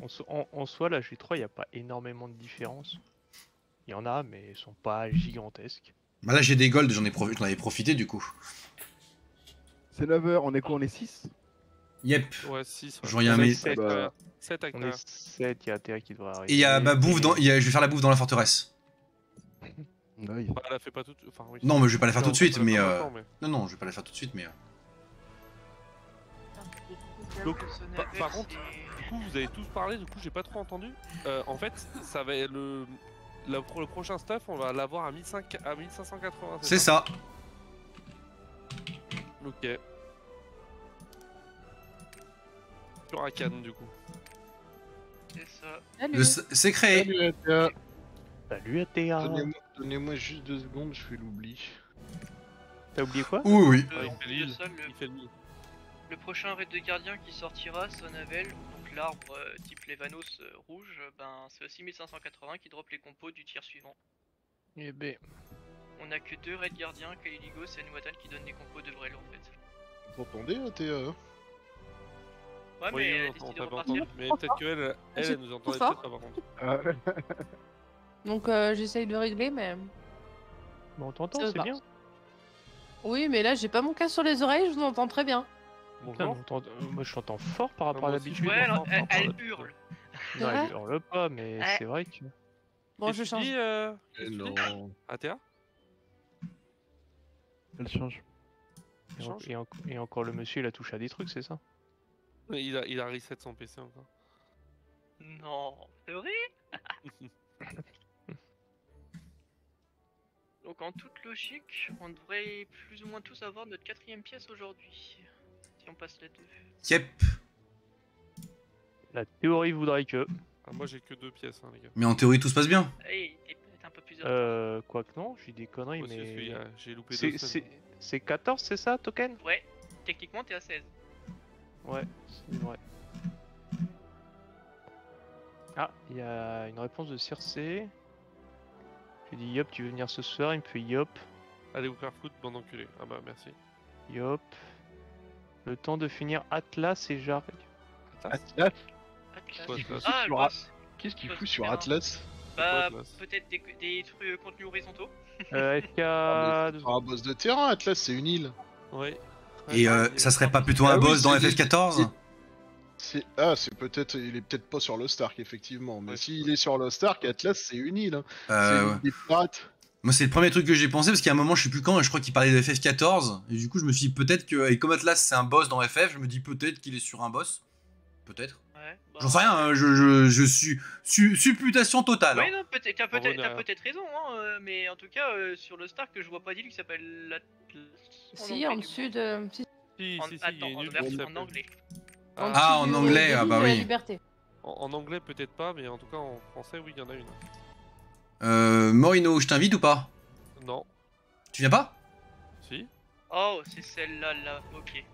En soi, la G3, il n'y a pas énormément de différence. Il y en a, mais elles sont pas gigantesques. Bah là j'ai des golds, j'en avais profité du coup. C'est 9h, on est quoi? On est 6? Yep. Ouais, 6. Je voyais un On est mais. 7. bah, 7 On est hectares. 7, il y a Terre qui devrait Et arriver. il y a ma bouffe et- je vais faire la bouffe dans la forteresse. oui. Bah, elle la fait pas tout. Enfin, oui. Non mais je vais pas la faire Non, tout de suite on peut la mais faire maintenant, mais- Non, je vais pas la faire tout de suite mais. Donc, par contre, du coup, vous avez tous parlé, du coup, j'ai pas trop entendu. En fait, ça va être le prochain stuff, on va l'avoir à 1580. C'est ça. Ok. Sur Akan, du coup. C'est ça. Salut. C'est créé. Salut, Athea. Salut Athéa. Donnez-moi juste 2 secondes, je fais l'oubli. T'as oublié quoi? Oui. En Il fait plus de l'île. ça, Il fait l'île. le prochain raid de gardien qui sortira, Sonavel, donc l'arbre type Levanos rouge, ben c'est aussi 1580 qui drop les compos du tiers suivant. Eh ben, On a que 2 raids gardiens, Kaliligos et Anuatan qui donnent les compos de Vrel en fait. Vous entendez, Théa? Ouais, Oui, mais elle a on décidé de t'avait repartir. entendu. Mais peut-être qu'elle, elle nous entendait fort. peut-être pas, par contre. Donc j'essaye de régler, mais... bon, on t'entend, Ça c'est va. bien. Oui, mais là, j'ai pas mon casque sur les oreilles, je vous entends très bien. Putain, Bonjour. moi je t'entends fort par rapport à moi aussi, l'habitude. Ouais, alors, Enfin, elle enfin, hurle. Non, Ouais. elle hurle pas, mais Ouais. c'est vrai que. Bon, je change. Qu'est-ce Eh que tu dis non. Athéa Elle change. Change. Et encore le monsieur, il a touché à des trucs, c'est ça? Il a reset son PC encore. Non, c'est vrai. Donc en toute logique, on devrait plus ou moins tous avoir notre 4ème pièce aujourd'hui. Si on passe la 2. Yep. La théorie voudrait que. Ah, moi j'ai que 2 pièces, hein, les gars. Mais en théorie tout se passe bien. Hey, t'es peut-être un peu plus en retard. Quoique non, j'ai des conneries, Moi aussi, mais. j'ai loupé 2 semaines. C'est 14, c'est ça, Token? Ouais, techniquement t'es à 16. Ouais, c'est vrai. Ah, il y a une réponse de Circé. Je lui dis Yop, tu veux venir ce soir? Il me fait Yop, Allez vous faire foutre, bande d'enculés. Ah bah merci. Yop. Le temps de finir Atlas et j'arrive. Atlas. Atlas. Atlas. Quoi, Atlas Ah, le Sur boss. Qu'est-ce qu'il Boss fout sur terrain. Atlas? Bah, quoi, Atlas peut-être des trucs contenus horizontaux. FK. Sur un boss de terrain, Atlas, c'est une île. Ouais. Et ça serait pas plutôt un Ah oui, boss dans c'est des- FF14? C'est peut-être. Il est peut-être pas sur Lost Ark, effectivement. Mais Ouais. s'il est sur Lost Ark, Atlas, c'est une île. Hein. C'est Ouais. l'île des pirates. Moi c'est le premier truc que j'ai pensé parce qu'à un moment je sais plus quand, je crois qu'il parlait de FF14 et du coup je me suis dit peut-être que et comme Atlas c'est un boss dans FF, je me dis peut-être qu'il est sur un boss. Peut-être. Ouais. Bah... J'en sais rien, hein, je suis supputation totale. Oui, hein. non, peut-être, t'as On revenait à- peut-être raison, hein, mais en tout cas, sur le Star que je vois pas d'île qui s'appelle l'Atlas. Si, en dessus de... Si, Si, En, si, il y attends, a une en, île version- qui en s'appelle- anglais. en Ah, dessous en du- anglais, de ah l'île bah de la oui. Liberté. En anglais peut-être pas, mais en tout cas en français oui, il y en a une. Morino, je t'invite ou pas? Non. Tu viens pas? Si. Oh, c'est celle-là, là, ok.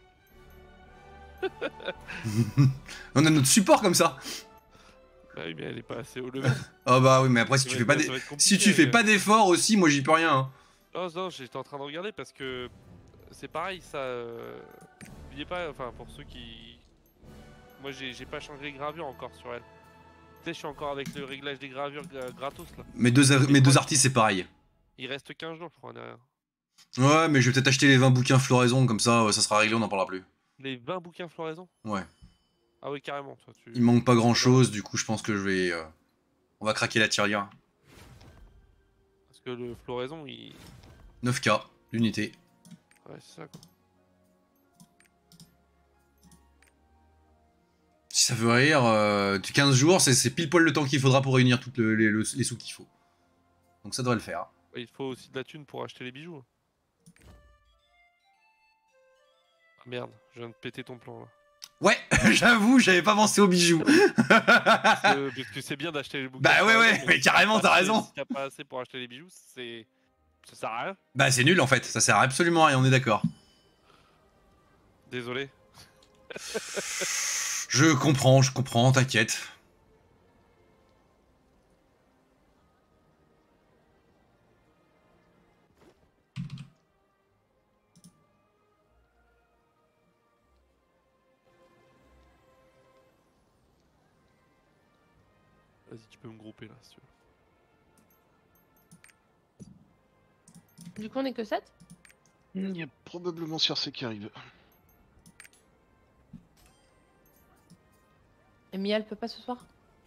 On a notre support comme ça. Bah oui, mais elle est pas assez haut level. Oh bah oui, mais après si Ça tu va fais être- pas ça des... va être si compliqué, tu fais les pas gars. d'efforts aussi, moi j'y peux rien. Hein. Non, non, j'étais en train de regarder parce que c'est pareil, ça. N'oubliez pas, enfin pour ceux qui. Moi j'ai pas changé les gravures encore sur elle. Tu sais, je suis encore avec le réglage des gravures gratos là. Mes deux artistes c'est pareil. Il reste 15 jours, je crois, derrière. Ouais, mais je vais peut-être acheter les 20 bouquins floraison, comme ça ça sera réglé, on n'en parlera plus. Les 20 bouquins floraison. Ouais. Ah oui, carrément. Toi, tu... Il manque pas grand chose, du coup je pense que je vais... On va craquer la tirelire. Parce que le floraison, il. 9k, l'unité. Ouais, c'est ça quoi. Si ça veut rire, 15 jours, c'est pile poil le temps qu'il faudra pour réunir toutes les sous qu'il faut. Donc ça devrait le faire. Ouais, il faut aussi de la thune pour acheter les bijoux. Ah merde, je viens de péter ton plan là. Ouais, j'avoue, j'avais pas pensé aux bijoux. Parce que c'est bien d'acheter les bouquins. Bah ouais, floraison, mais carrément, si t'as assez- raison. Si t'as pas assez pour acheter les bijoux, c'est. Ça sert à rien. Bah c'est nul en fait, ça sert absolument à rien, on est d'accord. Désolé. Je comprends, t'inquiète. Vas-y, tu peux me grouper là si tu veux. Du coup, on est que 7? Il y a probablement Circe qui arrive. Et Mia, elle peut pas ce soir?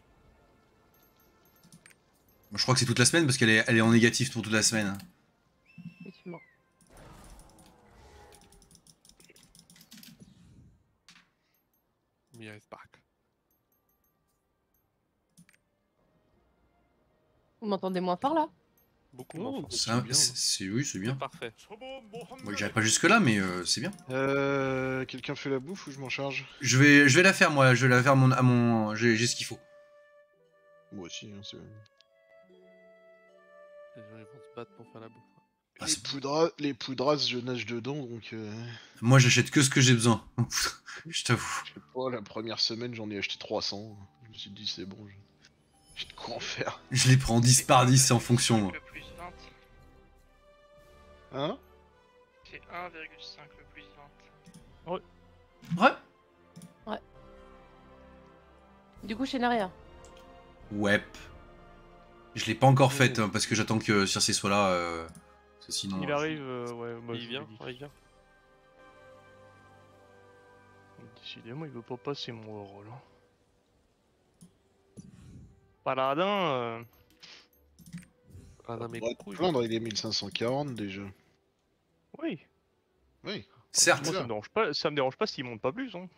Je crois que c'est toute la semaine parce elle est en négatif pour toute la semaine. Effectivement. Mia is back. Vous m'entendez moins fort là? Beaucoup Oh, moins fort. c'est bien. Oui, c'est bien. Parfait. Moi, j'irai pas jusque là, mais c'est bien. Quelqu'un fait la bouffe ou je m'en charge? Je vais la faire, moi. Je vais la faire à mon. J'ai ce qu'il faut. Moi aussi, hein, c'est... Les gens ils vont se battre pour faire la bouffe. Ah, Les poudras, je nage dedans, donc... Moi, j'achète que ce que j'ai besoin. Je t'avoue. Je sais pas, la première semaine, j'en ai acheté 300. Je me suis dit, c'est bon, j'ai de quoi en faire. Je les prends 10 par 10 en 1,5 fonction. Le plus 20. Hein? C'est 1,5 le plus 20. Ouais. Du coup, chez Naria. Ouais. Je l'ai pas encore faite hein, parce que j'attends que Circe soit là. Parce que sinon. Il arrive, ouais, moi Il vient, ouais, il vient. Décidément, il veut pas passer mon rôle. Hein. Paladin, Ah non, mais On va te coucou, plaindre, il est 1540 déjà. oui. Oui. Certes. Moi, ça me dérange pas s'il monte pas plus. Hein.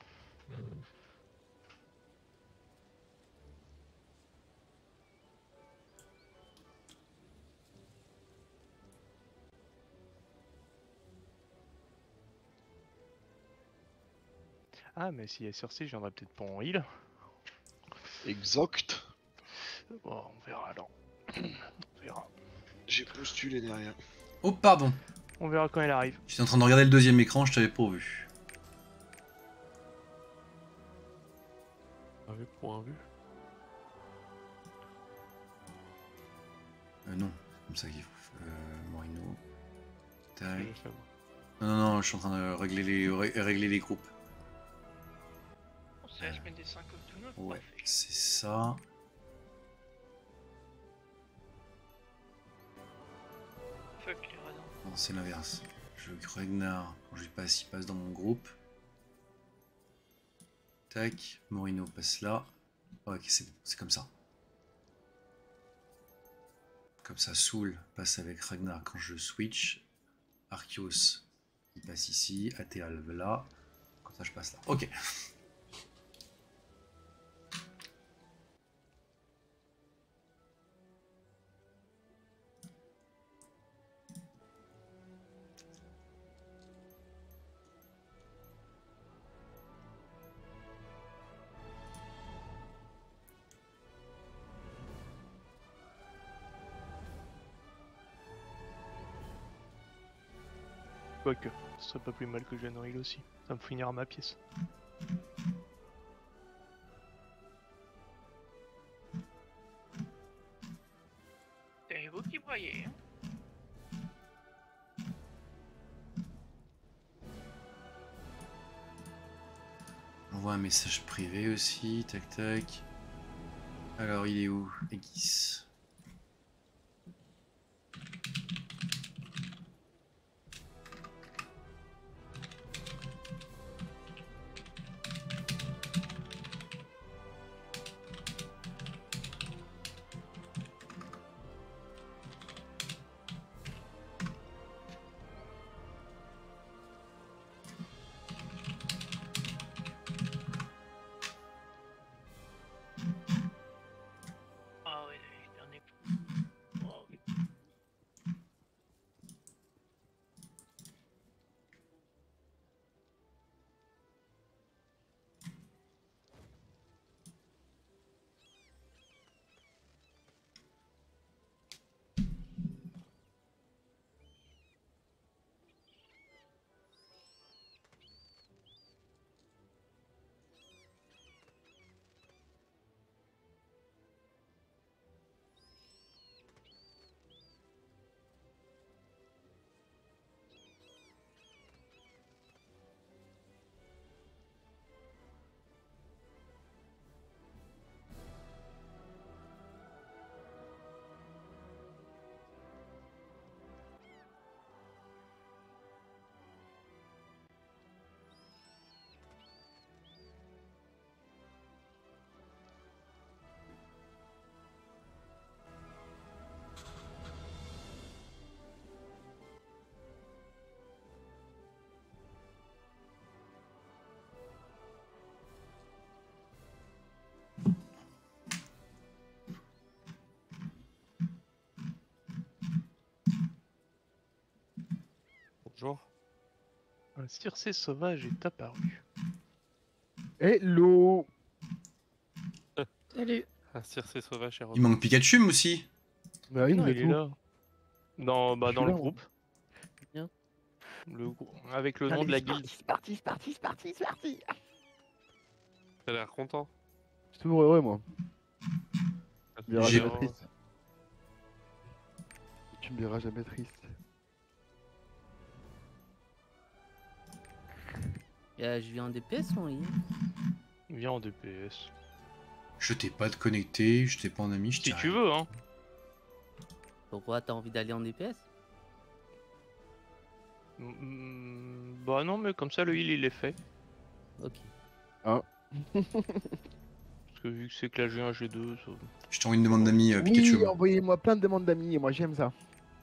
Ah, mais s'il y a Circe, je viendrai peut-être pas en heal. Exact. Bon, on verra alors. On verra. J'ai postulé derrière. Oh, pardon. On verra quand elle arrive. J'étais en train de regarder le deuxième écran, je t'avais pas vu. Un vu pour un vu. Non, c'est comme ça qu'il faut. Morino. Tac. Je fais, moi. Non, je suis en train de régler les groupes. On sait la semaine des 5 autonomes. Ouais, Parfait. c'est ça. Fuck les radins. Non, c'est l'inverse. Je veux que Ragnar, quand je lui passe, il passe dans mon groupe. Tac, Morino passe là. Ok, c'est comme ça. Comme ça, Soul passe avec Ragnar quand je switch. Arceus, il passe ici. Athéal là. Comme ça, je passe là. Ok. Quoique, ce serait pas plus mal que je vienne en heal aussi. Ça me finira ma pièce. C'est vous qui voyez. Hein. Envoie un message privé aussi. Tac, tac. Alors, il est où? Aegis. Ah ouais, Bonjour. Un circé sauvage est apparu. Hello. Salut. Un circé sauvage est Il revenu. manque Pikachu aussi. Bah oui, Non, mais il est tout. là. Dans, Je suis dans le là, moi. groupe. Bien. Avec le nom de la guilde. C'est parti, c'est parti, c'est parti, c'est parti. T'as l'air content. Je suis toujours heureux, moi. Tu me verras J'ai- jamais triste. Tu me verras jamais triste. Je viens en DPS ou en ligne? Viens en DPS. Je t'ai pas de connecté, je t'ai pas en ami, je Si t'ai tu rien. veux, hein. Pourquoi t'as envie d'aller en DPS? Bah non, mais comme ça, le heal, il est fait. Ok. Parce que vu que c'est que la G1, G2, ça... Je t'envoie une demande d'ami Pikachu. Oui, envoyez-moi plein de demandes d'amis, et moi j'aime ça.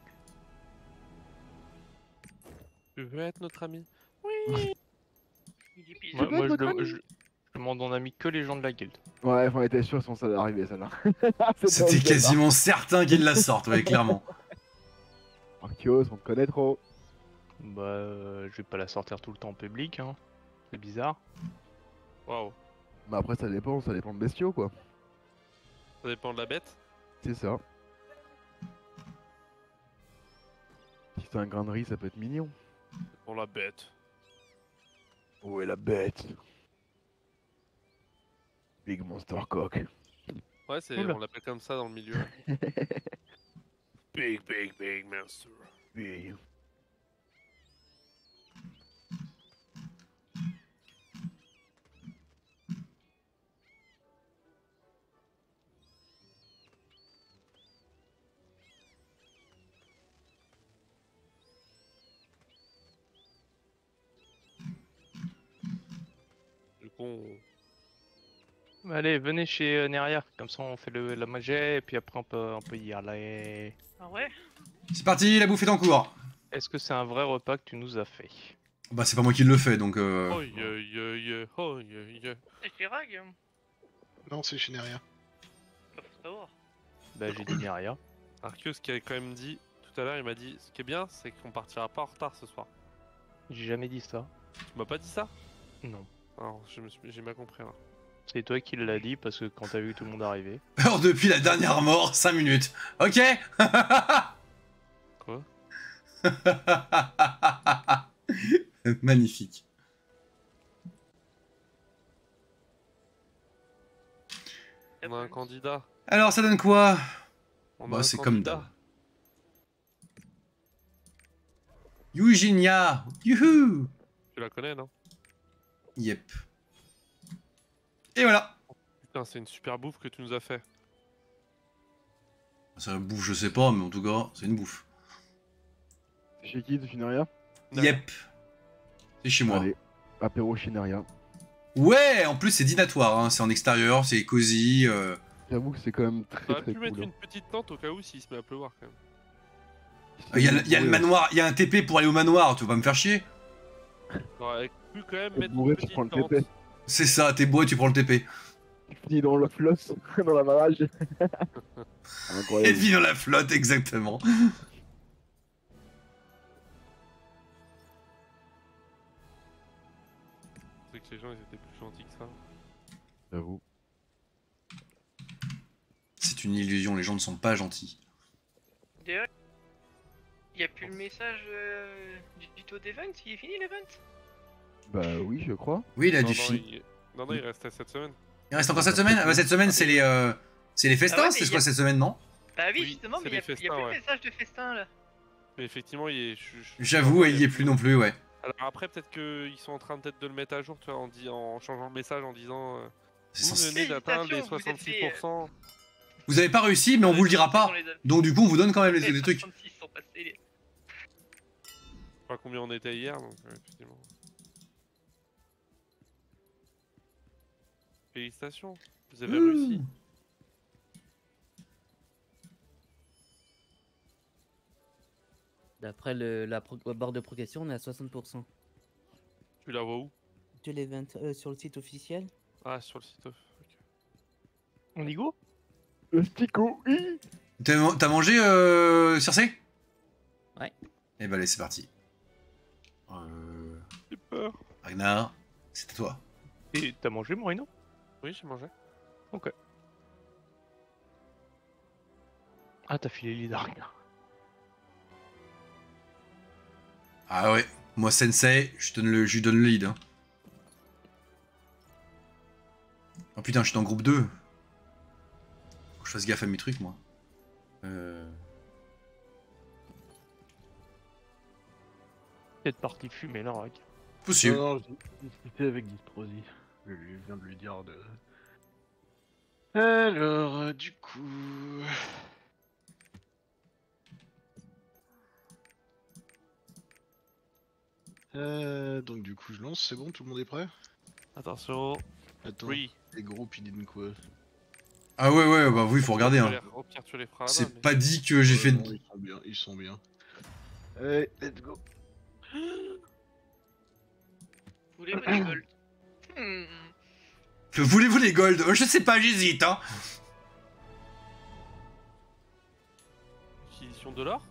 Tu veux être notre ami? Il est pis- Moi, veux moi, être je, notre ami je demande en ami que les gens de la guilde. Ouais, enfin, on était sûr sans ça d'arriver, celle-là. C'était quasiment certain qu'il la sorte, ouais, clairement. Arceus, on te connaît trop. Bah, je vais pas la sortir tout le temps en public, hein. C'est bizarre. Waouh. Mais après, ça dépend de bestiaux, quoi. Ça dépend de la bête. C'est ça. Si c'est un grain de riz, ça peut être mignon. Pour la bête. Où est la bête? Big Monster Cock. Ouais, Oula. on l'appelle comme ça dans le milieu. Big, big, big monster. Big. Du coup, Allez, venez chez Neria, comme ça on fait la magie et puis après on peut y aller. Ah ouais? C'est parti, la bouffe est en cours. Est-ce que c'est un vrai repas que tu nous as fait? Bah c'est pas moi qui le fais, donc oh yeah, oh yeah. C'est chez Rag? Non, c'est chez Neria. Bah, faut savoir. Bah j'ai dit Neria. Arceus qui a quand même dit tout à l'heure, il m'a dit ce qui est bien, c'est qu'on partira pas en retard ce soir. J'ai jamais dit ça. Tu m'as pas dit ça? Non. Alors, j'ai mal compris. Hein. C'est toi qui l'as dit parce que quand t'as vu tout le monde arriver. Alors depuis la dernière mort, 5 minutes. Ok. Quoi? Magnifique. On a un candidat. Alors ça donne quoi? On a Bah un c'est comme candidat. d'hab. Eugenia. Youhou. Tu la connais, non? Yep. Et voilà. Putain, c'est une super bouffe que tu nous as fait. Ça bouffe, je sais pas, mais en tout cas, c'est une bouffe. C'est chez qui, de Chineria? Yep. C'est chez moi. Allez, apéro Chineria. Ouais, en plus c'est dînatoire, hein. C'est en extérieur, c'est cosy. J'avoue que c'est quand même très T'aurais très pu mettre cool. une petite tente au cas où s'il se met à pleuvoir quand même. Il y a le manoir, il y a un TP pour aller au manoir, tu vas pas me faire chier? T'aurais pu quand même T'es mettre bourré, une tu petite prends le tente. TP. C'est ça, t'es beau et tu prends le TP. Tu finis dans le floss, dans la barrage. Et Incroyable. vis dans la flotte, exactement. C'est que les gens ils étaient plus gentils que ça. J'avoue. C'est une illusion, les gens ne sont pas gentils. D'ailleurs, y a plus le message du tuto d'event? Il est fini l'event? Bah oui, je crois. Oui, il a Non, du non, fi. non, il restait cette semaine. Il reste encore cette semaine? Ah bah cette semaine c'est les festins, Ah ouais, c'est mais quoi y a- cette semaine, non? Bah oui, Oui, justement, c'est mais les y a plus festins, ouais. le message de festin là. Mais effectivement, il est. J'avoue, il y est plus non plus, ouais. Alors après, peut-être qu'ils sont en train peut-être de le mettre à jour, tu vois, en changeant le message en disant C'est vous censé- venez d'atteindre les Félicitations, vous êtes 66%. Vous avez pas réussi, mais on vous le dira pas. Donc du coup, on vous donne quand même Les les trucs. 66 sont passés. Je sais pas combien on était hier, donc effectivement. Félicitations, vous avez réussi. D'après la barre de progression, on est à 60%. Tu la vois où? De l'event sur le site officiel. Ah, sur le site off. Ok. On y go? Le stico, oui. T'as mangé, Circé? Ouais. Et bah allez, c'est parti. J'ai peur. Ragnar, c'est à toi. Et t'as mangé, Morino? Oui, j'ai mangé. Ah, t'as filé l'idée à Ragnar. Ah ouais, moi Sensei, je lui donne le lead. Hein. Oh putain, je suis en groupe 2. Faut que je fasse gaffe à mes trucs, moi. Peut-être parti fumer là, Rag. Possible. Non, non, j'ai discuté avec Distrosi. Je viens de lui dire de. Alors, du coup... donc du coup je lance, c'est bon, tout le monde est prêt? Attention. Attends, Oui. les groupes ils disent quoi? Ah ouais, bah oui, faut regarder. Hein. Au pire, tu les feras là-bas, C'est mais- pas dit que j'ai fait... Non, ils sont bien, ils sont bien. Allez, let's go. Voulez-vous des gold Voulez-vous les gold? Je sais pas, j'hésite. Hein. Acquisition de l'or?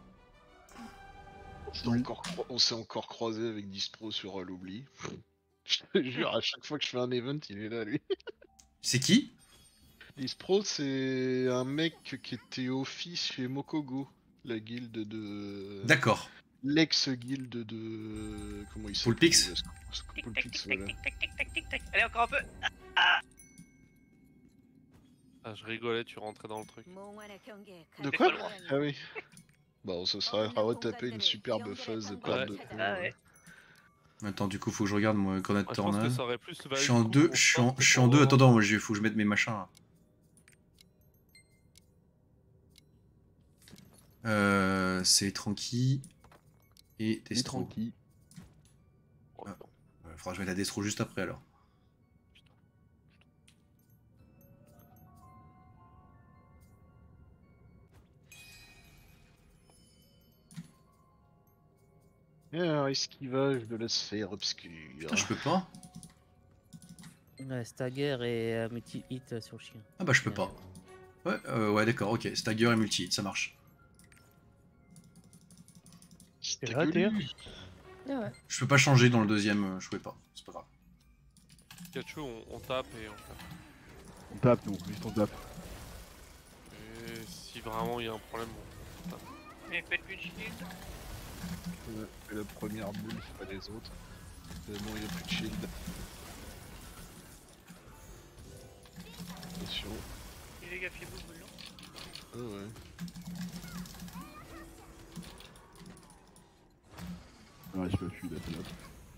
On s'est encore croisé avec Dispro sur l'oubli. Je te jure, à chaque fois que je fais un event, il est là lui. C'est qui? Dispro, c'est un mec qui était office chez Mokogo, la guilde de... D'accord. L'ex-guilde de... Comment il s'appelle? Poulpix. Tic tac Poulpix, tic voilà. tac tic tac tic tac tic tac. Allez, encore un peu. Ah, je rigolais, tu rentrais dans le truc. De quoi? Ah oui. Bon, ce serait à retaper une superbe fuzz par de coups. Ah ouais. Attends, du coup, faut que je regarde mon Coordinate Moi, je pense que Tornade. ça aurait plus Je suis en 2, je suis en 2. Attends, moi, faut que je mette mes machins là. C'est Tranqui et C'est Destro. tranquille. Faudra que je mette la Destro juste après alors. Et alors, esquivage de la sphère obscure. Ah, je peux pas? Ouais, Stagger et multi-hit sur le chien. Ah bah je peux pas. Ouais, d'accord, ok. Stagger et multi, ça marche. Et là, t'es... Ah ouais. Je peux pas changer dans le deuxième, je pouvais pas. C'est pas grave. Pikachu, on tape et on tape. On tape, nous, juste on tape. Et si vraiment il y a un problème, on tape. Mais faites une shield. Et la première boule, c'est pas les autres. Bon, il n'y a plus de shield. Attention. Et les gars, fiez-vous, boule, non? Ah ouais. Ouais, je peux fuir la pelote.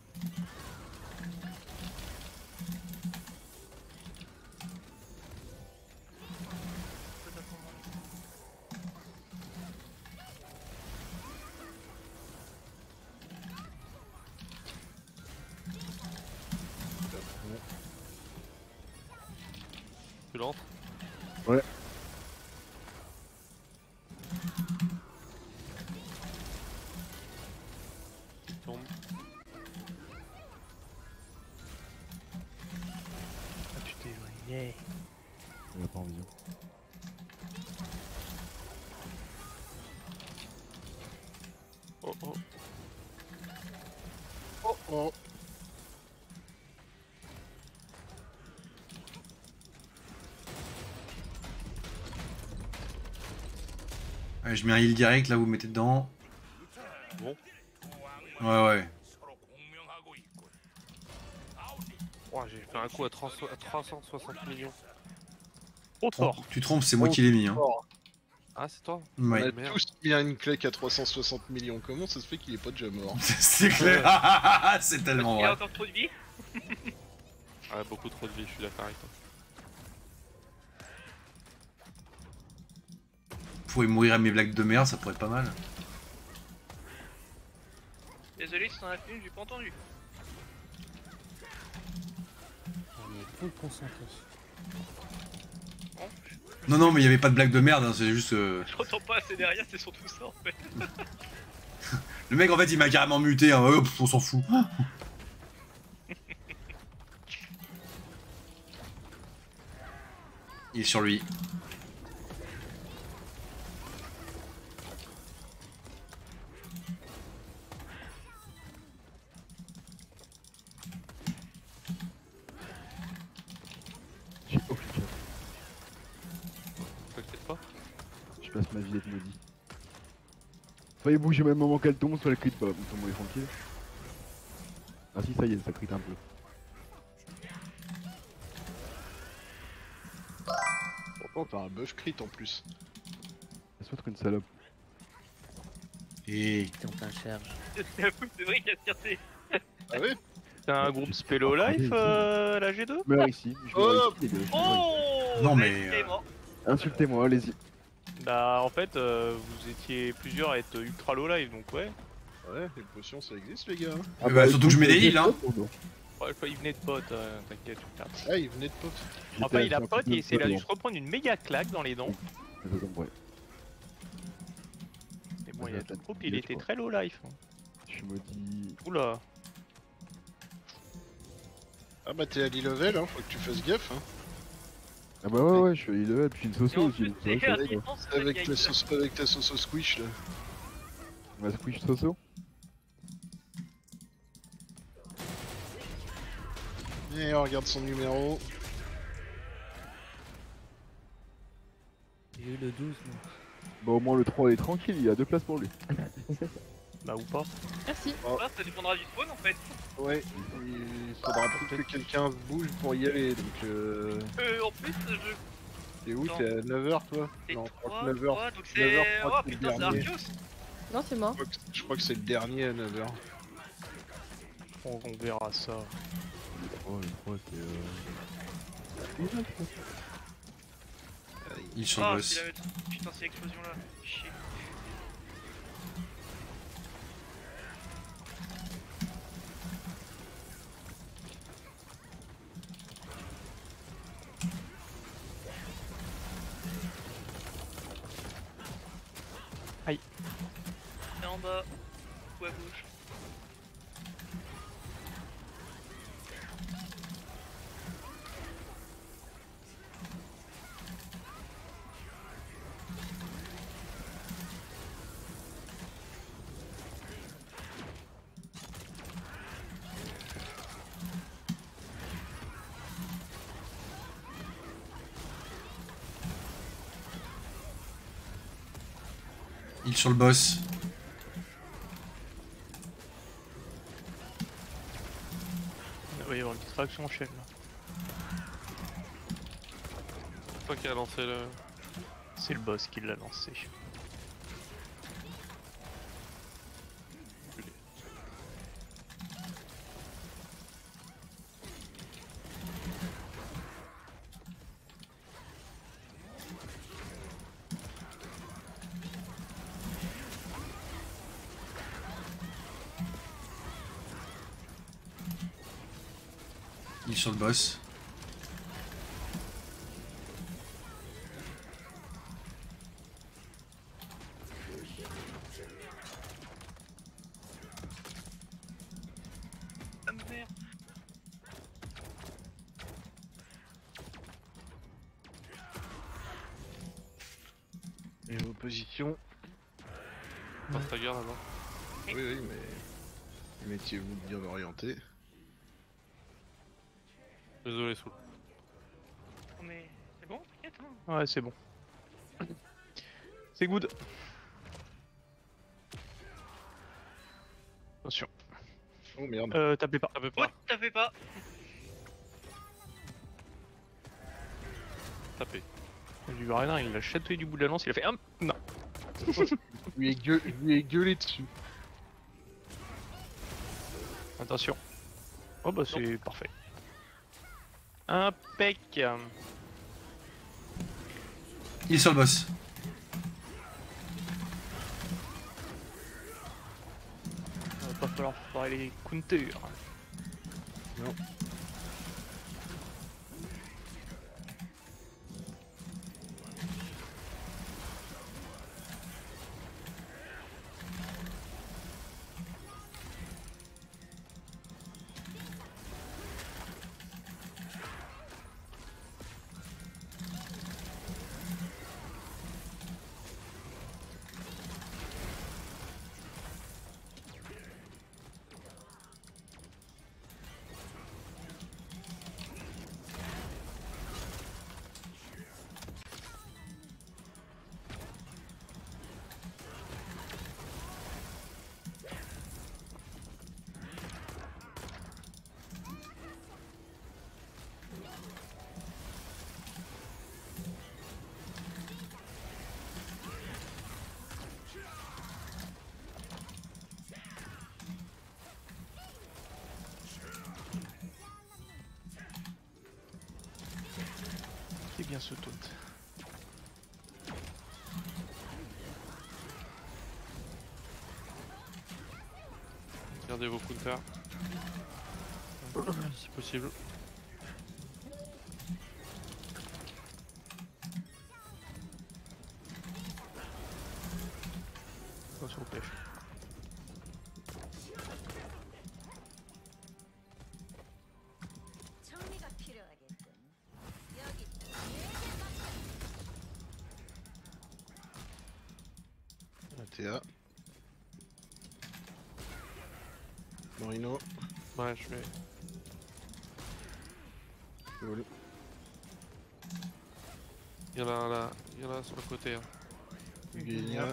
Tu l'entres? Ouais. Tu tombes. Ah, tu t'es éloigné. On a pas envie. Oh oh. Oh oh. Ouais, je mets un heal direct là, vous mettez dedans. Bon. Ouais. Oh, j'ai fait un coup à 360 millions. Trop fort. Tu trompes, c'est moi qui l'ai mis. Hein. Ah, c'est toi? Ouais. On a merde. tous mis une claque à 360 millions. Comment ça se fait qu'il est pas déjà mort? C'est clair. C'est tellement Il y a vrai. encore trop de vie. Ah, beaucoup trop de vie, je suis d'accord avec toi. Vous pourriez mourir à mes blagues de merde, ça pourrait être pas mal. Désolé si t'en as fait une, j'ai pas entendu. On est full concentré. Bon, Non, mais il y avait pas de blague de merde, hein, c'est juste. je t'entends pas assez derrière, c'est surtout ça en fait. Le mec en fait il m'a carrément muté, hein. On s'en fout. Il est sur lui. Je passe ma vie d'être maudit. Soit il bouge au même moment qu'elle tombe, soit elle crit pas. Donc on est tranquille. Ah si, ça y est, ça crit un peu. Pourtant, t'as un buff crit en plus. Laisse-moi être une salope. Et T'es en plein charge. C'est vrai qu'il y a fierté. Ah ouais? T'as un groupe Spello Life la G2? Je meurs ici. Je meurs ici, les gars. Je meurs ici. Oh Non, mais, insultez-moi. Insultez-moi, allez-y. Bah en fait vous étiez plusieurs à être ultra low life donc ouais. Ouais, les potions ça existe les gars. bah, surtout que je mets des heals, hein. Ouais, il venait de pote, t'inquiète, tu regardes. Ah, il venait de pote. Enfin il a pote et il a dû se reprendre une méga claque dans les dents. Ouais. Mais bon il a tout groupe, il était très low life. Je suis maudit. Oula. Ah bah t'es à l'e-level, hein, faut que tu fasses gaffe. Hein. Ah bah ouais, je suis level, puis une Et soso en aussi. plus, Donc c'est vrai c'est que à ça va. distance, Avec ta sauce au squish là. On va squish soso. Et on regarde son numéro. J'ai eu le 12, moi. Bah au moins le 3 est tranquille, il y a 2 places pour lui. Bah ou pas. Merci. Ah, ça dépendra du spawn en fait. Ouais, il faudra plus que quelqu'un bouge pour y aller, donc En plus, je. T'es où? Non. T'es à 9h toi? C'est Non, 3, 9h. 3, donc 9h, c'est. je crois Oh que c'est le putain, c'est dernier. Arceus. Non, c'est mort. Je crois que c'est le dernier à 9h. On verra ça. Oh, le 3 c'est il sur le Ah, boss. c'est la putain, c'est l'explosion là. Chier. Aïe. C'est en bas. Ou à gauche. Il sur le boss. Il va y avoir une distraction en chaîne là. C'est toi qui a lancé le. C'est le boss qui l'a lancé. Il sur le boss. Ah merde. Et vos positions. Passe ta guerre là-bas. Oui, oui, mais. Mettez-vous bien orienté. Désolé, Soul. Oh, mais c'est bon, t'inquiète. Hein. Ouais c'est bon. C'est good. Attention. Oh merde. Tapez pas. Tapez Oh, pas, t'as fait pas. tapez. Du Rainer il a chatouillé du bout de la lance, il a fait non. Je lui ai gueulé dessus. Attention. Oh bah c'est parfait. Impec. Il est sur le boss. Va pas falloir faire les counters. Non. bien ce taunt. Gardez vos counters. Si possible. Attention au pêche. Théa. Morino. Ouais, je vais. Cool. Il y en a un là, il y en a un sur le côté. Hein. Guigna.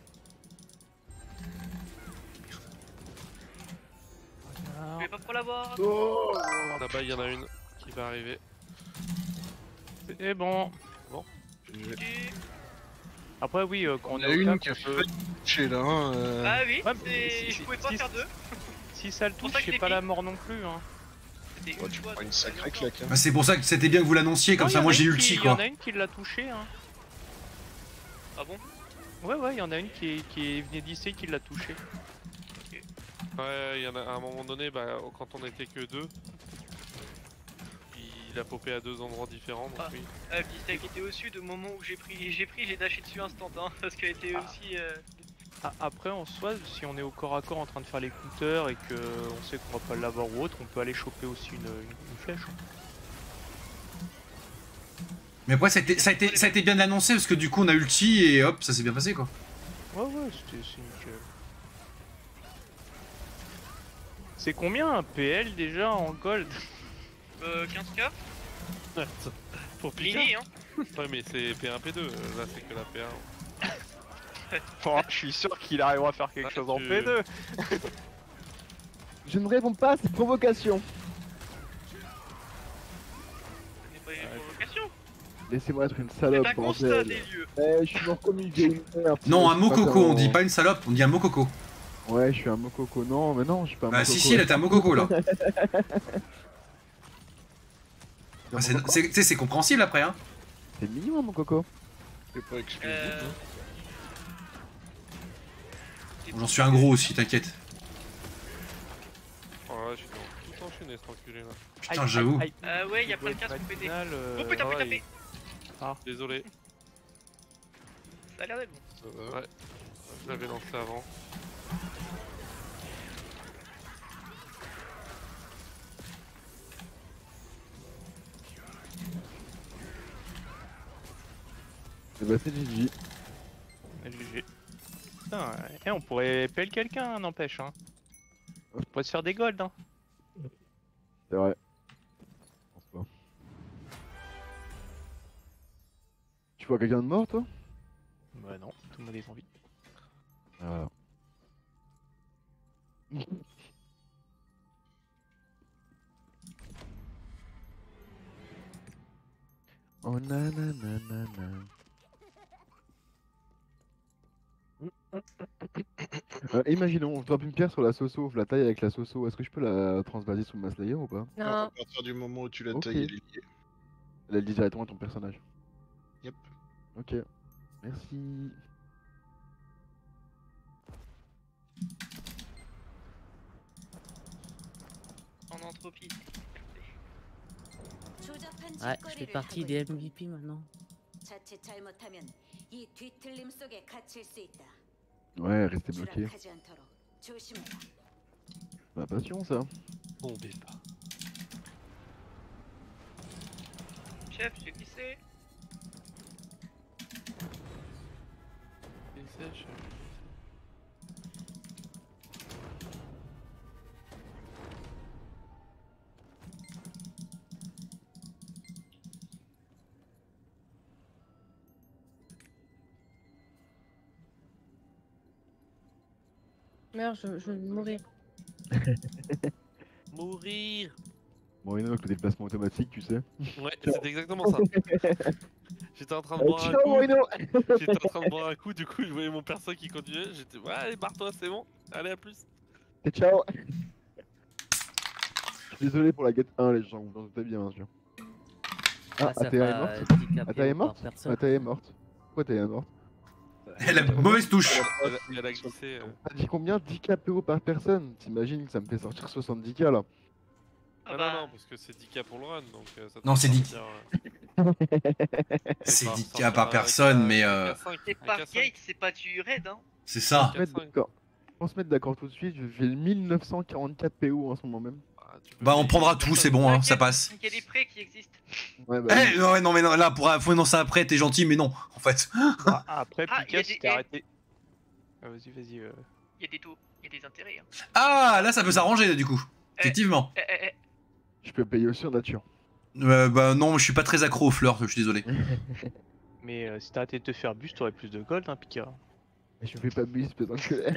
Je vais pas trop l'avoir. Là-bas, il y en a une qui va arriver. Et bon. GG. Ok. Après oui, quand On on a est au une cap, qui a on peut- failli toucher là. Hein, Ah oui, Ouais, mais je pouvais pas si- faire deux. si ça le pour touche, ça que c'est j'ai pas pris. la mort non plus. Hein. C'était Oh, une tu fois, prends une donc, sacrée encore. claque. Hein. Bah, c'est pour ça que c'était bien que vous l'annonciez, comme Non, ça y en moi a j'ai une eu le qui- chi Il y quoi. en a une qui l'a touché. Hein. Ah bon? Ouais, il y en a une qui est venue d'ici qui l'a touché. Ouais, il y en a à un moment donné, bah, quand on était que deux, il a popé à deux endroits différents. Donc Ah. oui. Ah, puis celle qui était au sud, au moment où j'ai dashé dessus instant, hein, parce qu'elle était aussi. Après, en soi, si on est au corps à corps en train de faire les counters et que on sait qu'on va pas l'avoir ou autre, on peut aller choper aussi une flèche. Mais après ça a été bien annoncé parce que du coup on a eu le chi et hop ça s'est bien passé quoi. Ouais, c'est nickel. C'est combien un PL déjà en gold? 15k? Pour piquer. Mini, hein? Ouais, mais c'est P1, P2. Là, c'est que la P1. Oh, je suis sûr qu'il arrivera à faire quelque Ah, chose en tu- P2. Je ne réponds pas à cette provocation. Ce n'est pas une provocation. Laissez-moi être une C'est salope, un constat bordel. des lieux. Eh, je suis mort comme une vieille merde. Non Je un suis pas mokoko, comme- on dit pas une salope, on dit un mokoko. Ouais, je suis un mokoko. Non, mais non, je suis pas un Bah mokoko. si là t'es un mokoko là. Un Bah, mokoko tu sais, c'est compréhensible après hein. C'est mignon, mon coco. C'est pas exclusif. Euh, Hein. Bon, j'en suis un gros aussi, t'inquiète. Oh là, j'ai tout enchaîné cet enculé là. Putain j'avoue. ouais, y a plein de cas qui sont pétés. Oh putain, ouais, pété. Désolé. Ça a l'air d'être bon. Ça va. Ouais. Je l'avais lancé avant. Et bah, c'est GG. GG. Putain, on pourrait PL quelqu'un, n'empêche. Hein. On pourrait se faire des golds. Hein. C'est vrai. Je pense pas. Tu vois quelqu'un de mort, toi? Bah non, tout le monde est en vie. Voilà. Oh nananana. Imaginons, on drop une pierre sur la Soso, je la taille avec la Soso. Est-ce que je peux la transvaser sous ma Slayer ou pas? À Non. partir du moment où tu l'as Ok. taillé, elle est liée. Elle dit directement à ton personnage. Yep. Ok. Merci. En entropie. Ouais, je fais partie des MVP maintenant. 자칫 잘못하면 이 뒤틀림 속에 갇힐 수 있다. Ouais, restez bloqué. 추락하지 않도록 조심해라. La passion, ça. Tombez pas. Chef, j'ai glissé. Et sèche. Merde, je vais mourir. Mourir. Bon, avec le déplacement automatique, tu sais. Ouais, c'est exactement ça. J'étais en train de boire un Ciao, coup. Morino. J'étais en train de boire un coup, du coup, je voyais mon perso qui continuait. J'étais, ouais, allez, barre-toi, c'est bon. Allez, à plus. Et ciao. Je suis désolé pour la get 1, les gens, vous en doutez bien, bien sûr. Ah, ça Athéa est fera morte 10 KPO Athéa est par morte personne. Athéa est morte. Pourquoi Athéa est morte? Elle a mauvaise touche. Elle a glissé. T'as dit combien? 10 KPO par personne? T'imagines que ça me fait sortir 70k là. Ah Ah bah, non, non, parce que c'est 10k pour le run, donc ça te Non, fait c'est 10. sortir, C'est ça va 10k ressortir par un personne, K- mais un K5, c'est un par K5. gate, c'est pas du raid, hein. c'est ça. Se mettre d'accord. On se mettre d'accord tout de suite, j'ai 1944 PO en ce moment même. Ah, tu peux Bah on payer prendra une tout, personne. c'est bon, hein, ça T'inquiète, passe. Il y a des prêts qui existent. Ouais, bah, Eh, non, non, mais non, là, faut annoncer après, t'es gentil, mais non, en fait. Bah, après, Ah, y a Pika, si des- t'es arrêté. Ah, vas-y, vas-y. Il y a des taux, il y a des intérêts. Hein. Ah, là, ça peut s'arranger, du coup. Effectivement. je peux payer aussi en nature. Bah non, je suis pas très accro aux fleurs, je suis désolé. Mais si t'as arrêté de te faire bus, t'aurais plus de gold, hein, Pika. Et je fais pas de bise, putain que.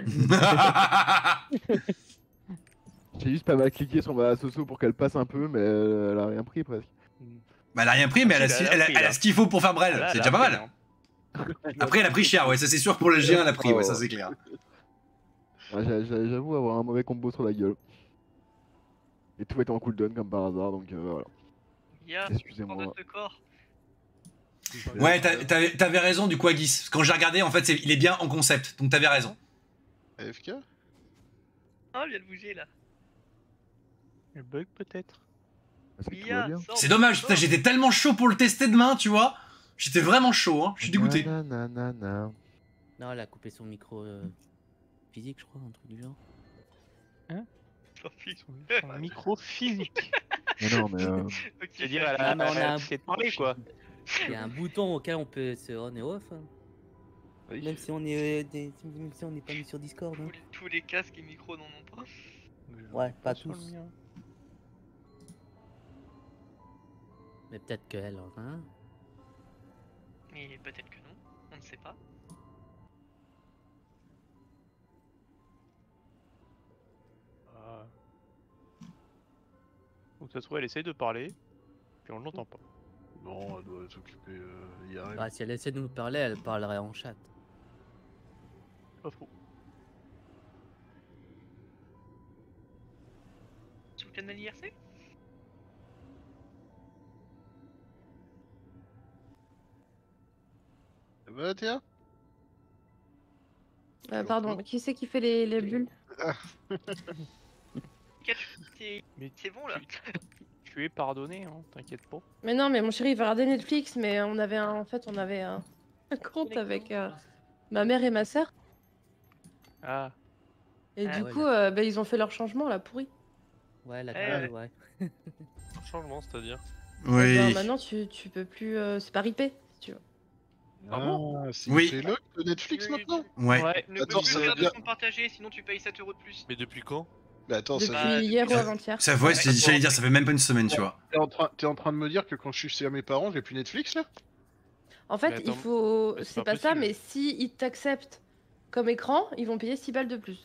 J'ai juste pas mal cliqué sur ma Soso pour qu'elle passe un peu, mais elle a rien pris presque. Bah elle a rien pris, mais Ah, elle si, a, elle a elle a- pris, elle a là. ce qu'il faut pour faire Brel, Ah, là, c'est elle déjà a pas pris, mal. hein. Après, elle a pris cher, ouais, ça c'est sûr pour le G1, elle a pris, ouais, ça c'est clair. Ouais, j'avoue avoir un mauvais combo sur la gueule. Et tout est en cooldown comme par hasard, donc voilà. Il y a Excusez-moi. corps de ce corps. Ouais, t'avais raison du coup, Aguis. Quand j'ai regardé, en fait, il est bien en concept, donc t'avais raison. AFK? Ah, il vient de bouger là. Le bug peut-être. Est-ce que tout va Mia, bien? sors C'est de dommage, ce putain, corps. j'étais tellement chaud pour le tester demain, tu vois. J'étais vraiment chaud, hein, je suis dégoûté. Nananana. Non, elle a coupé son micro physique, je crois, un truc du genre. Oh, putain. Un micro physique. Mais non, mais Ok, C'est-à-dire, ça- elle a, Ah, mais on a un- fait parler quoi. Il y a un bouton auquel on peut se on et off. Hein. Même si on est même si on n'est pas mis sur Discord. Hein. tous les casques et micros n'en ont pas. Ouais, pas Sur le tous. mien. Mais peut-être qu'elle en a un. Mais peut-être que non, on ne sait pas. Ah. Donc ça se trouve, elle essaye de parler, puis on l'entend pas. Non, elle doit s'occuper. Il y arrive. Bah, si elle essaie de nous parler, elle parlerait en chat. Pas faux. Souviens de mon anniversaire? Ça va, Théa? Pardon, qui c'est qui fait les bulles? Mais C'est bon là. tu es pardonné, hein, t'inquiète pas. Mais non, mais mon chéri, il va regarder Netflix, mais on avait en fait, on avait un compte avec ma mère et ma sœur. Ah, Et Ah du ouais, coup, bah, ils ont fait leur changement, la pourri. Ouais, la Eh gueule, ouais. Un changement, c'est-à-dire. Oui. Bah, maintenant, tu peux plus. C'est pas ripé, si tu veux. C'est Oui. c'est lock de Netflix maintenant? Ouais. Ne Attends, peux plus ça veut faire de dire- compte partagé, sinon tu payes 7 € de plus. Mais depuis quand? Mais attends, Depuis ça hier ou ça- avant-hier. Ça, ouais, j'allais dire, ça fait même pas une semaine, tu vois. t'es en train de me dire que quand je suis chez mes parents, j'ai plus Netflix là? En fait, Mais il attends, faut. mais c'est C'est pas pas ça, possible. mais si ils t'acceptent comme écran, ils vont payer 6 balles de plus.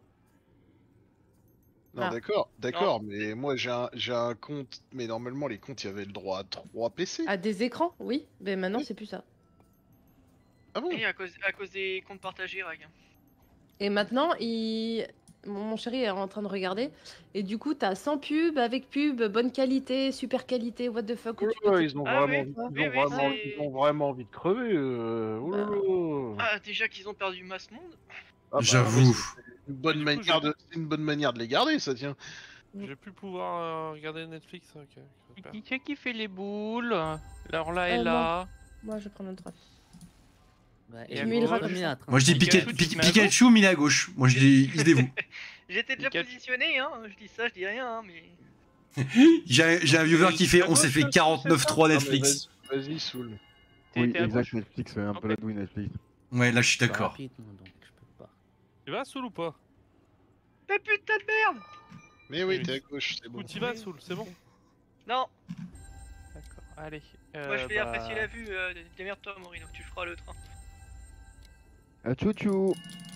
Non, Ah. d'accord, mais moi j'ai un compte, mais normalement les comptes il y avait le droit à 3 PC. À des écrans, oui, mais maintenant, c'est plus ça. Ah bon? Et à cause des comptes partagés, Rag. Et maintenant, mon chéri est en train de regarder. Et du coup, t'as sans pub, avec pub, bonne qualité, super qualité, what the fuck. où tu peux ils ont Ah vraiment, oui, ils oui, ont oui, vraiment, c'est- ils ont vraiment envie de crever. Ah, déjà qu'ils ont perdu masse monde. Ah bah, J'avoue. oui, c'est une bonne Mais du coup, c'est une bonne manière de les garder, ça tient. Je vais plus pouvoir regarder Netflix. Ok. j'espère. qui c'est qui fait les boules? Alors là et moi. là. Moi, je prends notre trafic. Ouais, Et et à lui, il gauche. raconte bien. Moi je dis Pikachu, tu te mets à Pikachu, mais il est à gauche. Moi je dis, il se dévoue. J'étais déjà Pikachu. positionné, hein. Je dis ça, je dis rien, hein, mais. J'ai un viewer qui fait, on s'est fait 49.3 Netflix. Vas-y, Soul. Eh, oui, T'es à exact, gauche? Netflix, un peu Ok. la douille Netflix. Ouais, là je suis Pas d'accord. rapide, moi, donc je peux pas. Tu vas, Soul ou pas? Mais putain de merde! Mais oui, Oui. t'es à gauche, c'est Du bon. coup, t'y vas, Soul, c'est bon. Non, D'accord, allez. moi je vais bah, apprécier la vue. Démerde-toi, Morino, tu feras le train. Ah, tchou-tchou!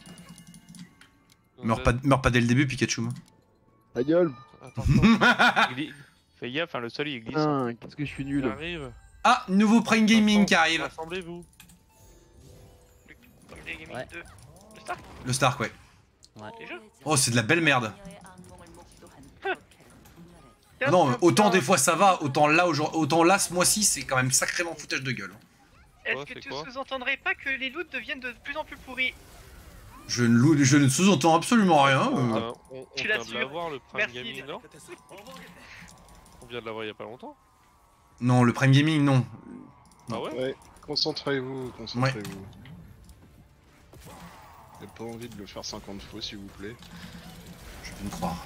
Meurs pas dès le début, Pikachu. moi. Ta gueule! Attends, Fais gaffe, hein, le sol il glisse. Putain, qu'est-ce que je suis il nul! arrive. Ah, nouveau Prime Gaming qui arrive. Rassemblez-vous. Comme les Gaming Ouais. 2. Le Stark, Le Stark, ouais. déjà? Oh, c'est de la belle merde. Ah non, autant des fois ça va, autant là ce mois-ci c'est quand même sacrément foutage de gueule. Est-ce que tu sous-entendrais pas que les loots deviennent de plus en plus pourris? Je ne sous-entends absolument rien. On Tu vient de l'assures. l'avoir le Prime Merci. Gaming, non? On vient de l'avoir il y a pas longtemps. Non, le Prime Gaming, non. Ah ouais? Ouais, concentrez-vous, concentrez-vous. J'ai pas envie de le faire 50 fois s'il vous plaît. Je peux me croire.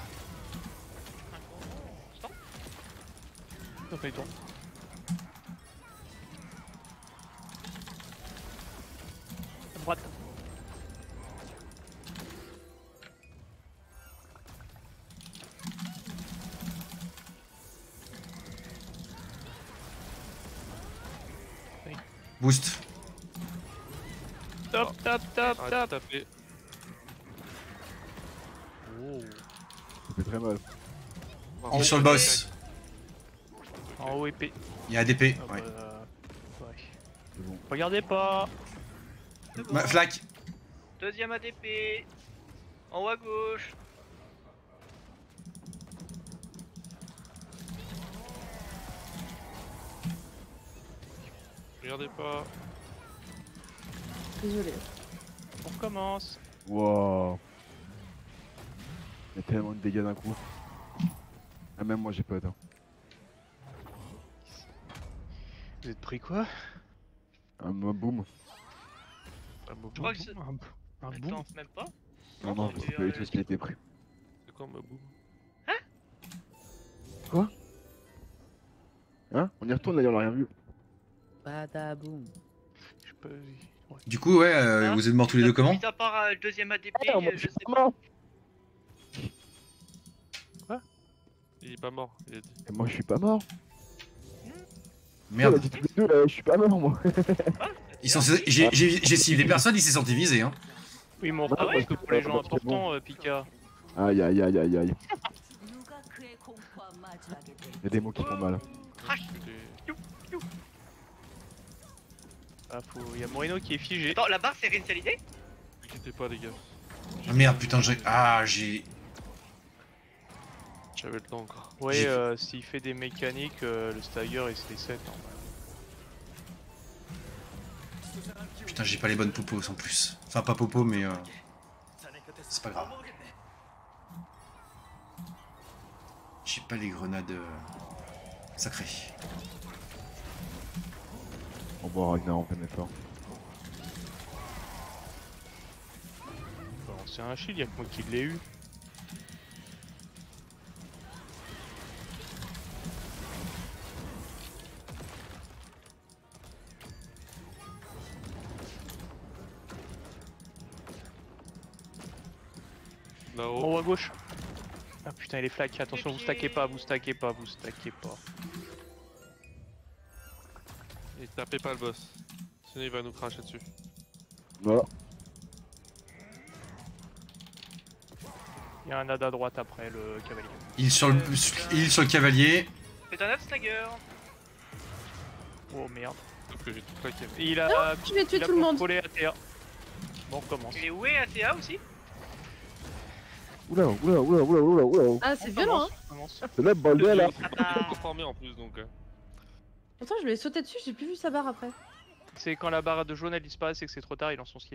Ça fait tour. À droite. Boost. Top, top, top, Ah, top. tout à fait. Oh. Ça fait très mal. Il est sur le boss. En haut épée. Il y a ADP. Ah Ouais. Ouais. C'est bon. Regardez pas. C'est bon. Flac. Deuxième ADP. En haut à gauche. Regardez pas. Désolé. On recommence. Wow. Il y a tellement de dégâts d'un coup. Ah, même moi j'ai pas atteint. Vous êtes pris quoi? Un boom. Je crois que c'est... Un boom. Attends, même pas. Non, non, c'est pas du tout ce qui a été pris. C'est quoi ma boum? Hein? On y retourne d'ailleurs, on l'a rien vu. Badaboum. Je sais pas. Ouais. Du coup, ouais, Hein vous êtes morts tous les deux comment? Mis à part le deuxième ADP, Ah, moi, je je suis sais pas pas. mort. Il est pas mort, il a dit. Et moi je suis pas mort. Merde. On a dit tous les deux là, je suis pas mort moi. J'ai ciblé personne, il s'est senti visé. Hein. Oui, mais on Ah ouais, parce que pour les gens parce que bon. importants, Pika. Aïe aïe aïe aïe aïe. 누가 그의 공포와 마주하게 될 Y'a des mots qui font mal. Crash. Ah, y a Moreno qui est figé. Attends, la barre s'est réinitialisée? Inquiétez pas, les gars. Ah merde, putain, j'ai. J'avais le temps encore. Ouais, J'ai- s'il fait des mécaniques, le stagger il se les set. Putain, j'ai pas les bonnes popos en plus. Enfin, pas popo, mais. C'est pas grave. J'ai pas les grenades sacrées. On va Ragnar en plein effort. Bon, c'est un shield, y'a que moi qui l'ai eu. En Là-haut. haut à gauche. Ah putain, il est flac. Attention, vous stackez pas, vous stackez pas, vous stackez pas. Et tapez pas le boss. Sinon il va nous cracher dessus. Voilà. Il y a un ad à droite après le cavalier. Il est sur le cavalier. C'est un stagger. Oh merde. Sauf que j'ai tout claqué. Et il a. Je vais tuer il a tout le monde. contrôlé ATA. Bon, on recommence. Il est où ATA aussi? Oula oula oula oula oula oula. Ah, c'est violent, hein. On commence. C'est là bordel là. Il est transformé en plus donc. Attends, je vais sauter dessus, j'ai plus vu sa barre après. C'est quand la barre de jaune elle disparaît, c'est que c'est trop tard, il lance son skill.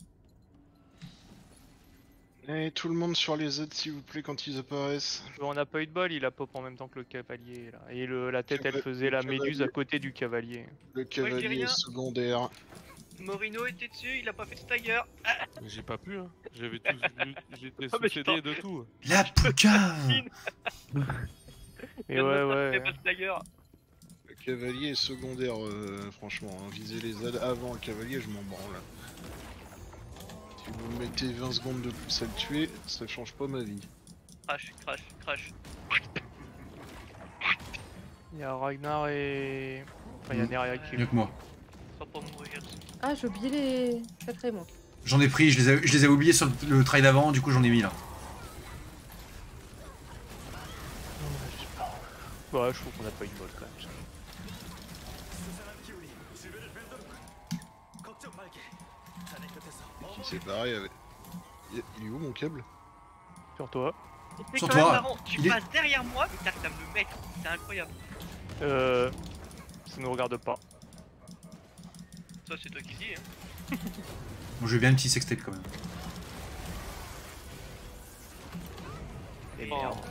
Et tout le monde sur les autres s'il vous plaît quand ils apparaissent. On n'a pas eu de bol, il a pop en même temps que le cavalier là. Et la tête elle Cava- faisait la cavalier. méduse à côté du cavalier. Le cavalier rien. est secondaire. Morino était dessus, il a pas fait de stagger. Mais j'ai pas pu hein. J'avais tout vu. J'étais Ah, mais sous putain. CD de tout. La putain. Et ouais, Il fait pas de stagger. Le cavalier est secondaire franchement. Hein. Viser les ailes avant le cavalier, je m'en branle. Si vous mettez 20 secondes de plus à le tuer, ça change pas ma vie. Crash, crash, crash. Il y a Ragnar et. Enfin, il y a Neria qui Mieux que moi. Sans pas mourir. Ah, j'ai oublié les sacrés, moi. J'en ai pris, je les ai oubliés sur le trail d'avant, du coup j'en ai mis là. Ouais, je trouve qu'on a pas eu de bol quand même. Qui s'est barré avec. Il est où mon câble? Sur toi. C'est Sur quand même toi, marrant, tu il est- passes derrière moi, mais t'arrives à me le mettre. C'est incroyable. Ça ne regarde pas. Ça, c'est toi qui dis, hein. Bon, je veux bien un petit sextape quand même. Et Oh. merde.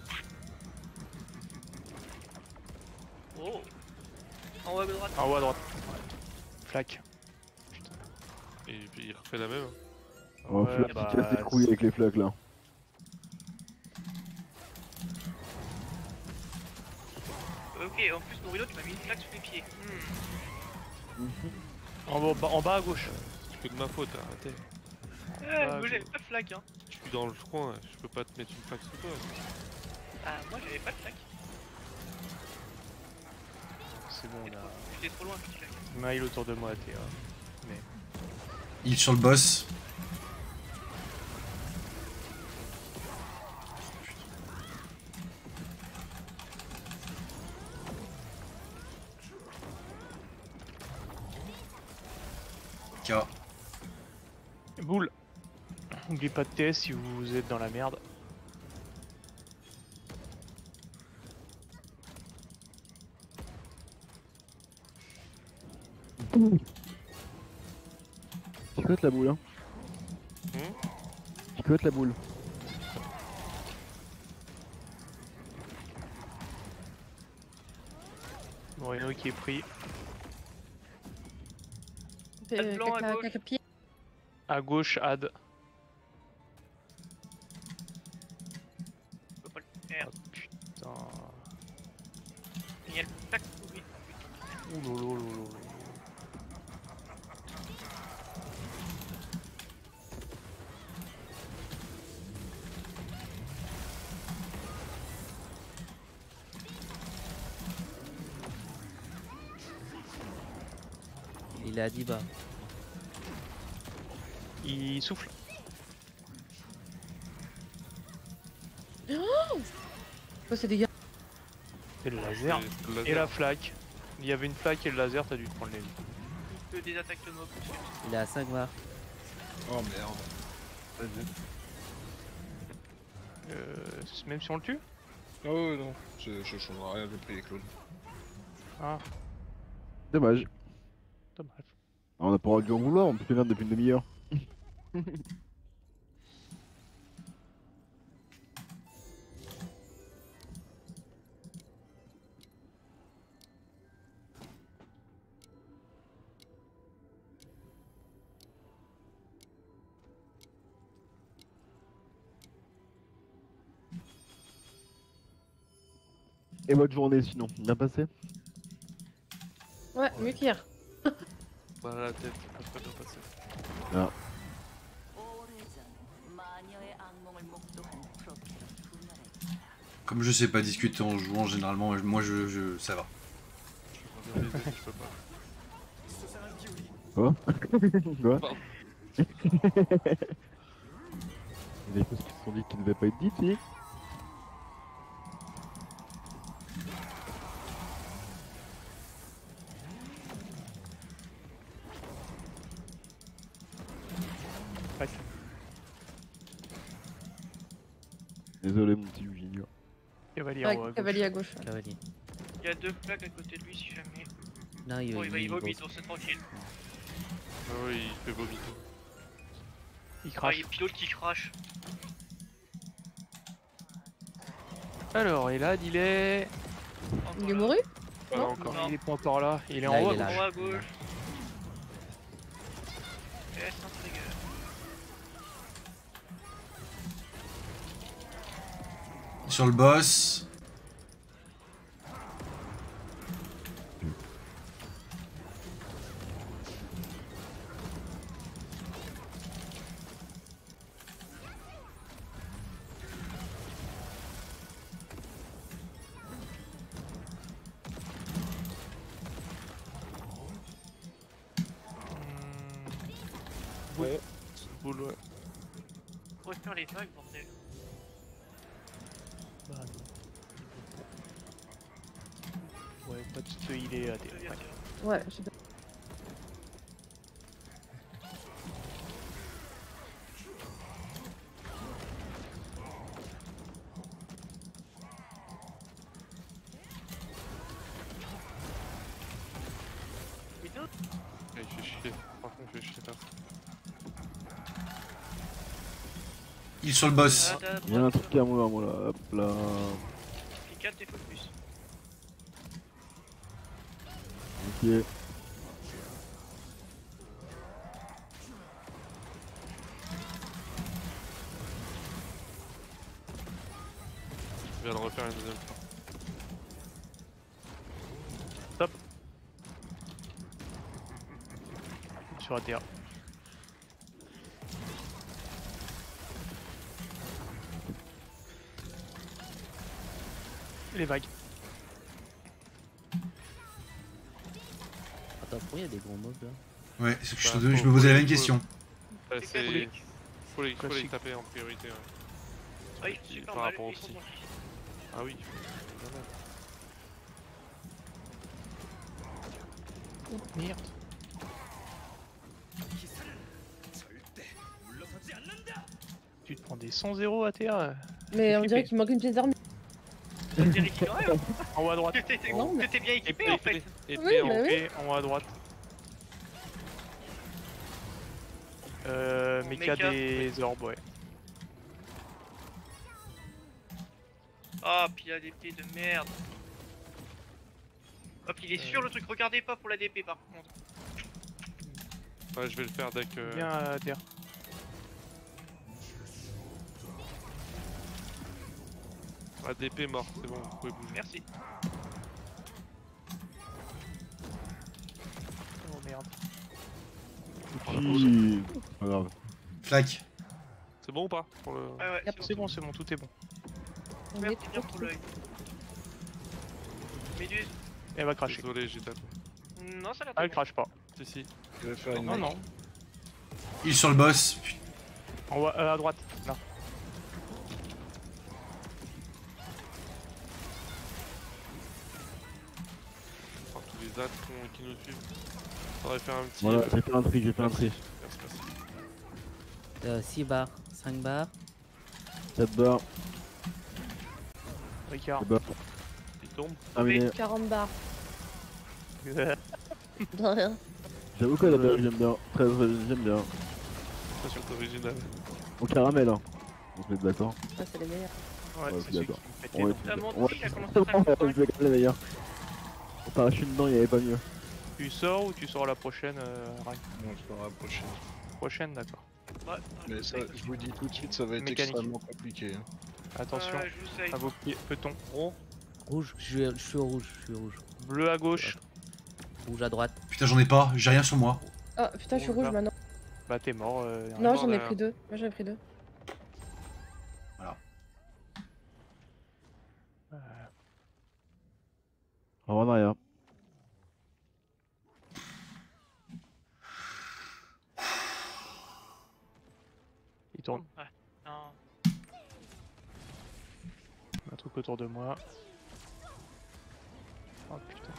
Oh. En haut à droite. En haut à droite. Flac. Et puis il refait la même. Hein. Oh, Ouais, Flack bah, qui casse les couilles avec les flaques là. Ok, en plus, Morino, tu m'as mis une flaque sous les pieds. En bas à gauche. C'est que de ma faute, arrêtez. Moi, j'avais pas de flaque, hein. Je suis dans le coin, je peux pas te mettre une flaque sous toi. Ah, moi, j'avais pas de flaque. C'est bon, on a J'étais trop loin, petite flaque. Mail autour de moi, Théa. Mais Il est sur le boss. K. boule. N'oubliez pas de TS si vous êtes dans la merde. Picote la boule, hein. Picote la boule. Moreno qui est pris. Pas de blanc à gauche. Caca-pied. À gauche, Ad. Je peux pas le faire. Putain. Il y a le flaque sous lui. Ouh. Il est à 10 bas. Il souffle. Quoi, c'est des gars. Et le laser. C'est le laser. Et la flaque. Il y avait une flaque et le laser, t'as dû te prendre les vies. Il peut des attaques de mob. Il est à 5 barres. Oh merde. Vas-y. Même si on le tue. Oh non, je changerai rien, je vais prier Claude. Ah, Dommage. dommage. On a pas dû en vouloir, on peut plus faire depuis une demi-heure. Et votre journée sinon, bien passé? Ouais, mieux qu'hier. Bah la tête, pas très bien passé. 오래전 마녀의 악몽을 목도한 프로케를 분열했다. Comme je sais pas discuter en jouant généralement, moi ça va. Je reviens les ailes, je peux pas. Quoi? Quoi? Pardon. Il y a des choses qui se sont dites qui ne devaient pas être dites, si? Flaque. Désolé mon petit Junior. Cavalier en haut à Ouais, gauche. cavalier à gauche. Cavalier. Il y a deux flaques à côté de lui si jamais. Non, il Bon, il va y vomir, bosse. donc c'est tranquille. Ah oui, il fait vomito. Il Ah, crache. il y a pilote qui crache. Alors, Elad, il est. Il est mouru? Pas Non. encore. Non. Il est pas encore là. Il est Là, en il haut. est là. En haut à gauche. S un trigger. Sur le boss. Boule, ouais. Refaire les vagues, bordel. Bah, non. Ouais, pas de se healer à des. Ouais. Ouais, je sais pas. Il sur le boss. Il y a un truc à moi là. Hop là. Fais 4 et focus. Ok. Je vais le refaire une deuxième fois. Stop. Sur ATA. Les vagues. Attends, pourquoi il y a des gros mobs là? Ouais, c'est que Bah, je me posais la même question. Ouais, C'est faut les classique. taper en priorité. Ouais. Ah, ils sont super Par mal, rapport au ils sont psy. bons. Ah oui. Merde. Tu te prends des 100-0 ATA. Mais on flippé. dirait qu'il manque une pièce d'armure. On dirait qu'il aurait, hein. En haut à droite. Non, mais- T'étais bien équipé en fait. Et Oui, bah oui. Et en haut à droite. Mecha Mecha. des orbes, ouais. Ah, puis la DP de merde. Hop, il est sur le truc, regardez pas pour la DP par contre. Ouais, je vais le faire dès que. Bien ATA. ADP mort, c'est bon, vous pouvez bouger. Merci. Oh merde. Qui... Pas grave. Flac. C'est bon ou pas pour le... Ouais, ouais, C'est bon, c'est bon, tout est bon. On Merde, est c'est bien pour l'œil. Méduse. Elle va cracher. Désolé, j'ai tapé. Non, ça l'a Ah, elle crache pas. Si, si. Il va faire une Non, non. Il sur le boss. En haut, à droite, là. Enfin, tous les ânes qui nous suivent. Faudrait faire un petit. Voilà, j'ai fait un tri, j'ai fait un tri. Merci, merci. 6 barres, 5 barres. 4 barres, Ricard. 4 barres. Il tombe. Terminé. 40 barres. De rien. J'avoue que la berry j'aime bien. Très j'aime bien. C'est original. Au caramel hein. On se met d'accord. Ah, c'est les meilleurs. Ouais, Ouais, c'est celui qui d'accord. me pète les Ouais, dents. La montée, ouais, il a commencé c'est à bon, faire je vais garder d'ailleurs. On parachute dedans, il y avait pas mieux. Tu sors ou tu sors la prochaine, Rai? On se fera la prochaine. Prochaine, d'accord. Ouais, Mais ça, je vous dis tout de suite, ça va être Mécanique. extrêmement compliqué. Hein. Attention, Ouais, je vous sais. à vos pieds. Peut-on rond. Rouge, je suis au rouge, je suis au rouge. Bleu à gauche. Rouge à droite. Putain, j'en ai pas, j'ai rien sur moi. Oh putain, je suis rouge maintenant. Bah, t'es mort. Non, mort, j'en ai là. pris 2. Moi, j'en ai pris 2. On va en arrière. Il tourne. Ouais. Non. Un truc autour de moi. Oh putain.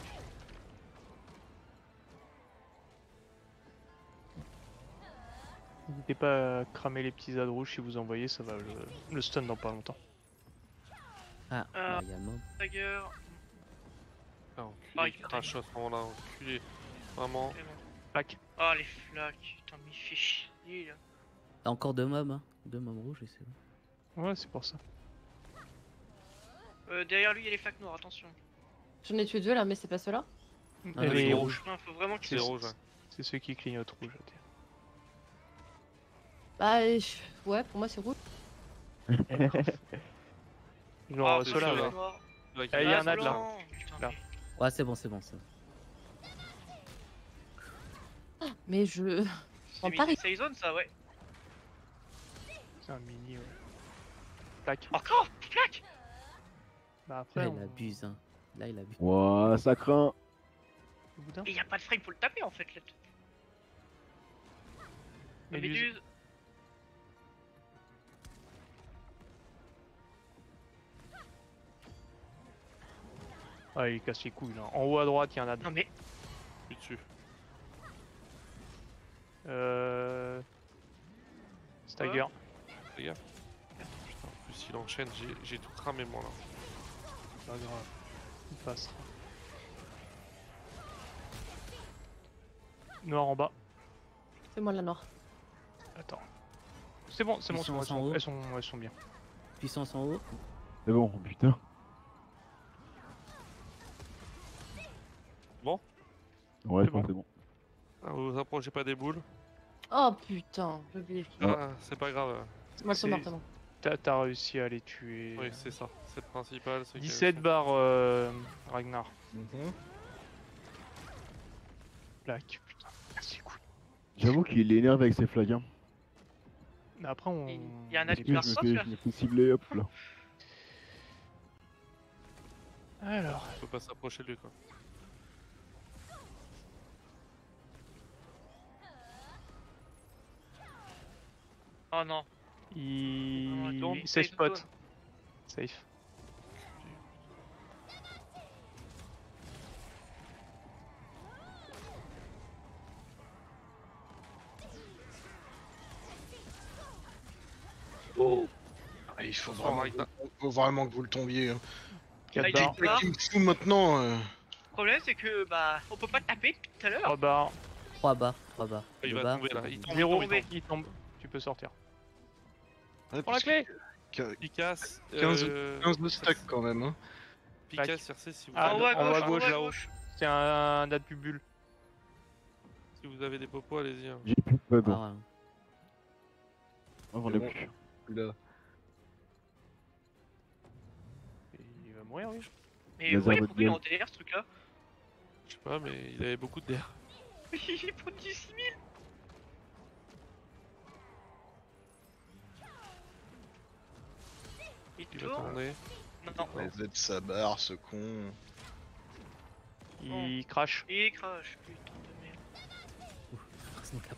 N'hésitez pas à cramer les petits ZAD rouges si vous en voyez, ça va le stun dans pas longtemps. Ah, Ah. il y a le mob. Tiger. Ah, Ah, enculé, il il crache à ce moment-là, enculé. Vraiment. C'est bon. Pack. Ah, les flaques. Putain, mais il fait chier là. T'as encore 2 mobs, hein. 2 mobs rouges et c'est bon. Ouais, c'est pour ça. Derrière lui, il y a les flaques noires, attention. J'en ai tué 2 là, mais c'est pas ceux-là. Ah, Et mais les c'est rouges. Non, faut vraiment qu'il C'est se... rouge, ouais. C'est ceux qui clignotent rouge. Bah, ouais, pour moi, c'est rouge. Genre Ah, ceux-là, ceux-là. là. noir. Là, Ah, il y a Ah, un ad là. blanc. Putain, Là. mais- Ouais, c'est bon, c'est bon, c'est bon. Mais je. C'est En mis- Paris. C'est zone ça, ouais. C'est un mini, ouais. Tac. Encore flaque. Bah après, Là, on... il abuse, hein. Là, il abuse. Ouah, ça craint. au bout d'un. Et y a pas de frame pour le taper en fait là. Méduse. Méduse. Ah, il casse les couilles là. En haut à droite, il y a un ad. Non mais. Je suis dessus. Stagger. Fais gaffe. Putain, en plus, il enchaîne, j'ai tout cramé moi là. Pas grave. Il passera. Noir en bas. C'est moi la noire. Attends. C'est bon, c'est bon, Puissance elles en haut. elles sont bien. Puissance en haut. C'est bon, putain. Bon, Ouais, C'est je pense bon. que c'est bon. ah, vous approchez pas des boules. Oh putain, je vais Ah, c'est pas grave. C'est moi qui suis C'est- morte avant. T'as réussi à les tuer. Oui, c'est ça. C'est le principal. c'est que- 17 barres Ragnar. Mhm. Black, putain, c'est cool. J'avoue qu'il est énervé avec ses flags. Hein. Mais après on. Il y a un Parce autre que qui je me fais cibler, hop là. Alors. On peut pas s'approcher de lui, quoi. Oh non. Don't Safe save spot. zone. Safe. Ah, il faut Oh, vraiment, Ragnar. faut vraiment que vous le tombiez. Hein. 4 il barres. est là. Ce qui me fout maintenant. Le problème c'est que bah on peut pas taper depuis tout à l'heure. 3 barres. 3 barres. 3 barres. Il Deux va barres, tomber là. c'est Il bon. tombe. 0, tomber. il tombe. Tu peux sortir. Ouais, Prends la parce clé. que- Il casse. 15 de stack quand même. Hein. Picasse, Circé, si vous Ah, En avez haut à en haut à gauche, en haut gauche, à là-haut. gauche. C'est un date bulle. Si vous avez des popos, allez-y. Hein. J'ai plus de pub. Ah, ouais. Oh, j'en ai C'est bon. plus. Là. Il va mourir, oui. Mais Laser ouais, de pourquoi il est gueule. en DR ce truc là? Je sais pas, mais il avait beaucoup de d'air. Il prend 16 000. Il Il va tourne. tourner. Non, Ouais, Z sa barre, ce con. Il crash. il crash, putain de merde. C'est mon cap.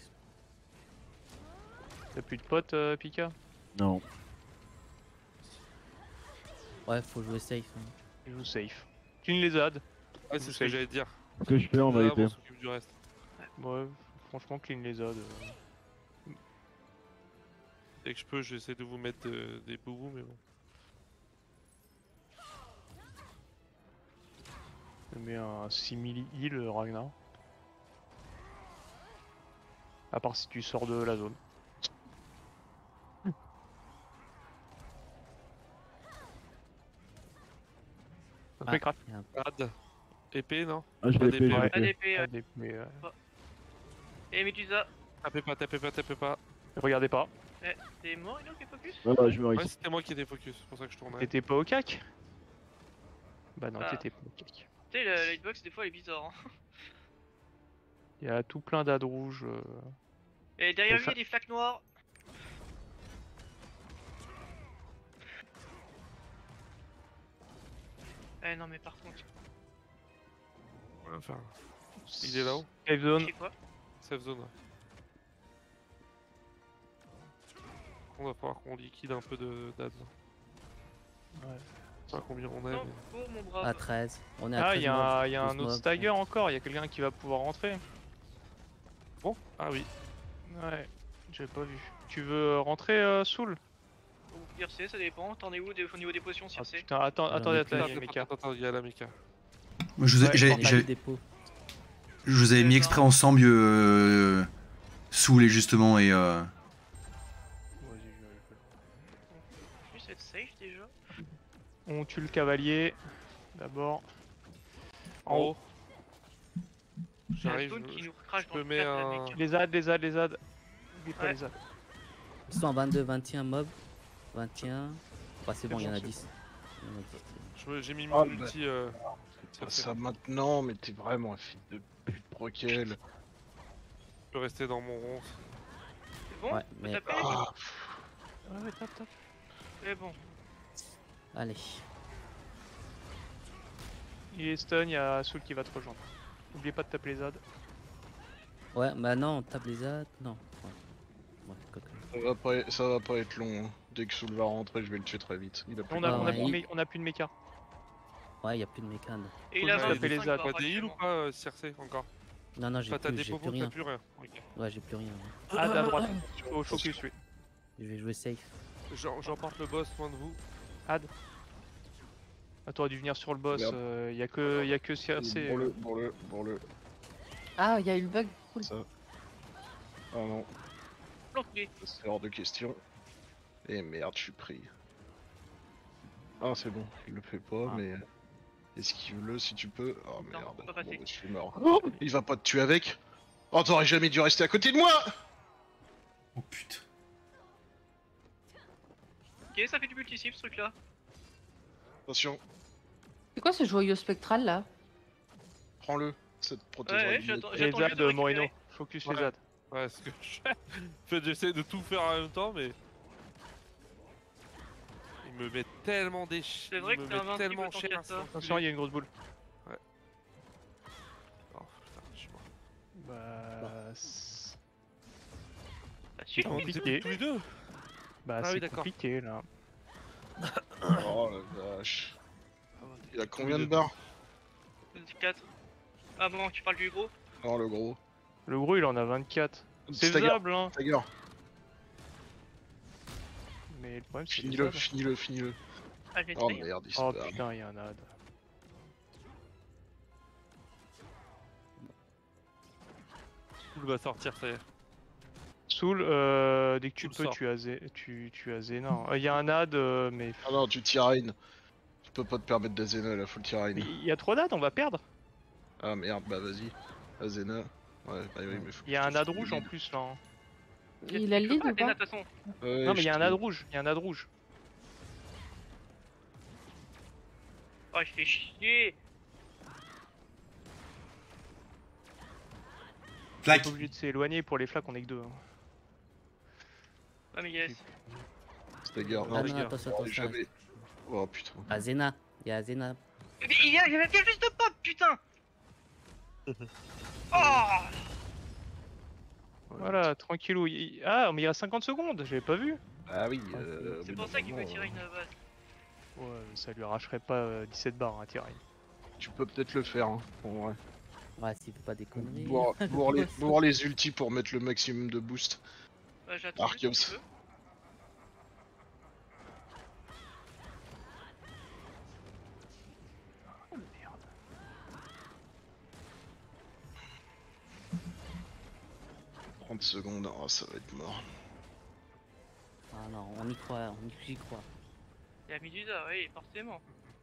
T'as plus de potes, Pika? Non. Ouais, faut jouer safe. Hein. Il joue safe. Clean les adds. Ouais, c'est ce que j'allais dire. Ce que je fais en Là, vérité. on s'occupe du reste. Ouais, franchement, clean les adds. Dès que je peux, j'essaie de vous mettre des boubous, mais bon. Je mets un 6000 heal, Ragnar. À part si tu sors de la zone. Ça te fait crash. Il y a un- Ad. Épée, non? Ah, je Pas l'ai d'épée, fait, je ouais. l'ai ADP, fait. Mais et Medusa, Tapez pas, tapez pas, tapez pas. regardez pas. t'es mort, il est focus? Voilà, je me Ouais, risque. c'était moi qui étais focus, c'est pour ça que je tournais. T'étais pas au cac? Bah non, Ah. t'étais pas au cac. Tu sais, la hitbox des fois elle est bizarre. Hein. Il y a tout plein d'adds rouges. Et derrière Et lui, il y a des flaques noires. Eh non, mais par contre, Ouais, enfin, il est là-haut. Safe zone. c'est quoi? Safe zone. Ouais. On va falloir qu'on liquide un peu d'ad. Ouais. Je sais pas combien on est. Non, Mais... cours mon brave. À 13. On est à Ah, 13 il y a mobs, un, y a un 12 autre mobs. stagger encore, il y a quelqu'un qui va pouvoir rentrer. Bon, ah oui. Ouais, j'ai pas vu. Tu veux rentrer, Soul? Ou Circé, ça dépend. T'en es où au niveau des potions, Ah Circé? putain, attends, Alors, attendez, on est attendez, Attends, il y a Mika. attends, il y a la Mika. Moi, je vous, ai- Ouais, j'ai- On a j'ai- le dépôt. je vous avais mis exprès ensemble Soul et justement et Vas-y, Juste être safe déjà. On tue le cavalier. D'abord. En En haut. haut. Il y a un J'arrive. stone qui nous crache dans peux le mettre cadre, un- mec. Les adds, les adds, les adds. Oublie pas Ouais. les adds. Ils sont à 22, 21 mobs. 21. Bah, c'est bon, il y en a bon, 10. Il y en a 10. J'ai mis Ah, mon bah. ulti. Pas ça maintenant, mais t'es vraiment un fils de pute, Broquel. Je peux rester dans mon rond. C'est bon? Ouais, Faut mais- taper? Ah, Ouais, tape, tape. C'est bon. Allez. Il est stun, il y a Soul qui va te rejoindre. N'oubliez pas de taper les adds. Ouais, bah non, on tape les adds. Non. Ouais. Ouais, coco. ça va pas être long. Hein. Dès que Soul va rentrer, je vais le tuer très vite. Il a plus On de a, Ah, on a ouais, plus, de mé- on a plus de méca. Ouais, y a plus de mécan. Et Faut il a que je tape 25 les adds. barres T'as des heals ou actuellement. pas, Circé, encore? Non, non, j'ai Enfin, t'as plus, des j'ai popos, plus t'as rien. plus rien. Ok. Ouais, j'ai plus rien. ouais. Add à droite. Au focus, oui. Je vais jouer safe. J'emporte le boss loin de vous. Ah, t'aurais dû venir sur le boss. Merde. Y a que CRC. Pour le. Ah, il y a eu le bug. Ça. Ah non. l'enculé. C'est hors de question. Et merde, je suis pris. Ah, c'est bon, il le fait pas, mais. Esquive-le si tu peux. Oh Non, merde, pas passer. bon, je suis mort. Oh, il va pas te tuer avec. Oh, t'aurais jamais dû rester à côté de moi. Oh putain. Ok, ça fait du multi-cible ce truc là. Attention, C'est quoi ce joyau spectral là? prends-le. Ça te protégera. Ouais, du j'attends Les juste de ZAD, récupérer. Moreno. Focus les Ouais. ZAD. Ouais, c'est ce que je fais. En fait, j'essaie de tout faire en même temps, mais. Il me met tellement des chiens. C'est vrai Il que me t'es met invincible tellement tant qu'il y cher. a ça. Attention, il y a une grosse boule. Oh putain, je suis mort. Bah. C'est Bah, suis Oh, compliqué. c'est tous les deux. Bah, Ah oui, c'est d'accord. compliqué là. Oh la vache. Ah, Il a combien de barres? 4. Ah bon, tu parles du gros? Oh, le gros. Le gros, il en a 24. C'est Stagger, faisable, hein. Stagger. Mais le problème, c'est Finis-le, les ZAD. finis-le, finis-le. Ah, j'ai Oh essayé. merde, il se Oh barre. putain, il y a un ad. Soul va sortir, ça y est. Soul, dès que tu Soul peux, sort. tu as Zena. Il y a un ad, mais Ah non, tu tyrannes. Tu peux pas te permettre d'Azena là, faut le tyranne. il y a trop d'ad, on va perdre. Ah merde, bah vas-y. Azena. Ouais, bah oui, mais faut Il y a que un je ad fasse rouge le en lead. plus là. Hein. Il a le lead ou Athéna, pas? de toute façon. Ouais, Non, mais il y a un je ad te- rouge. Il y a un ad rouge. Oh, il fait chier. On Flac. est obligé de s'éloigner pour les flaques, on est que deux. Hein. Ah, mais yes. Stagger. Ah les non, gars, attention, on est attention. jamais- Oh putain. Azena, il y a Azena. Mais il y a juste de pop, putain. Oh. Voilà, tranquillou. Ah, mais il y a 50 secondes, j'avais pas vu. Ah oui, C'est pour ça qu'il veut tirer une base. Ouais, ça lui arracherait pas 17 barres à tirer. Tu peux peut-être le faire, hein, en vrai. Ouais, s'il fait pas des conneries. Boire les ultis pour mettre le maximum de boost. Bah, j'attends Arceus. juste un petit peu. Oh merde. « 30 secondes, oh, ça va être mort. Ah non, on y croit, j'y crois. Il y a Medusa, oui, forcément.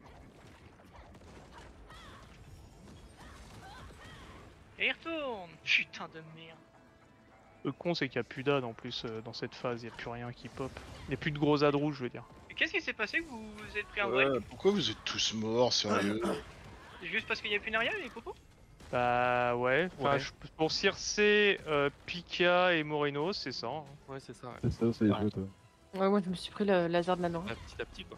Et il retourne. Putain de merde. Le con, c'est qu'il y a plus d'ad en plus dans cette phase, il y a plus rien qui pop. Il y a plus de gros ad rouges, je veux dire. Et qu'est-ce qui s'est passé que vous vous êtes pris un break? Pourquoi vous êtes tous morts, sérieux? C'est juste parce qu'il y a plus Naria les popos? Bah ouais, enfin, Ouais. pour Circe, Pika et Moreno, c'est ça. Hein. Ouais, c'est ça. Ouais. C'est ça, c'est les jeux, toi. Ouais, moi je me suis pris le laser de la main. Ouais, petit à petit, quoi.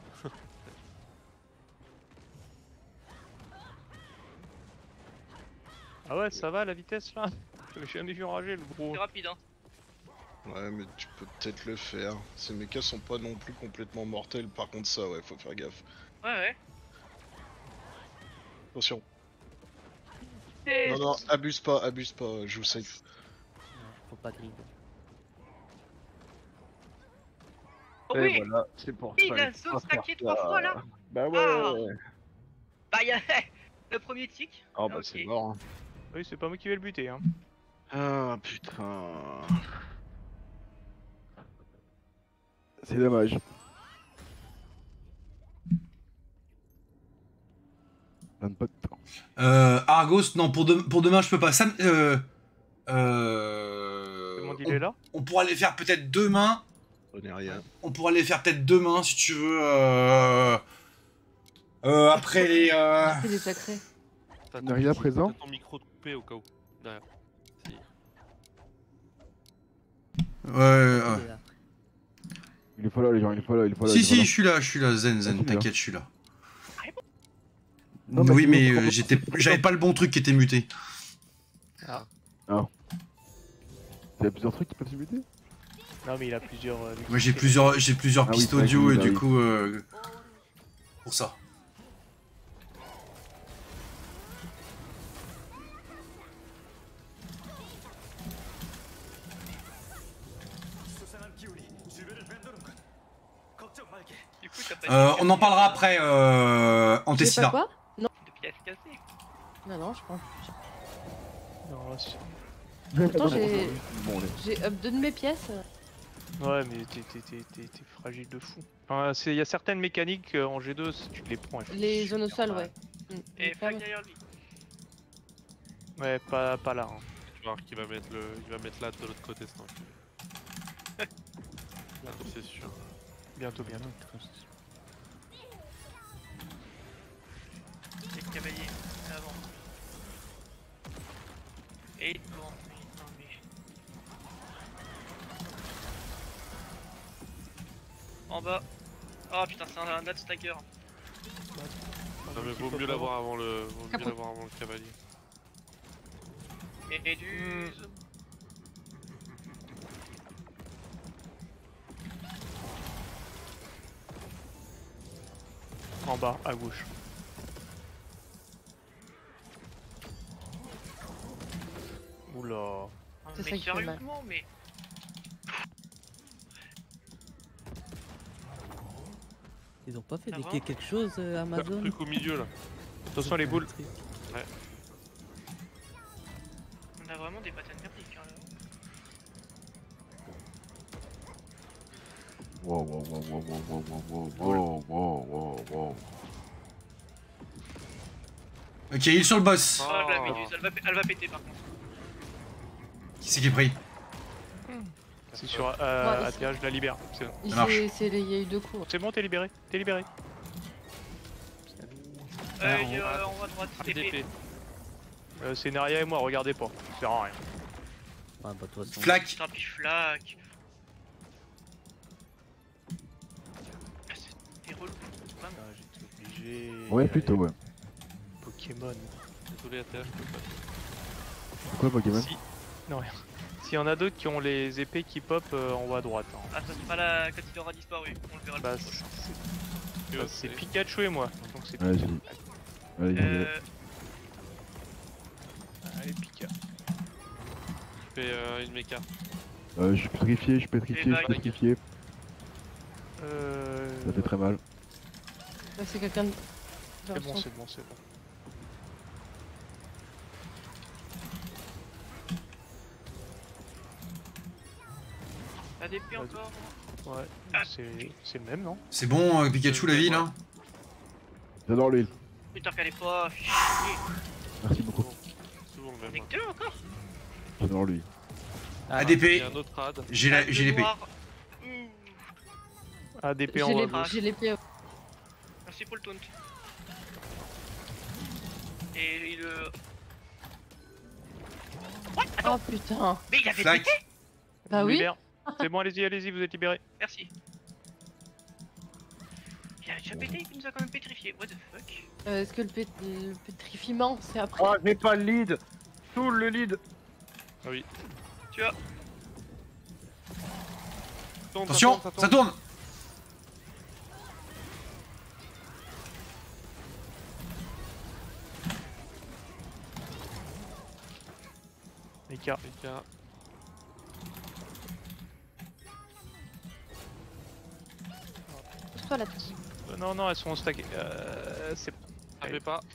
Ah ouais, ça va la vitesse là. J'avais jamais vu enrager le gros. C'est rapide, hein. Ouais, mais tu peux peut-être le faire. Ces mechas sont pas non plus complètement mortels, par contre ça, ouais, faut faire gaffe. Ouais, ouais. Attention. Et... Non, non, abuse pas, joue safe. Ouais, faut pas grid. Oh Et oui, voilà, c'est pour il ça. a zone stacké 3 fois là. Bah ouais. Ah. Bah y'a le premier tic. Oh bah Ok. c'est mort. Hein. Oui, c'est pas moi qui vais le buter. Hein. Ah putain. C'est dommage. Donne pas de temps. Argos, non, pour demain, je peux pas. Sam, Comment il est là? on pourra les faire peut-être demain. On est rien. On pourra les faire peut-être demain si tu veux. Après les. C'est des sacrés. T'as Naria présent? ton micro coupé au cas où. Derrière. Si. Ouais. Il est là. Il est pas là, les gens, il est pas là, il est pas là. Si, il est pas si, là. je suis là, Zen, Ah, tu es là. t'inquiète, je suis là. Non, oui, c'est mais bon, j'avais pas le bon truc qui était muté. Il y a plusieurs trucs qui peuvent se muter? Non, mais il a plusieurs. Moi, j'ai plusieurs Ah oui, pistes c'est vrai audio que et bah du oui. coup. Pour ça. Du coup, t'as pas On en parlera après, J'ai pas Antessida. quoi? Non. de pièces cassées. Non, je pense. Non, c'est- Pourtant, Bon, j'ai up 2 de mes pièces. Ouais, mais t'es fragile de fou. Enfin, il y a certaines mécaniques en G2, si tu les prends. Elles font Les super zones au sol, mal. ouais. Et flag derrière lui. Ouais, pas là. Hein. Tu vas voir qu'il va mettre il va mettre là de l'autre côté, c'est un peu. C'est sûr. Bientôt. C'est le cavalier, avant. Et il tourne. Non, mais... En bas. Oh putain, c'est un Nat Stagger. Non mais vaut mieux l'avoir avant le cavalier. Méduse. En bas, à gauche. Oula. C'est ça Mais qui fait mal. sérieusement, mais... Ils ont pas fait Ça des va quelque chose Un Amazon? truc au milieu là. Attention les boules. On a vraiment des patates merdiques, hein, là. Wow. Ok, il est sur le boss. Oh, la méduse, elle va péter par contre. Qui c'est qui est pris? C'est sur Ouais, ATH, je la libère. C'est bon. Ça marche. Il y a eu 2 coups. C'est bon, t'es libéré. T'es libéré. On va à droite, épée. ADP. C'est Neria et moi, regardez pas. Ça sert à rien. Ah bah de toute façon. Flac. Putain, puis flac. Ah, c'est relou. Ah, j'étais obligé. Ouais, plutôt, ouais. Pokémon. Désolé ATH, je peux pas. C'est quoi Pokémon? Si. Non, rien. S'il y en a d'autres qui ont les épées qui pop en haut à droite. Hein. Ah, ça sera là quand il aura disparu. On le verra Bah, le plus prochain. c'est Pikachu et moi. Donc c'est Ouais, j'ai dit. Allez, Allez, Pika. Je fais une méca. je suis pétrifié, Ça fait très mal. Là, c'est quelqu'un de... C'est bon. ADP encore. Ouais, c'est le même, non? C'est bon, Pikachu, la vie là? J'adore l'huile. Putain, qu'elle est pas. Chier. Merci beaucoup. Toujours le On même. est que deux encore. J'adore lui. Il y ADP. a un autre rad. J'ai l'épée. ADP en haut à gauche. J'ai l'épée. Merci pour le taunt. Et le. Oh putain. Mais il avait Flac. pété. Bah Je vous oui. libère. C'est bon, allez-y, vous êtes libérés. Merci. Il avait déjà pété, il nous a quand même pétrifié. What the fuck. Est-ce que le pétrifiement, c'est après? Oh, j'ai pas le lead. Tout le lead. Ah oui. Tu vois. Attention, ça tourne. Mika. Pousse-toi là-dessus. Non, elles sont stackées. C'est Ça fait pas.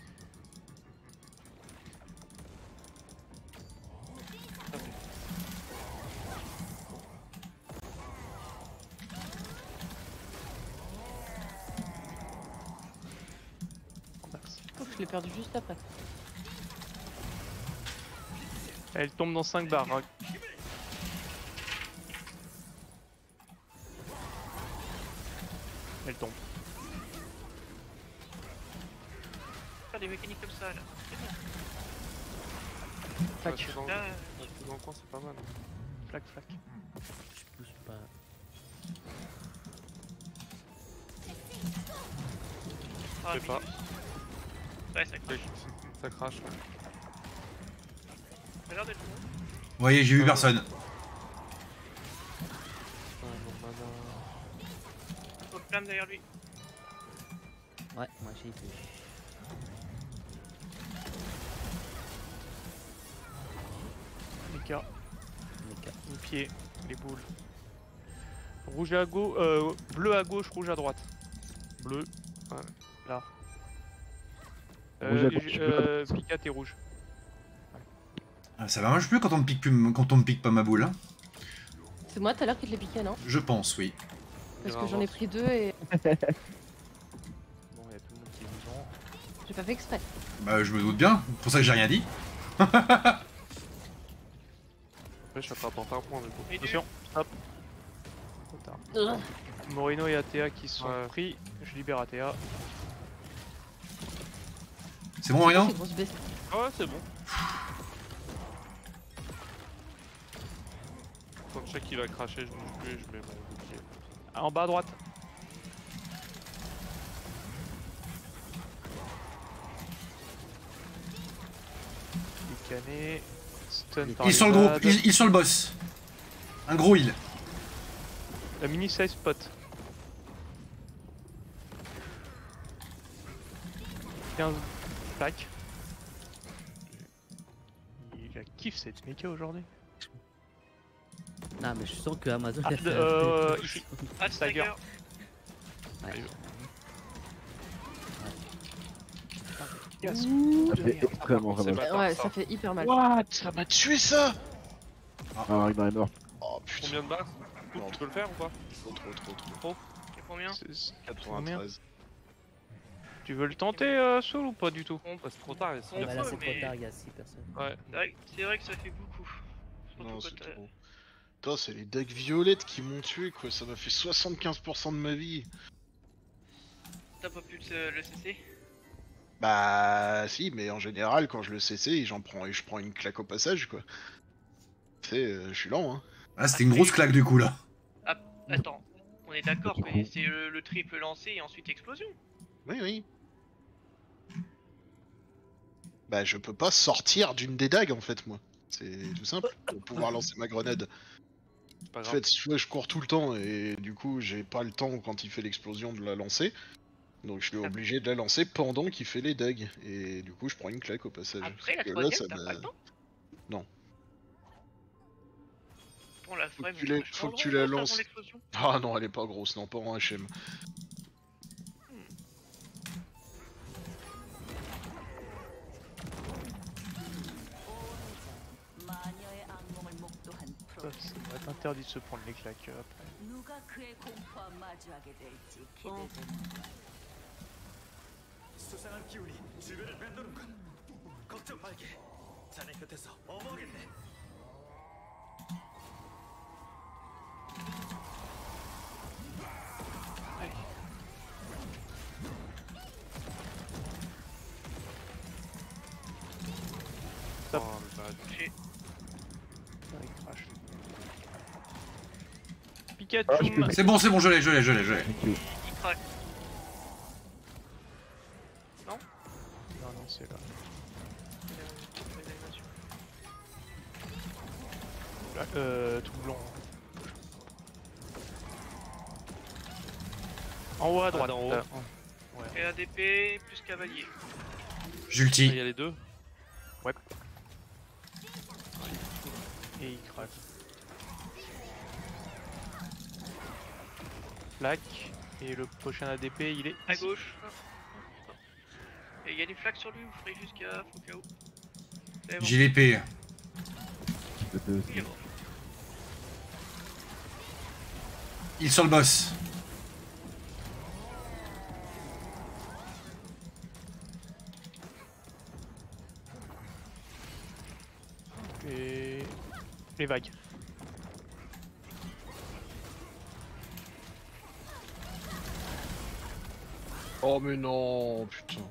Ouf, je l'ai perdu juste après. Elle tombe dans 5 barres. Hein. Elle tombe. Faire des mécaniques comme ça là. Flac. Là, Dans le coin, c'est pas mal. Flac. Je pousse pas. ah, Je sais pas. Ouais, ça crache. Ça crache. Ouais. Ça a l'air d'être bon. Vous voyez, j'ai vu personne. Faut flamme derrière lui. Ouais, moi j'ai été. Mika. Mika. Une pied. Les boules. Rouge à gauche. Bleu à gauche, rouge à droite. Bleu. Ouais, là. Rouge à gauche, bleu à droite. Pika, t'es rouge. Ah, ça va marche plus quand on me pique pas ma boule. Hein. C'est moi tout à l'heure qui te l'ai piqué, non? Je pense, oui. Parce que j'en ai pris 2 et Bon, il y a tout le monde qui est vivant. j'ai pas fait exprès. Bah, je me doute bien. C'est pour ça que j'ai rien dit. Après, je suis pas porter un point, du coup. Attention, hop. Trop tard. Morino et Atea qui sont pris. Je libère Atea. C'est bon, Morino? C'est grosse bestie. Ah ouais, c'est bon. Quand je sais qu'il va cracher, je bouge plus, je mets mon bouclier. Ah, en bas à droite. Cané. Stun par Il est les sur le groupe, ZAD. il est sur le boss. Un gros heal. La mini size spot. Plaque. Il a kiff cette mecha aujourd'hui. Non, mais je sens que Amazon Ah, a fait un peu- ici. Ah, Stagger. Ouais. Ça fait extrêmement C'est mal. pas Ouais, ça. ça fait hyper mal. What? Ça m'a tué ça! Ah, Ragnar est mort. Oh putain. Combien de barres? Tu peux le faire ou pas? Trop. C'est combien? 93. Tu veux le tenter, Soul, ou pas du tout? Bah, c'est trop tard, il y a six On Bah là, peut, c'est mais- trop tard, il y a 6 personnes. Ouais. C'est vrai que ça fait beaucoup. Surtout Non, quand c'est trop. Putain, c'est les decks violettes qui m'ont tué quoi, ça m'a fait 75% de ma vie. t'as pas pu le cesser. Bah si, mais en général quand je le CC, je prends une claque au passage quoi. Je suis lent hein. Ah, c'était une grosse claque du coup là. Attends, on est d'accord que c'est le triple lancé et ensuite explosion. Oui. Bah je peux pas sortir d'une des dagues en fait moi. C'est tout simple, pour pouvoir lancer ma grenade. C'est pas En grave. fait, soit je cours tout le temps et du coup j'ai pas le temps quand il fait l'explosion de la lancer. Donc je suis obligé de la lancer pendant qu'il fait les dagues. Et du coup je prends une claque au passage. Après la Sauf que troisième, ça t'as m'a- pas le temps. Non. Pour la frame, Faut que tu la lances. Ah non, elle est pas grosse, non, pas en HM. 마녀의 악몽을 목도한 Ça, 프로. ça va être interdit de se prendre les claques après. 누가 그의 공포와 마주하게 될지 기대된다. 수상한 기운이 주변을 맴도는군. 걱정 말게. 자네 곁에서 어머겠네. Stop. Oh, le bad. Ah, il crache. Pikachu. C'est bon, je l'ai. Thank you. Il craque. Non, c'est là. Là, tout blanc. En haut à droite. d'en haut. Ouais. Et ADP plus cavalier. Ah, il Julti. y a les deux. Et il craque. Plaque. Et le prochain ADP, il est À ici. gauche. Et il y a des flaques sur lui, vous ferez juste gaffe au cas où. C'est bon. J'ai l'épée. C'était aussi. Il est mort. Il est sur le boss. Et les vagues. Oh mais non, putain.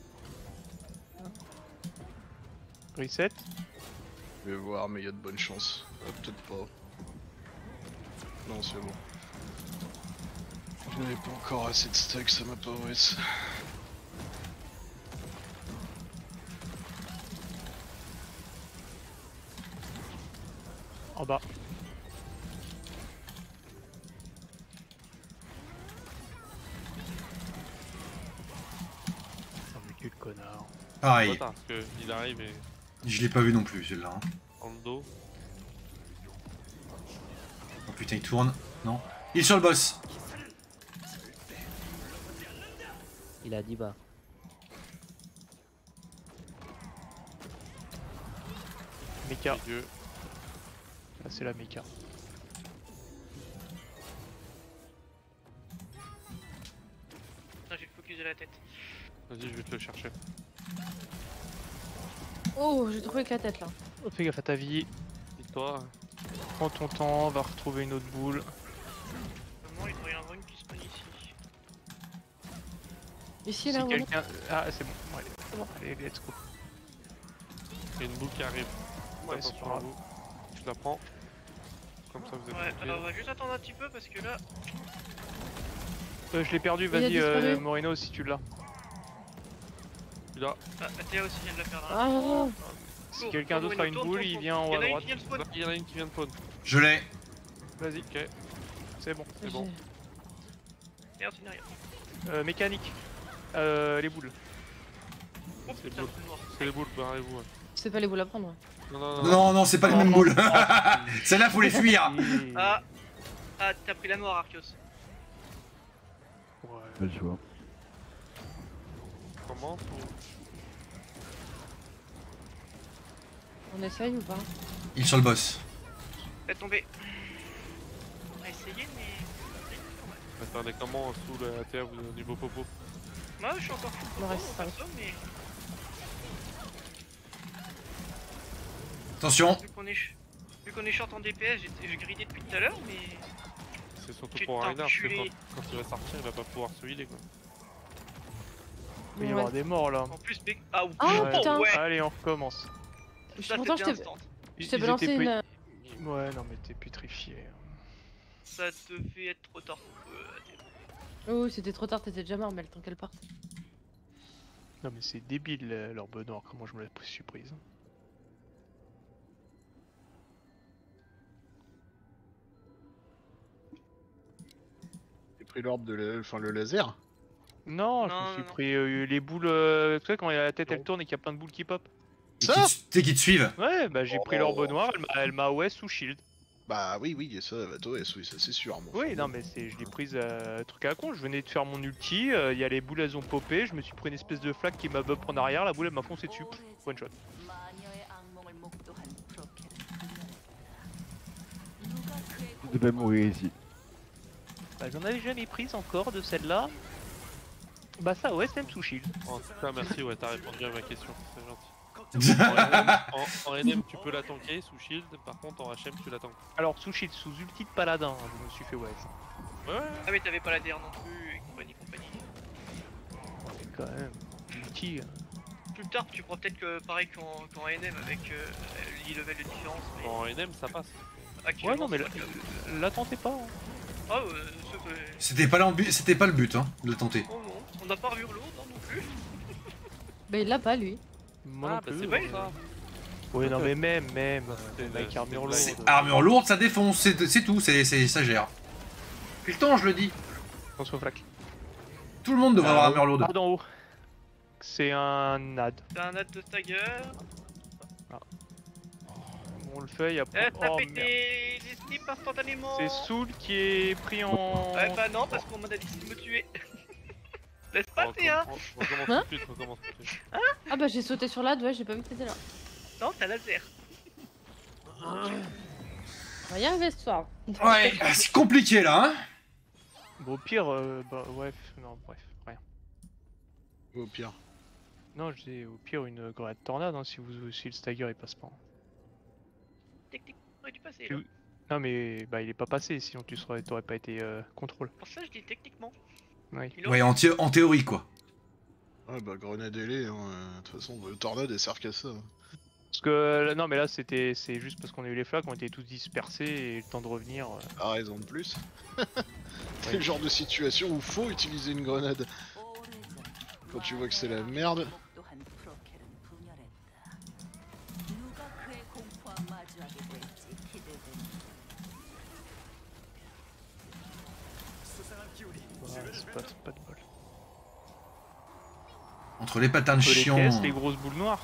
Reset. Je vais voir, mais il y a de bonnes chances. Peut-être pas. Non, c'est bon. Je n'avais pas encore assez de stack, ça m'a pas OS. En bas. Oh mais quel connard. Pareil. Trop tard, parce que il arrive et Je l'ai pas vu non plus celui-là. Hein. dans le dos. Oh putain, il tourne. Non. Il est sur le boss. Il a 10 barres. Mecha. Dieu. Là c'est la mecha. la tête. Vas-y, je vais te le chercher. Oh, j'ai trouvé que la tête là. Oh, fais gaffe à ta vie. Dis-toi. Prends ton temps, va retrouver une autre boule. Normalement, il devrait y en avoir une qui spawn ici. Ici Si là, voilà. quelqu'un. Ah, c'est bon. Ouais, c'est bon. Allez, let's go. Il y a une boule qui arrive. Ouais, Attention c'est pas à grave. vous. Je la prends. Comme ça, vous êtes Ouais, tranquille. alors on va juste attendre un petit peu parce que là. Je l'ai perdu, Il a vas-y, disparu. Moreno, si tu l'as. Là. Ah, Théa aussi vient de la perdre. Ah, Si quelqu'un d'autre a une boule, il vient en haut à droite. Il y en a une qui vient de spawn. Je l'ai. Vas-y, Ok, c'est bon. c'est bon. Merde, c'est derrière. Mécanique. Les boules. Oh C'est putain, boule. c'est mort. C'est les boules, barrez-vous. c'est pas les boules à prendre. Ouais. Non, non, c'est pas les mêmes boules. Celles-là, faut les fuir. Ah, t'as pris la noire, Arceus. Ouais. Pas le choix. Comment On essaye ou pas? Il est sur le boss. Faites tomber. On va essayer, mais. Attendez, comment sous la terre vous au niveau popo? Moi, je suis encore fou. Il en reste cinq. Perso, mais. Attention. Vu qu'on est short en DPS, j'ai gridé depuis tout à l'heure, mais. C'est surtout Putain, pour Reinhardt, parce que enculé. quand il va sortir, il va pas pouvoir se healer quoi. Il va y avoir des morts là. En plus, ah, Ah, Ouais. putain. ouais. Allez, on recommence. Ça, Pourtant, c'était je instant. t'ai Ils balancé étaient une. Ouais, non, mais t'es putrifié. Ça te fait être trop tard. Oh, c'était trop tard, t'étais déjà mort, mais le temps qu'elle parte. Non, mais c'est débile leur Benoît, comment je me la suis prise. J'ai pris l'orbe de le laser. Non, je Non, me suis non, pris les boules. Tu sais, quand la tête elle tourne et qu'il y a plein de boules qui pop. Tu sais qui te suivent. Ouais, bah j'ai pris l'orbe Oh. noire, elle m'a OS sous shield. Bah oui, ça va t'OS, oui, ça c'est sûr. Bon, Oui, non, mais je l'ai prise truc à la con. Je venais de faire mon ulti, il y a les boules elles ont popé, je me suis pris une espèce de flaque qui m'a bump en arrière, la boule elle m'a foncé dessus. One shot. Je devais mourir ici. Bah j'en avais jamais prise encore de celle-là. Bah ça OS même sous shield. En tout cas, merci, ouais, t'as répondu à ma question, c'est gentil. En NM, tu peux la tanker sous shield, par contre en HM, tu la tankes. Alors sous shield, sous ulti de paladin, hein, je me suis fait OS. Ouais, Ah, mais t'avais pas la DR non plus, et compagnie. Mais quand même, ulti. Plus tard, tu pourras peut-être que pareil qu'en NM avec l'e-level de différence. Mais... En NM, ça passe. Ouais, non, mais la tentez pas. Hein. Ah, C'était pas le but, hein, de le tenter. Oh non, on n'a pas revu l'autre non plus. Bah, il l'a pas lui. Moi Ah, non bah plus. c'est bon ça. Oui, non, mais même, C'était avec armure lourde. C'est armure lourde, ça défonce, c'est tout, ça gère. Depuis le temps, je le dis. Attention flaque. Tout le monde devrait avoir armure lourde. Ah, d'en haut. C'est un NAD. T'as un ad de stagger. On le fait, il y a T'as oh, pété merde. les slips instantanément. C'est Soul qui est pris en. Ouais, bah non, parce qu'on m'a décidé de me tuer. Laisse passer, hein. Recommence Hein tout de suite, recommence tout de suite. Ah bah j'ai sauté sur l'ad, ouais, j'ai pas vu que t'étais là. Non, t'as laser. On va y arriver ce soir. Ouais, c'est compliqué là, hein. Bon, au pire, bah, ouais, non, bref, rien. Au pire. Non, je dis au pire une grenade tornade, hein, si le stagger il passe pas. Techniquement, aurait dû passer. Tu- Là. Non, mais bah, il est pas passé, sinon t'aurais pas été contrôle. Pour ça, je dis techniquement. Oui. Ouais, en théorie quoi. Ouais, bah grenade ailée, hein, de toute façon, le tornade elle sert qu'à ça. Parce que non, mais là c'est juste parce qu'on a eu les flaques, on était tous dispersés et le temps de revenir. Ah, raison de plus. C'est le genre de situation où faut utiliser une grenade. Quand tu vois que c'est la merde. Ouais, c'est pas de bol. Entre les patterns Les chiants. TS, les grosses boules noires.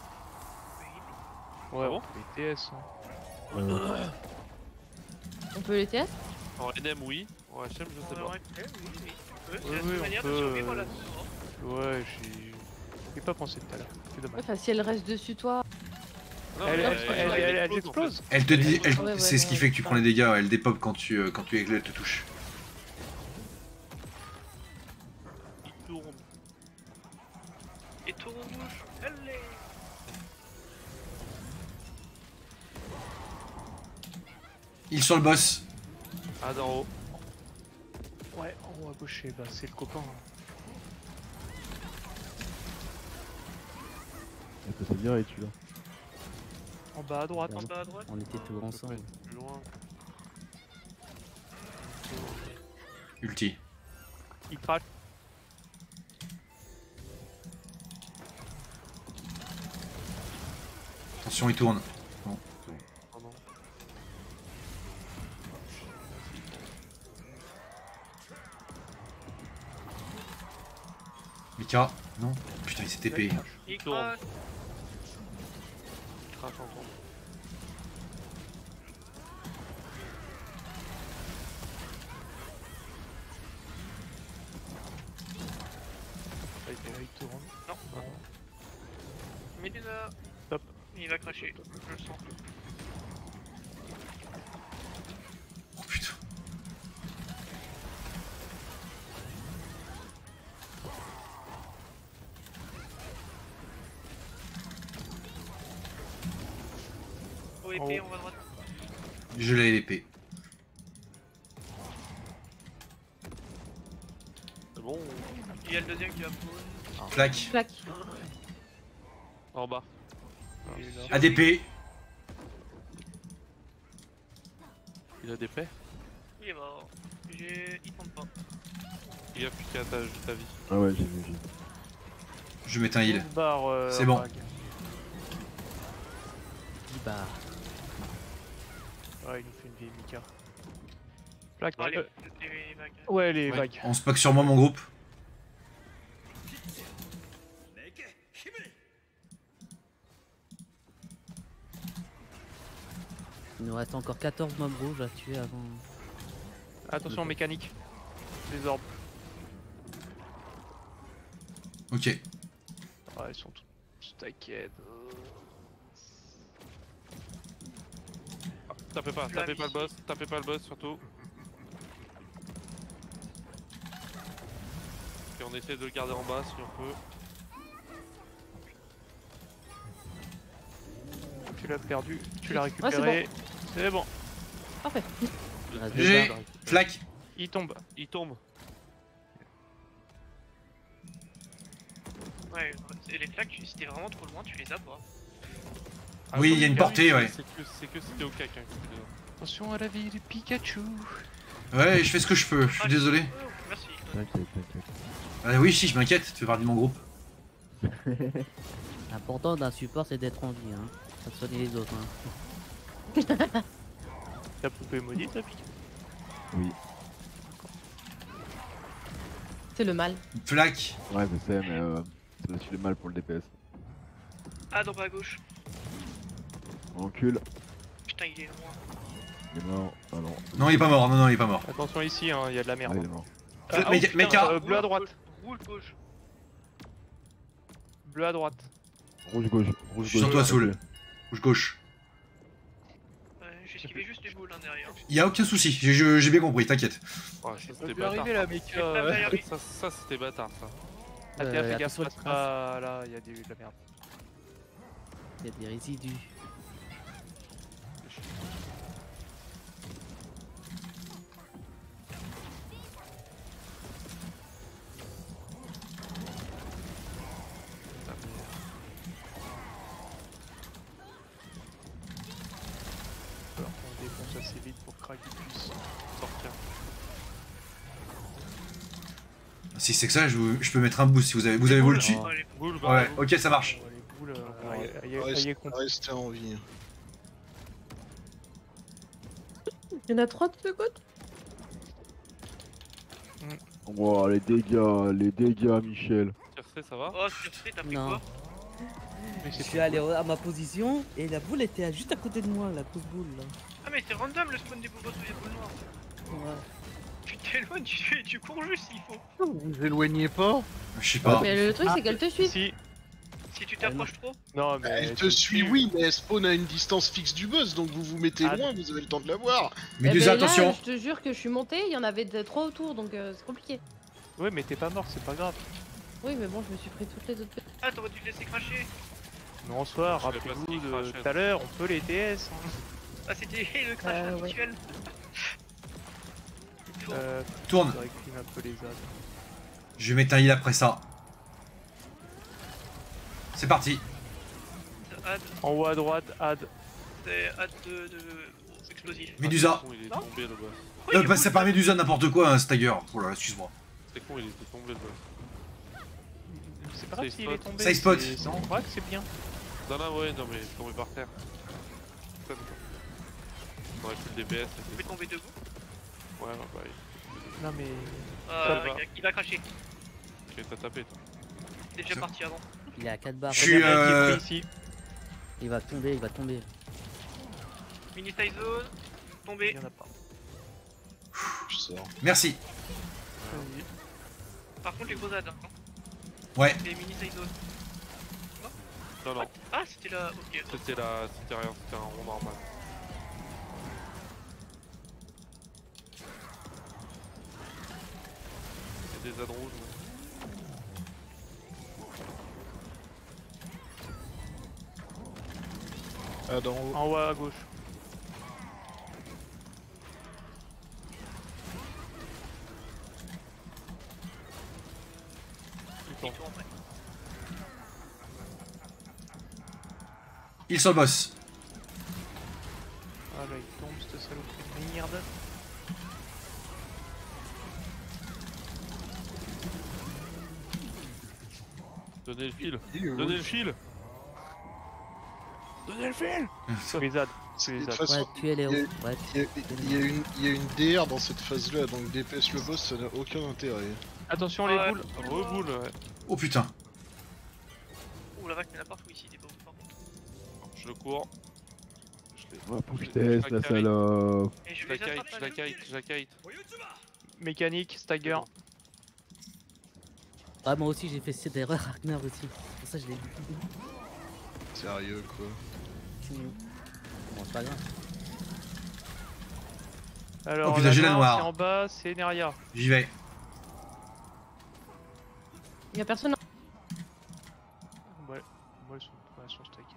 Ouais, bon les TS. Hein. On peut les TS? En NM, oui. En HM, je sais pas. Oui, tu peux. C'est Ouais, la oui, seule on manière de peut, survivre là. Ouais, j'ai pas pensé tout à l'heure. C'est dommage. Enfin, si elle reste dessus toi. Non, Elle, mais elle en explose. fait. Elle te dit, Ouais, c'est ce qui ouais, fait que tu ouais. prends les dégâts, elle dépop quand elle te touche. Il tourne. Et tout rouge, allez. Il est sur le boss. Ah, d'en haut. Ouais, en haut à gauche, c'est le copain. Ça s'est bien et tu là. En bas à droite. En bas à droite. On était tous ensemble. Plus loin. Ulti. Il crache. Attention, il tourne. Bon. Pardon. Mika. Non. Putain, il s'est TP. Il tourne. crache. Crash en tourne. Il tourne. Non. Médusa. Top. Il va cracher, je le sens. Oh putain. Oh épée, on va à droite. Je l'ai l'épée. C'est bon. Il y a le deuxième qui va prendre. Flac. Clac. En bas. ADP. Il a des paix. Il est mort. Il tombe pas. Il a plus qu'à ta vie. Ah ouais, j'ai vu. Je vais mettre un heal. C'est C'est bon. 10 barres. Ouais, il nous fait une vieille Mika. Plaque. Oh, les vagues. Ouais, les Ouais. vagues. On se pack sur moi, mon groupe. Il nous reste encore 14 mobs rouges à tuer avant. Attention mécanique. Les orbes. Ok. Ouais, ils sont tous t'inquiète. Tapez pas le boss surtout. Et on essaie de le garder en bas si on peut. Tu l'as perdu, tu l'as Ouais, récupéré. C'est bon. Parfait. Il reste 2 J'ai barres. flac. Il tombe. Il tombe. Ouais, les flaques, si t'es vraiment trop loin, tu les as pas. Oui, il y a une portée, ouais. C'est que c'était au cac. Hein, Attention à la vie du Pikachu. Ouais, je fais ce que je peux. Je suis désolé. Merci. T'inquiète. Oui, si, je m'inquiète. Tu fais partie de mon groupe. L'important d'un support, c'est d'être en vie, hein. Pas de soigner les autres, hein. Ta poupée maudite, là, Pikachu. Oui. C'est le mal. Ouais, Flac. je sais, mais c'est aussi le mal pour le DPS. Ah, dans bas à gauche. On encule. Putain, il est loin. Il est mort. Ah non. Non, il est pas mort. Non, il est pas mort. Attention ici, hein, il y a de la Ah, merde. il est mort. Mecha. Bleu à droite. Roule gauche. Bleu à droite. Rouge gauche. Rouge Je suis gauche. sur toi, Soul. Rouge gauche. J'ai esquivé juste les boules là derrière. Y a aucun souci. J'ai bien compris. T'inquiète. Ouais, ça Ça c'était peut bâtard. arriver là, mec. Ça c'était bâtard ça. Ah, fais gaffe, attention, passe pas là, il y a de la merde. Il y a des résidus. On défonce assez vite pour que Krag puisse sortir. Si c'est que ça, je peux mettre un boost si vous avez vous le dessus. Oh, les Boule, Ouais, ok, ça marche. Les boules, Restez en vie. Il y en a 30 de côte. Wow, les dégâts, Michel. Circé, ça va? Oh, Circé, t'as pris Non. quoi? Je suis allé à ma position et la boule était juste à côté de moi, la grosse boule là. Ah, mais c'est random le spawn des boules ou des boules noires. Ouais. Tu t'éloignes, tu cours juste s'il faut. Vous vous éloignez pas? Je sais pas. Mais le truc, c'est qu'elle te suit. Si. Si tu t'approches trop. Non, mais. Elle te suit, oui, mais elle spawn à une distance fixe du boss, donc vous vous mettez Ah, loin, vous avez le temps de la voir. Médusa, Eh ben là, attention. je te jure que je suis montée, il y en avait 3 autour, donc c'est compliqué. Ouais, mais t'es pas mort, c'est pas grave. Oui, mais bon, je me suis pris toutes les autres. Ah, t'aurais dû le laisser cracher. Bonsoir, Je sais pas rappelez-vous ce qu'il crache, de tout à l'heure, on peut les TS. Hein. Ah, c'était le crash Ouais. habituel. Tourne. Je réclime un peu les âmes. Je vais mettre un heal après ça. C'est parti. Add, En haut à droite, add. c'est add de explosif. Medusa. Il est tombé le boss. Bah, c'est pas Medusa n'importe quoi, un Stagger. Oh là, excuse-moi. C'est con, il était tombé le boss. C'est pas grave Safe s'il est spot. tombé. Safe spot. C'est en vrai que c'est bien. Non, non, ouais, non, mais il est tombé par terre. Ça, on aurait fait le DPS. Vous pouvez tomber debout. Ouais, ouais, bah, Non mais. Il va cracher. ok, t'as tapé toi. Il est déjà parti avant. Il est à 4 barres. Je suis, ici. Il va tomber, il va tomber. Mini size zone. Tombé. Il y en a pas. Je sors. Merci. Par contre, les gros ads. Hein. Ouais. Les mini size zone. Non, non, Ah, c'était là. Ok. c'était rien, c'était un rond normal. Il y a des ads rouges. Ah, d'en haut. En haut à gauche. Et tout en vrai. Il sur le boss. Ah là il tombe cette saloperie de merde. Donnez le fil. Il est où? Donnez le fil. Donnez le fil. Les ads. De Les toute ads. façon, Ouais, tuez les hauts. Ouais, il y a une DR dans cette phase-là, donc DPS le boss, ça n'a aucun intérêt. Attention les Ouais. boules. Reboule, ouais. Oh putain. Ouh la vache, il y en a partout ici des bombes. Par contre. Je le cours. Je l'ai- Ouais, faut que je teste la salope. Et je Je la les attrape kite, à je la la kite, je la kite. Mécanique, stagger. Ah, moi aussi j'ai fait cette erreur, Ragnar aussi. C'est pour ça que je l'ai dit. Sérieux, quoi. Bon, c'est pas grave. Alors Oh putain, j'ai la noire. c'est en bas, c'est Neria. J'y vais. Y'a personne. Ouais, moi elles sont stackées.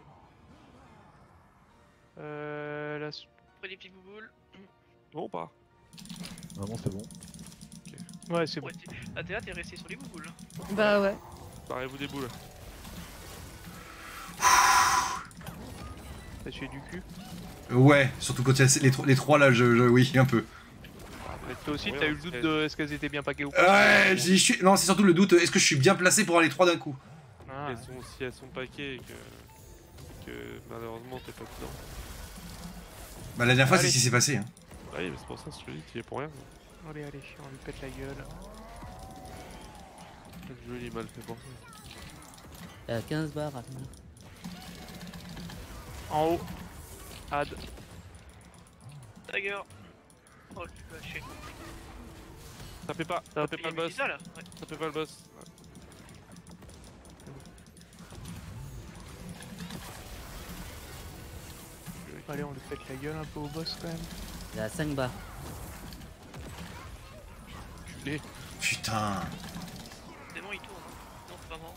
Là, Après les petites bouboules. Bon, pas. Vraiment, c'est bon. ouais c'est bon. Ouais, ah, t'es là, t'es resté sur les bouboules. Bah ouais. Barrez-vous des boules. T'as tué du cul. Ouais, surtout quand il y a les trois là, oui, un peu. Mais toi aussi Ouais, t'as eu le doute de est-ce qu'elles étaient bien packées ou pas. Ouais, non, c'est surtout le doute, est-ce que je suis bien placé pour avoir les trois d'un coup? Ah, Si elles sont paquées et que malheureusement t'es pas dedans. Bah la dernière fois, c'est Allez. ce qui s'est passé. Hein. Ah oui, mais c'est pour ça que je te dis qu'il est pour rien. allez, on lui pète la gueule. Le jeu il est mal fait pour ça. Il y a 15 barres, Ragnar. En haut. Add. Dagger. Oh, je suis lâché. Tapez pas Il y a le boss. Medusa, là. Ouais. Tapez pas le boss. Allez, on lui pète la gueule un peu au boss quand même. Il y a 5 barres. Culé. Putain. Démon il tourne. Non, c'est pas mort.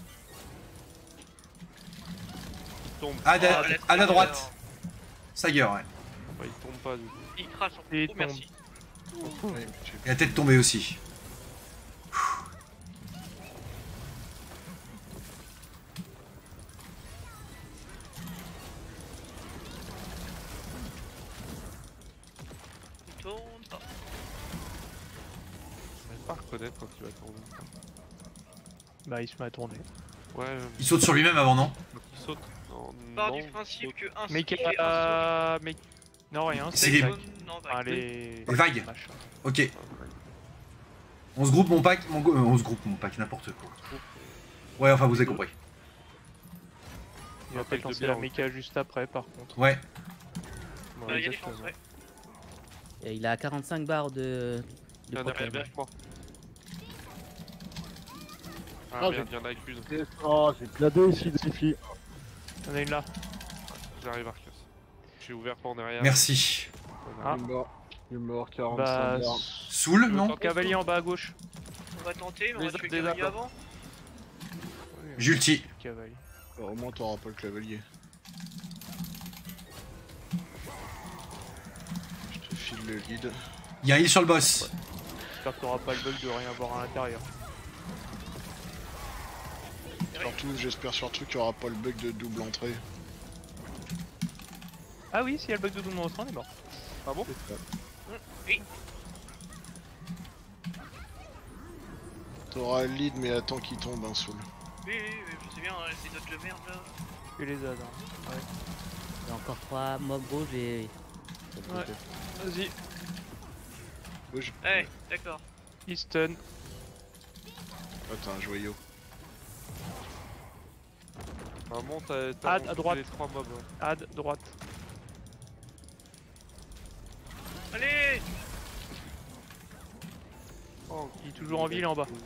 Il tombe. À la droite. Stagger, ouais. Ouais, il tombe pas du coup. Il crache en Et il oh, merci. Ouais, Et la tête tombée aussi. Il tourne pas. Je vais pas reconnaître quand il va tourner. Bah il se met à tourner. Ouais, Il saute sur lui-même avant, non? quand il saute. Non, Part non, du principe que un Mais skill qu'il et un mais... Non rien, C'est c'est les- vague. zone, non, vague. Allez. Les vagues. Machin. Ok. On se groupe mon pack, on se groupe mon pack, n'importe quoi. Ouais, enfin vous avez compris. Il va Un pack peut-être de lancer bière, la ouais. méca juste après par contre. Ouais. Ouais, Il y a des exactement. chances, ouais. Et il a 45 barres de Viens protège. derrière moi. Ah Ah, merde, y'en a qu'une. Oh, j'ai La deux ici, ici. Il y en a une là. J'arrive Arcus. J'ai ouvert par derrière. Merci. Ah. Il est mort, 45 Bah. barres. Soul, non? Cavalier en bas à gauche. On va tenter, mais on va Des tuer des le cavalier arbres. avant. J'ulti. Cavalier. Alors, au moins t'auras pas le cavalier. Je te file le lead. Il y a un heal sur le boss. J'espère que t'auras pas le bug de rien avoir à l'intérieur. Surtout, j'espère surtout qu'il y aura pas le bug de double entrée. Ah oui, s'il y a le bug de double entrée, on est mort. Ah bon? Oui. T'auras le lead, mais attends qu'il tombe, hein, Soul. Oui, je sais bien, c'est d'autres de merde là. Que les ZAD. Hein. Ouais. Il y a encore 3 mobs rouges et. Ouais. Vas-y. Ouais, d'accord. Il stun. Ah, t'as un joyau. Vraiment, t'as Ad à droite. les 3 mobs. Ouais. Ad, droite. Allez! Oh, Il est toujours en ville en bas.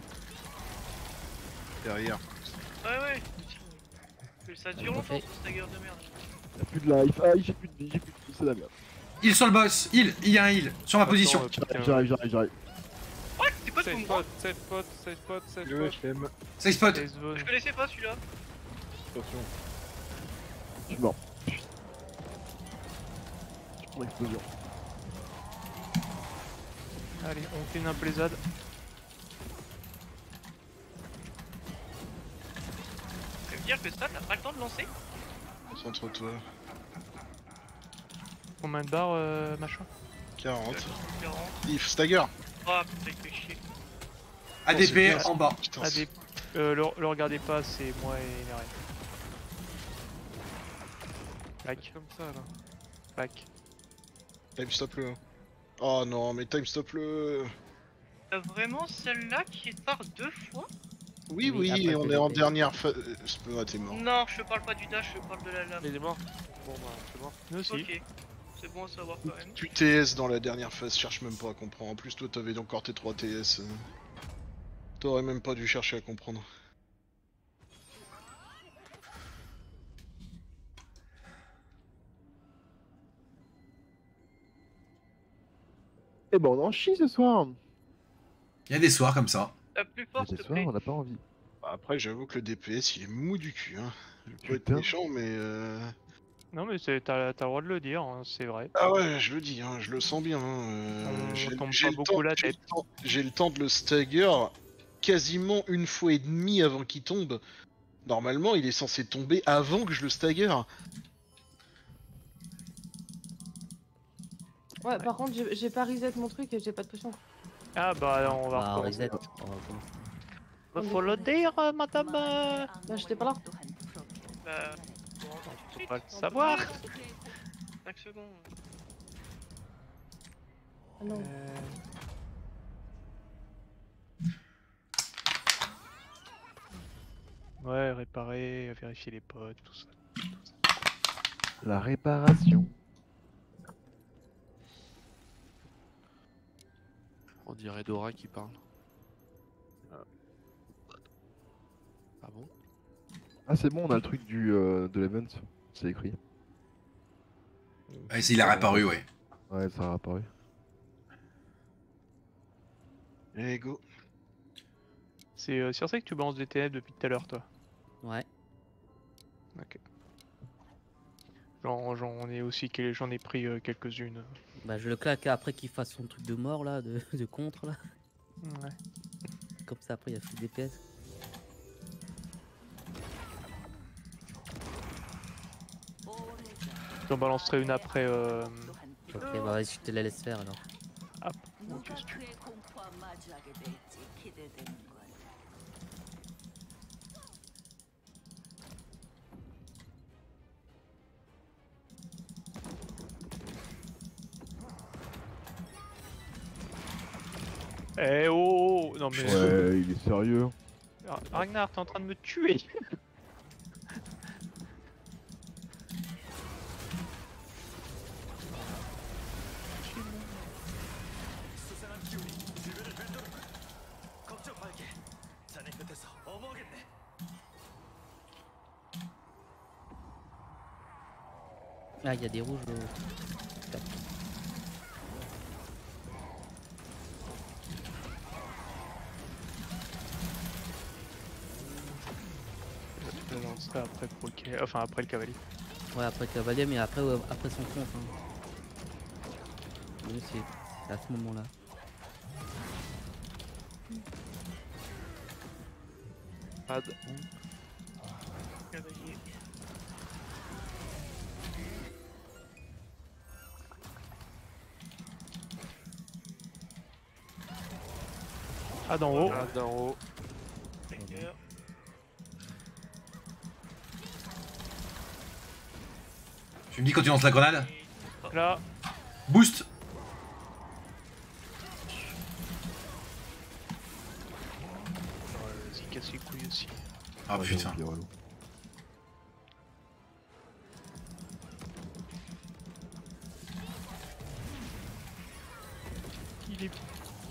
Derrière. Ouais. Ça dure longtemps ce stagger de merde. Y'a plus de life. Ah, j'ai plus de vie, c'est la merde. Heal sur le boss. Heal. Il y a un heal. Sur ma position. J'arrive. What? C'est pas Safe pour moi? spot, safe spot. Je t'aime. Safe spot. Je connaissais pas celui-là. Attention. Je suis mort. Je prends l'explosion. Allez, on fait une implésade. Ça veut dire que ça, t'as pas le temps de lancer? Concentre-toi. Combien de barres, machin? 40. 40. If, stagger. Ah putain, il fait chier. ADP en bas. Putain, ADP. Le regardez pas, c'est moi et Neren. Back. Comme ça là. Back. time stop le. Oh non, mais time stop le. T'as vraiment celle-là qui part 2 fois? Oui, Oui, après, on t'es est en tombé. dernière phase. T'es mort. Non, je parle pas du dash, je parle de la lame. Il est mort. Bon bah, c'est mort. Nous aussi. Ok, c'est bon à savoir quand même. Tu TS dans la dernière phase, cherche même pas à comprendre. En plus, toi, t'avais encore tes 3 TS. T'aurais même pas dû chercher à comprendre. Eh ben on en chie ce soir. Il y a des soirs comme ça. La plus forte, Ce s'il te soir plaît. on n'a pas envie. Bah, après, j'avoue que le DPS il est mou du cul. Hein. Je vais pas être Putain. méchant, mais. Non mais t'as le droit de le dire, hein, c'est vrai. Ah ouais, je le dis, hein, je le sens bien. On tombe pas beaucoup la tête. J'ai le temps de le stagger quasiment une fois et demie avant qu'il tombe. Normalement, il est censé tomber avant que je le stagger. Ouais, par contre, j'ai pas reset mon truc et j'ai pas de potion. Ah bah on va Bah, recommencer. reset. On va commencer. Faut le dire, madame. Bah, j'étais pas là. Bah, Faut pas le savoir. 5 secondes. Ah non. Ouais, réparer, vérifier les potes, tout ça. La réparation. On dirait Dora qui parle. Ah bon? Ah c'est bon, on a le truc de l'event. C'est écrit. Ouais, il a réapparu, ouais. Ouais, ça a apparu. Allez, go. C'est sur ça que tu balances des ténèbres depuis tout à l'heure, toi. Ouais. Ok. J'en ai pris quelques-unes. Bah, je le claque après qu'il fasse son truc de mort là, de contre là. Ouais. Comme ça, après, il y a plus DPS. J'en balancerai une après. Ok, bah vas-y, je te la laisse faire alors. Ah, ok, si tu veux. Eh oh, non mais. Ouais, il est sérieux. Ragnar, t'es en train de me tuer. 수상한 기운이 주변을 맴도는군. 걱정 말게. 자네 곁에서 어머겠네. Ah, il y a des rouges au top. Je le lancerai après pour enfin après le cavalier. Ouais, après le cavalier, mais après, après son compte. Hein. Oui, c'est à ce moment-là. Ad. Cavalier. Ah d'en haut. Ad en haut. Vecteur. Tu me dis quand tu lances la grenade? Là. Boost. Vas-y, casse les couilles aussi. Ah putain. Il est...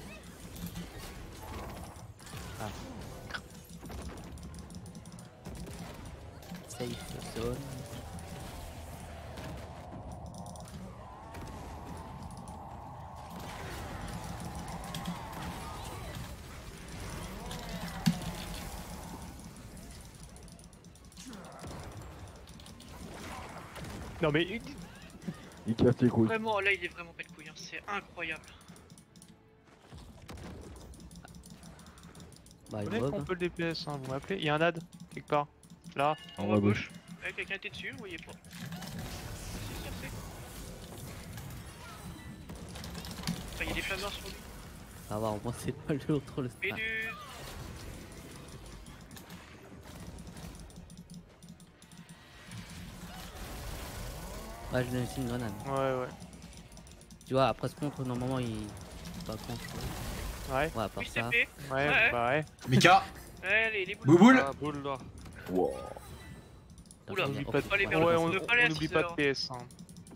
Safe zone. Non mais... Il casse les couilles. Vraiment, là il est vraiment pas de couilles, hein. C'est incroyable. Bah, Vous il voulez voit, qu'on peut le DPS, hein, vous m'appelez? Il y a un ad, quelque part. Là. En haut à gauche. Ouais, quelqu'un était dessus, vous voyez pas. C'est circé. Ah, il y a des flammeurs sur lui. Ça va, au moins c'est pas l'autre le strat. Méduse. Ouais, je donne aussi une grenade. Ouais. Tu vois, après ce contre, normalement il. Pas contre. Ouais. Ouais, à part Oui, ça. c'est fait. Ouais, bah ouais. Mika. Ouais, les boules. Bouboule. Ah, boule là. Wow. Oula, on oublie oublie pas pas de... les Ouais, verres, on on peut pas les n'oublie pas de assisteurs. PS. Hein.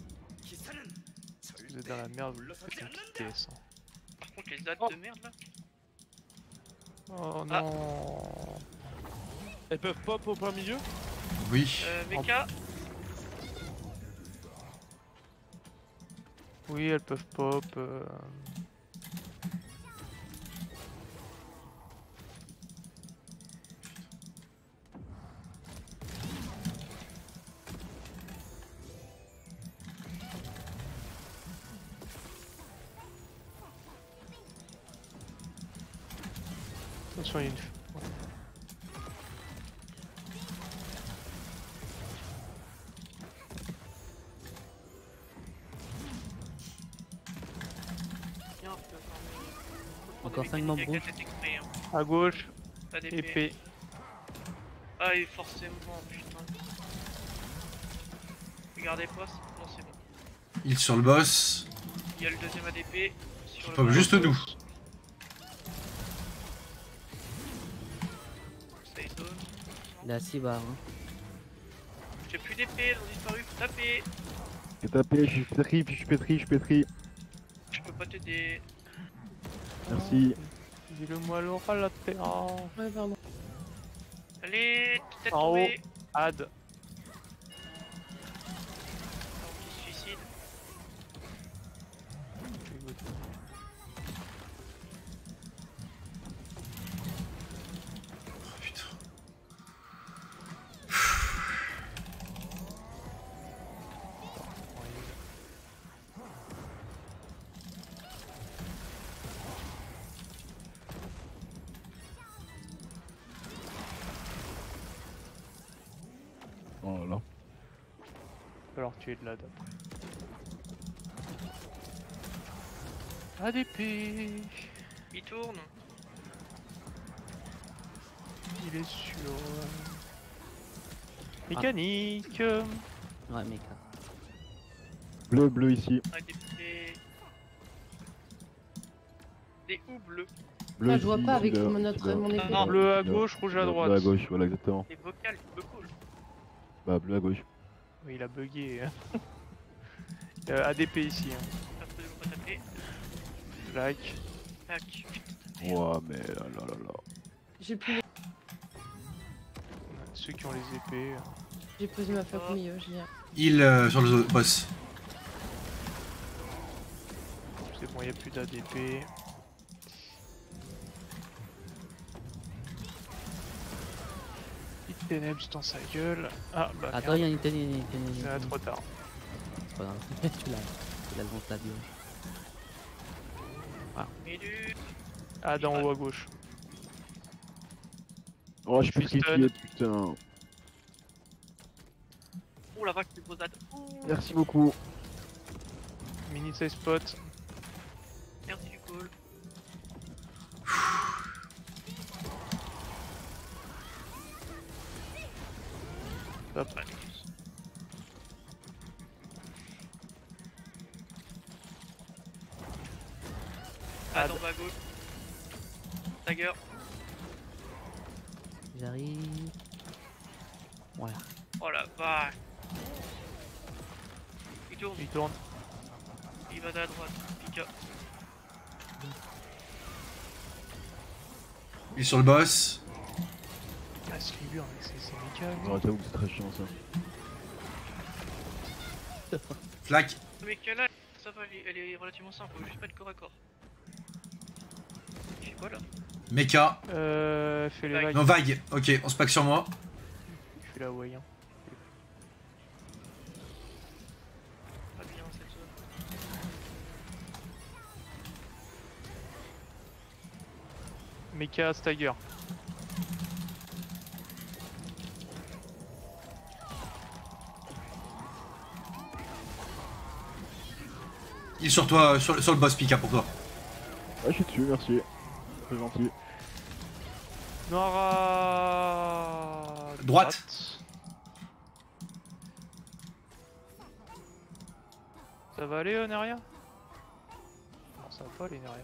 Vous êtes dans la merde, vous faites une petite PS. Hein. Par contre, les dates de merde là. Oh Ah. non. Elles peuvent pop au plein milieu? Oui. Mecha. Oui, elles peuvent pop. Attention, il y a une... Bien, faut Encore des 5 membres mécaniques rouges. à tête exprès, hein. À gauche, Pas d'épée. épée. Ah, et forcément, putain. Regardez pas, non c'est bon. Il sur le boss. Il y a le deuxième ADP. Sur le Pop bas. juste nous. Safe zone. Il est à 6 barres. Hein. J'ai plus d'épée, elles ont disparu, faut taper. J'ai tapé, je suis pétri. Je peux pas t'aider. Merci. Dis-le-moi l'oral la terre. Ouais, pardon. Allez, tête En haut, tombée. ad. Qui se suicide. Putain. Oh là là. Alors tu es de là d'après. ADP. Il tourne. Il est sur... Mécanique. Ouais, mec. Bleu ici. ADP. Des houes bleus. Bleu Ah, je vois ici, pas avec leader, mon leader, épée. Non. Bleu à leader. gauche, rouge à Bleu droite. à gauche, voilà exactement. Des vocales, bleu cool. Bah bleu à gauche. Oui, il a bugué. ADP ici. Hein. Absolument pas taper. Like. Tac. Ouah mais là là là là. J'ai plus... Ceux qui ont les épées. J'ai posé ma flaque au milieu, génial. Il sur le boss. C'est bon, il n'y a plus d'ADP. Petite Ténèbres dans sa gueule. Ah bah. Attends, il y a une Ah, trop tard. C'est pas grave. tu l'as devant ta bio. Ah, d'en haut à gauche. Oh, je suis Piston. friqué, putain. Oh la vache, tu posades. Merci beaucoup. Mini size spot. Merci du call. Hop. Ah, dans bas à gauche. Dagger. J'arrive. Voilà. Oh la vache. Il tourne. Il tourne. Il va à la droite. Pika. Il est sur le boss. Ah, ce Libur avec ses mécas. Non, j'avoue que c'est très chiant ça. Flac. Mais là, ça va, elle est relativement simple. Faut juste mettre corps à corps. Il fait quoi là? Mecha. Fais les vagues. Non, vague. Ok, on se pack sur moi. Je suis là, hawaïen. Pas bien cette zone. Mecha stagger. Il est sur toi, sur le boss Pika pour toi. Ouais, je suis dessus, merci. C'est gentil. Noir à... Droite. Ça va aller, Neria? Non, ça va pas aller, Neria.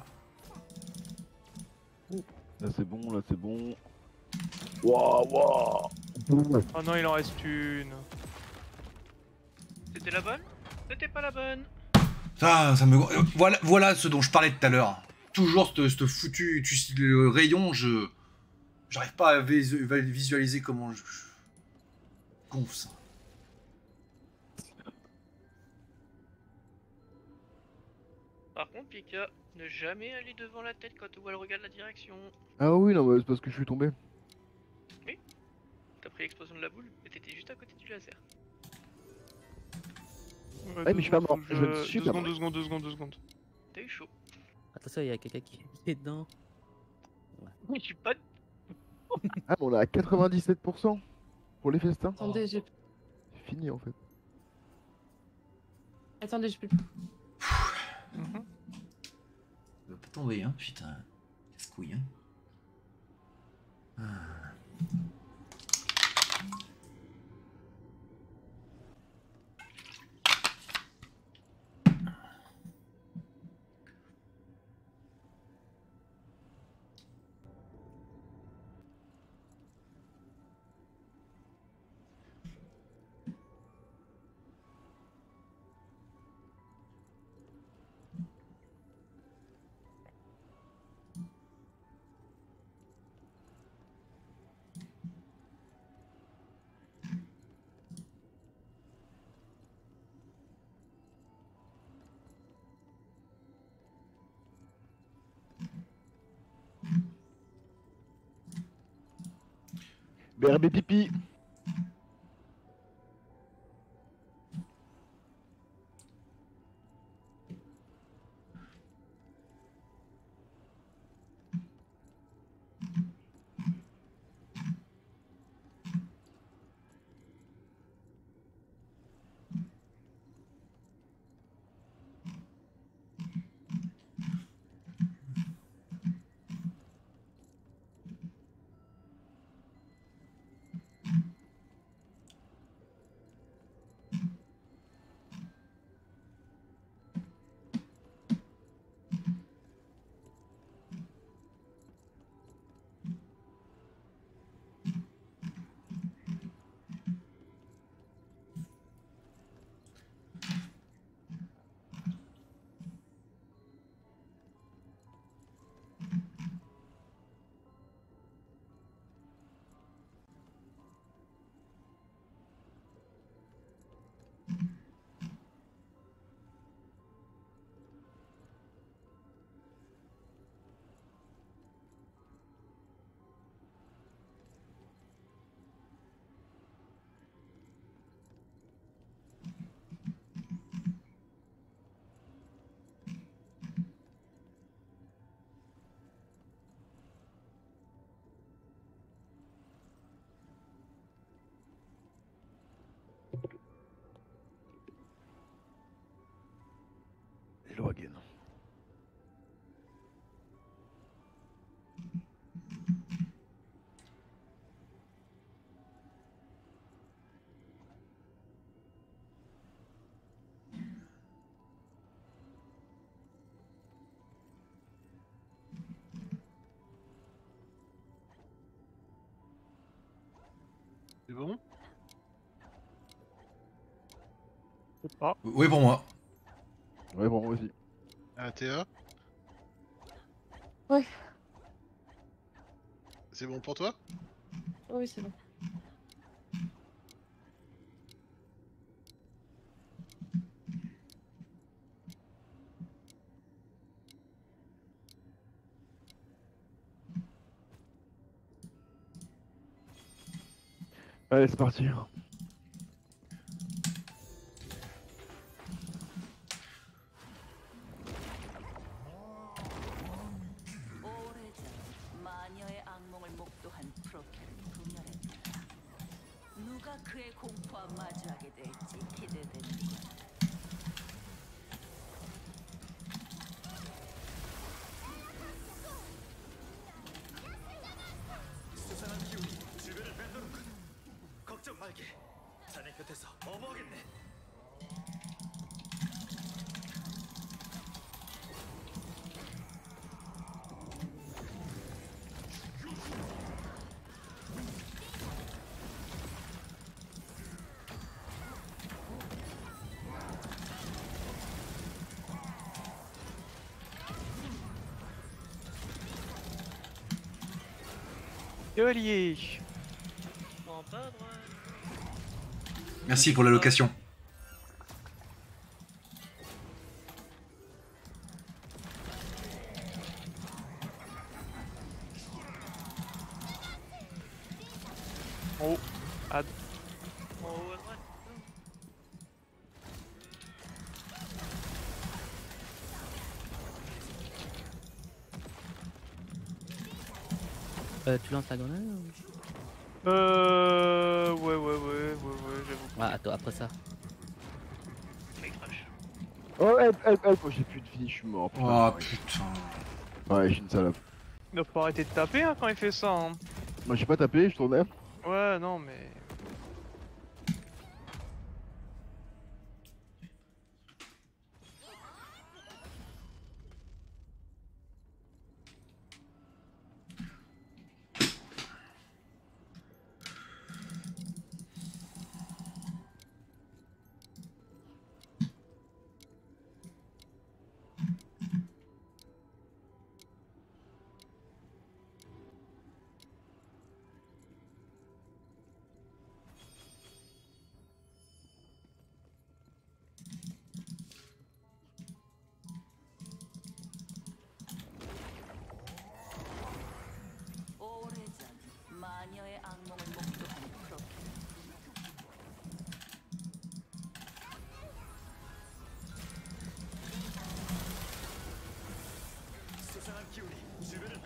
Là c'est bon, là c'est bon. Waouh, waouh. Oh non, il en reste une. C'était la bonne? C'était pas la bonne. Ça me... Voilà ce dont je parlais tout à l'heure. Toujours ce foutu le rayon, j'arrive pas à visualiser comment je gonfle ça. Par contre, Pika, ne jamais aller devant la tête quand elle regarde la direction. Ah oui, non, mais c'est parce que je suis tombé. Oui. T'as pris l'explosion de la boule et t'étais juste à côté du laser. Ouais, mais je suis pas mort. Je ne suis 2 pas secondes, mort. 2 secondes, 2 secondes, 2 secondes. T'as eu chaud. Attention, il y a quelqu'un qui est dedans. Mais je suis pas. Ah, mais on est à 97% pour les festins. Attendez, j'ai... C'est fini en fait. Attendez, je peux... Ça va pas tomber, hein, putain. Casse-couille, hein. Ah. BRB pipi. C'est bon? Oui, pour moi. Ouais, bon, moi aussi. Ah, Théa? Ouais. C'est bon pour toi? Oui, c'est bon. Allez, c'est parti. 오래전 마녀의 악몽을 목도한 프로켈을 분열했다. 누가 그의 공포와 마주하게 될지 기대되는군. 수상한 기운이 주변을 맴도는군. 걱정 말게. 자네 곁에서 어머겠네. Chevalier. En bas à droite. Merci pour la location. En haut. À... En haut à droite. Tu lances la grenade ou... Ouais, j'avoue. Ah, attends, après ça. Fake crash. Oh, help, oh, j'ai plus de vie, je suis mort. Oh ouais. putain. Ouais, je suis une salope. Il faut arrêter de taper hein, quand il fait ça. Hein. Moi, j'ai pas tapé, je tournais. Ouais, non, mais. 오래전 마녀의 악몽을 목도한 프로켈. 수상한 기운이 주변을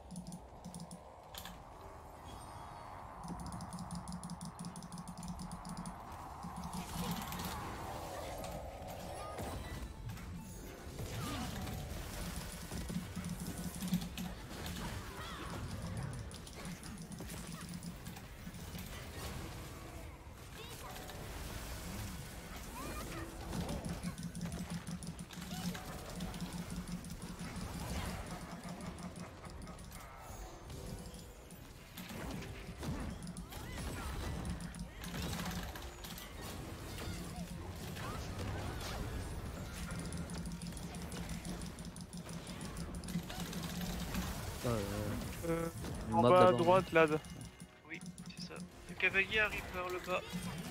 En bas à droite, là. Oui, c'est ça. Le cavalier arrive vers le bas.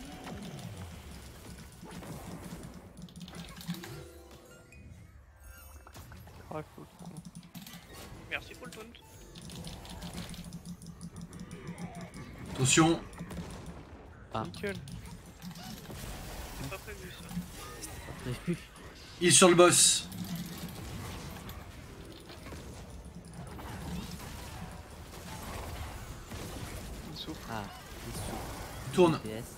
Ah, faut... Merci pour le taunt. Attention. Ah. Nickel. C'est pas prévu ça. Prévu. Il est sur le boss. Il souffre. Ah, il souffle. Tourne. PS.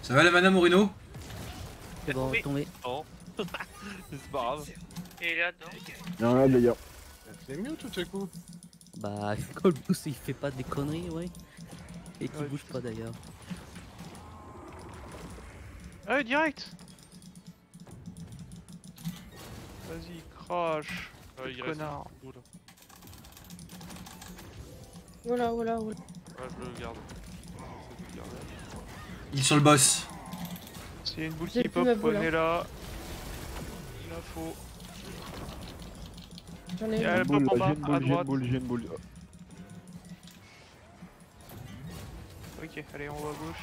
Ça va la mana Morino? C'est bon, Oui. tombé. Non. C'est pas grave. Et il est là-dedans. Y'a un d'ailleurs. C'est mieux tout à coup. Bah, Colbus il fait pas des conneries, ouais. Et qui Ouais, bouge pas d'ailleurs. Allez, direct. Vas-y, crash. Ouais, il Connard. reste beaucoup, là. Voilà, voilà, voilà. Ouais, je le garde. C'est le garde. Il est sur le boss. C'est une boule J'ai qui plus pop, ma boule, prenez là. Il la faut. J'en ai Et une. elle pop en bas, à droite. J'ai une boule. Ok, allez, on va à gauche.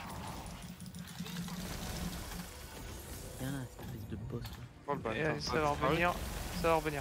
Tiens là, espèce de boss là. Oh, le Et bâtard. allez, ça va revenir. Ça va revenir.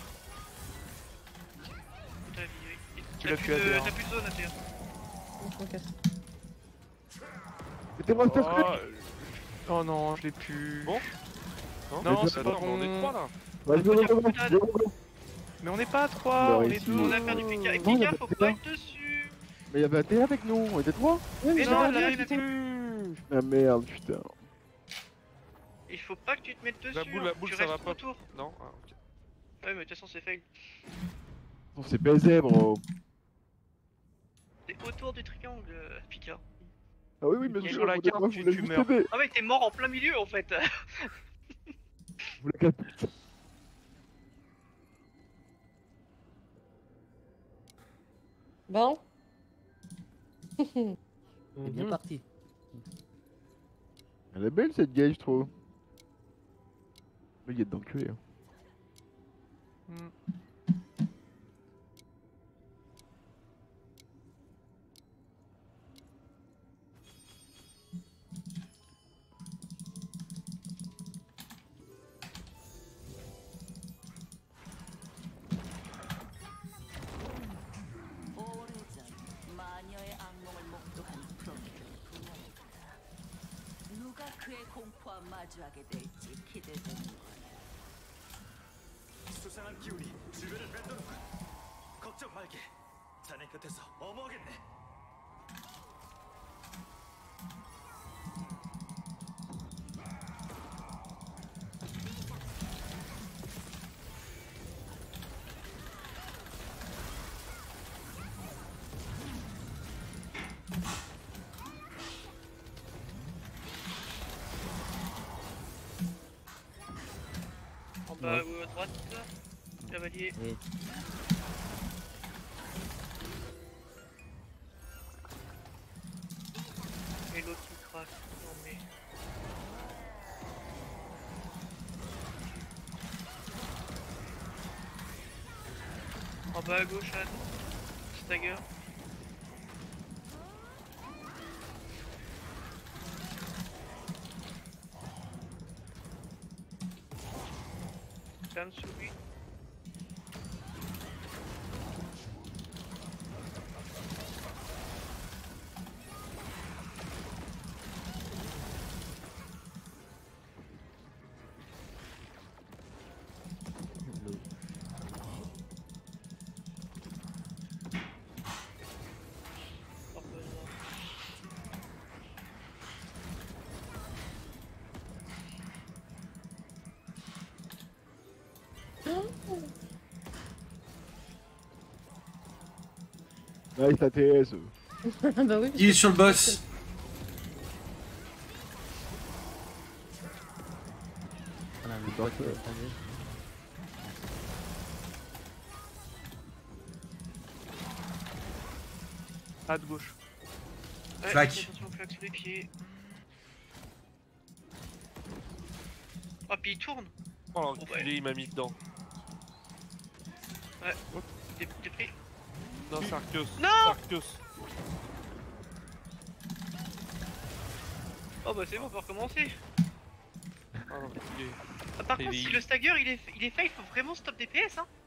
T'as vie, oui. Tu l'as plus à terre. T'as plus de zone à terre. Je me casse. Mettez-moi ce truc. Oh non, je l'ai plus. Bon. Non, Mais c'est Attends, pas on est bon. 3 là. Vas-y, go. Mais on n'est pas à 3, Bah, on est ici, 2. On a perdu Pika. Et Non, Pika, y a faut pas pas de être dessus. Mais y'avait un T avec nous, on était 3. Oui, mais Mais j'ai non, pas là, vu, il y en a putain. plus. Ah merde, putain. Il faut pas que tu te mettes dessus. La boule, tu ça va restes pas. autour. Non, ah, ok. Ouais, mais de toute façon, c'est fail. On s'est baisé, bro. C'est autour du triangle, Pika. Ah oui, mais Et je sur la moi, carte, je tu voulais juste meurs. aider. Ah ouais, t'es mort en plein milieu en fait. Je voulais caputer. Bon. C'est bien parti. Elle est belle cette gueule, je trouve. Mais il y a d'enculé. Hein. 오래전 마녀의 악몽을 목도한 프로미를 부활했다. 누가 그의 공포와 마주하게 될지 기대되는 거야. 수상한 기운이 주변을 맴도는군. 걱정 말게. 자네 곁에서 어머겠네. En bas ou à droite, cavalier. Oui. Et l'autre qui craque. Non mais. En bas à gauche, Anne. Stagger. Ferme sur lui. Pas besoin. Nice ATS. Bah oui. Il est sur le boss. Voilà, le boss est installé. À de gauche. Ouais, Flac. attention, flac sous les pieds. Oh, puis il tourne. Oh l'enculé, il m'a mis dedans. Ouais. T'es pris. Non, c'est Arceus. Non C'est Arceus. Oh bah c'est bon, on peut recommencer. Oh l'enculé. Ah, par Et contre, les- si le stagger il est fail, faut vraiment stop DPS hein.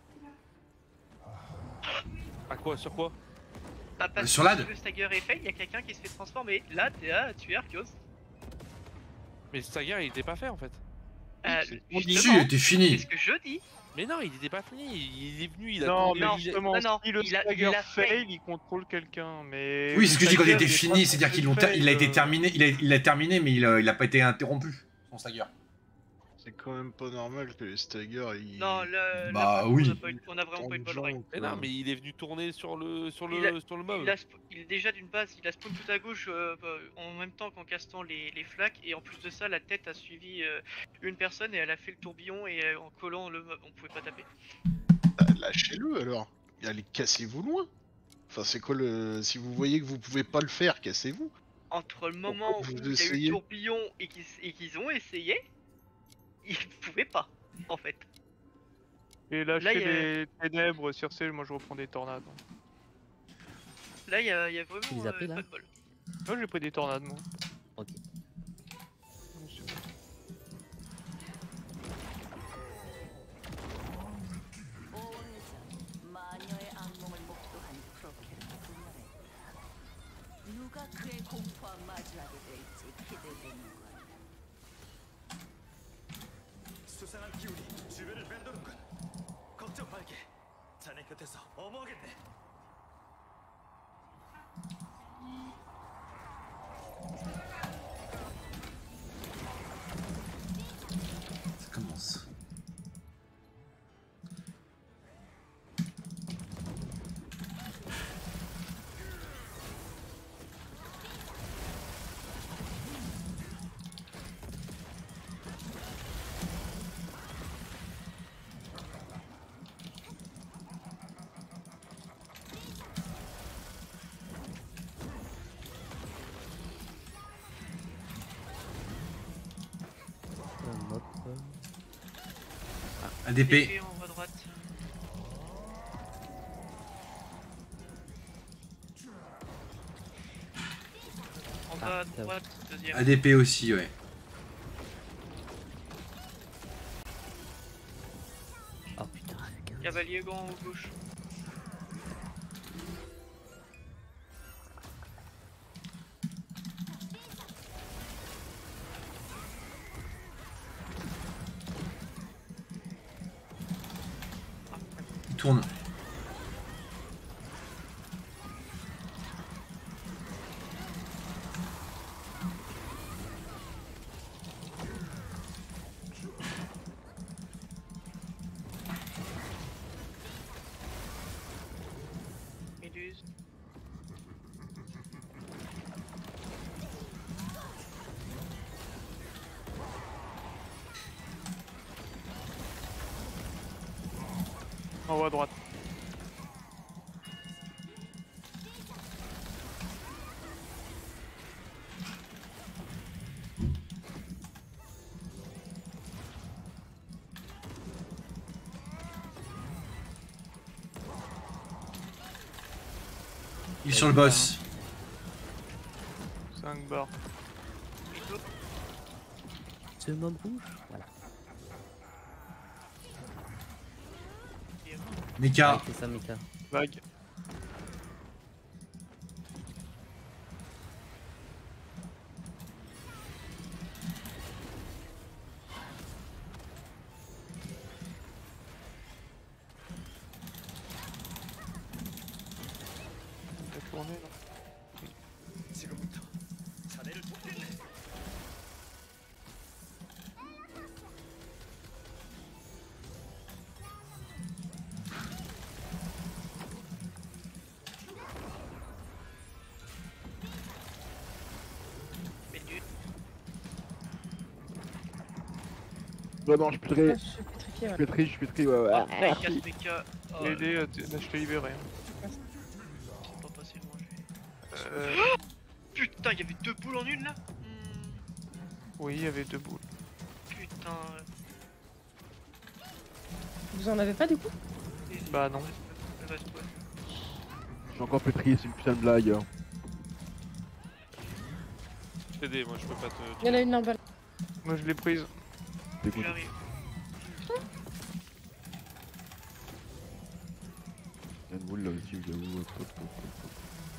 À quoi? Sur quoi? Bah, parce Sur que l'ad. si le stagger est fail, il y a quelqu'un qui se fait transformer. Là, t'es là, tu es Arceus. Mais le Stagger il était pas fait en fait. c'est- Si, justement, il était c'est fini. ce que je dis. Mais non, il était pas fini. Il est venu, il a Non, tourné, mais non, justement, non, si le il a stagger fait. fail, il contrôle quelqu'un. Mais Oui, c'est ce que je dis quand il était stagger, fini, est pas c'est-à-dire censé qu'il fail, il a été terminé, il a terminé, mais il a pas été interrompu, son stagger. C'est quand même pas normal que les staggers ils. Non, là, Bah, pour le coup, oui. on a vraiment pas eu de bonne règle. Mais non, mais il est venu tourner sur le mob. Il déjà d'une base, il a spawn tout à gauche en même temps qu'en castant les flaques, et en plus de ça, la tête a suivi une personne et elle a fait le tourbillon, et en collant le mob, on pouvait pas taper. Bah, lâchez-le alors. Allez, cassez-vous loin. Enfin, c'est quoi le. Si vous voyez que vous pouvez pas le faire, cassez-vous. Entre le moment où vous il y a eu essayez le tourbillon et qu'ils ont essayé, ils pouvaient pas, en fait. Et Là, lâcher il y a- les ténèbres, Circe, moi je reprends des tornades. Là, il y a vraiment Tu les as pris, là pas de bol. Moi j'ai pris des tornades, moi. Ok. 오래전 마녀의 악몽을 목도한 프로켈을 분열해 누가 그의 공포와 마주하게 될지 기대되는군. 수상한 기운이 주변을 맴도는군. 걱정 말게. 자네 곁에서 어머하겠네. Ça commence. ADP. Et en haut à droite. En bas à droite, deuxième. ADP aussi, ouais. Oh putain, Cavalier gant au gauche. Il tourne. Méduse. En haut à droite. Il est sur le boss. 5 barres. Ce mob rouge. Voilà. Mecha. Ouais, c'est ça, Mika. Vague. T'as tourné là. 지금부터 자네를 돕겠네. Méduse. Ouais, non, je suis pétré. Je suis pétrifié, Je ouais. suis pétri, je suis pétri, ouais, ouais. Ah, casse méca. Oh, Aider, je t'ai libéré. c'est pas passé loin, lui. Euh, Putain, il y avait deux boules en une là. oui, il y avait 2 boules. Putain. Vous en avez pas du coup? Bah non. Le reste, ouais. Je suis encore pétri, c'est une putain de blague. Hein. T'aider, moi je peux pas te. Il y en a une là en bas. Moi je l'ai prise. Dégoût. J'arrive. Il y a une boule là aussi, où il y a où, hop, hop, hop, hop.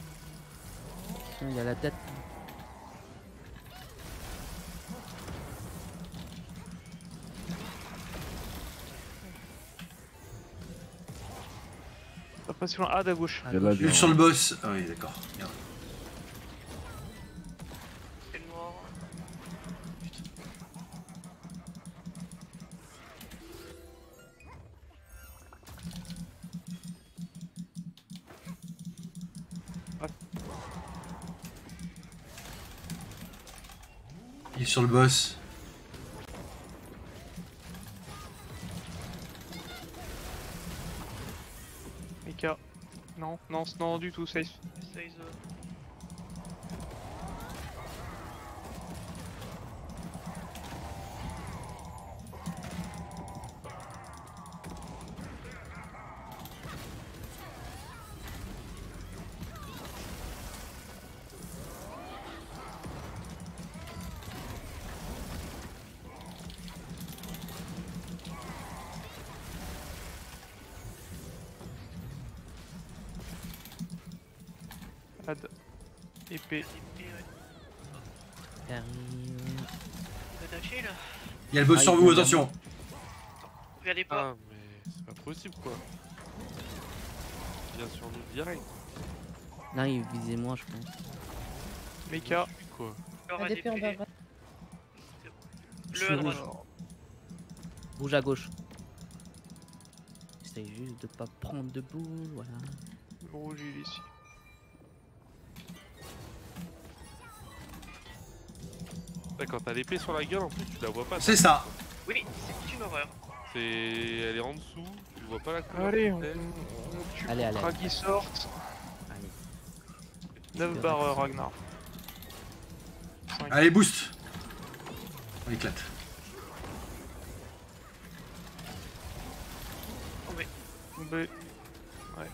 Il y a la tête. Pas si loin. Ah, à gauche. Il y a là, Sur le boss. Ah oui, d'accord. Merde. C'est le noir. Il est sur le boss. Mika. Non, non, non, du tout, safe. Essaye de... Ad. Épée. J'arrive. Attaché là. Il y a le boss sur vous, attention. Regardez pas. Ah, mais c'est pas possible quoi. Il vient sur nous direct. Là, il visait moi, je pense. Mika. Quoi. Encore ADP en bas à droite. Bleu à droite. Bouge à gauche. J'essaye juste de pas prendre debout, voilà. Le rouge, il est ici. Quand t'as l'épée sur la gueule, en plus, tu la vois pas. C'est ça. Oui, c'est une horreur. Elle est en dessous, tu vois pas la couleur. Allez, peut-être. on tue Allez, allez. Kra qui sortent. Allez. 9 barres Ragnar. Allez, boost. On éclate. Tombé. Tombé. Ouais.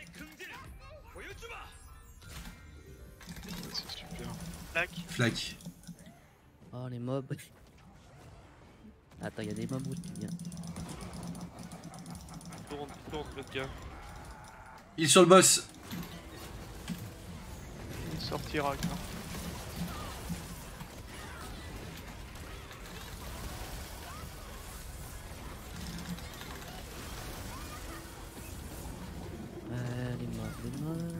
C'est super. Flac. Flac. Oh, les mobs. Attends, il y a des mobs où tu viens. Tourne, faites gaffe. Il est sur le boss. Il sortira Ragnar. Les mobs, les mobs.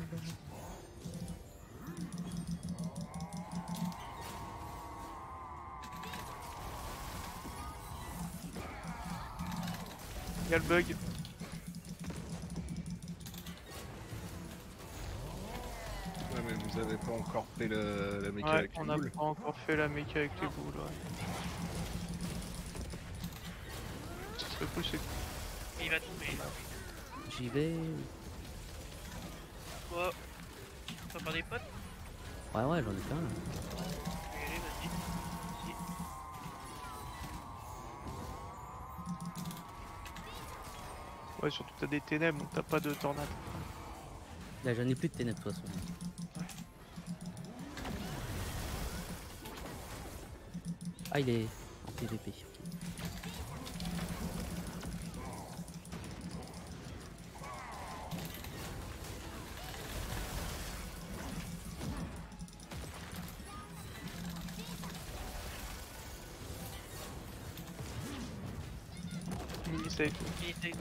Il y a le bug. Ouais, mais vous avez pas encore fait la méca Ouais, avec on les n'a boules. pas encore fait la méca avec les boules. Ouais. Ce serait cool, c'est Il va tomber. J'y vais. Quoi? T'as pas des potes? Ouais, ouais, j'en ai plein. Là. Allez, vas-y. Si. Ouais, surtout t'as des ténèbres, donc t'as pas de tornade. Là, j'en ai plus de ténèbres de toute façon. Ah, il est en PVP. Il essaye. Il essaye de...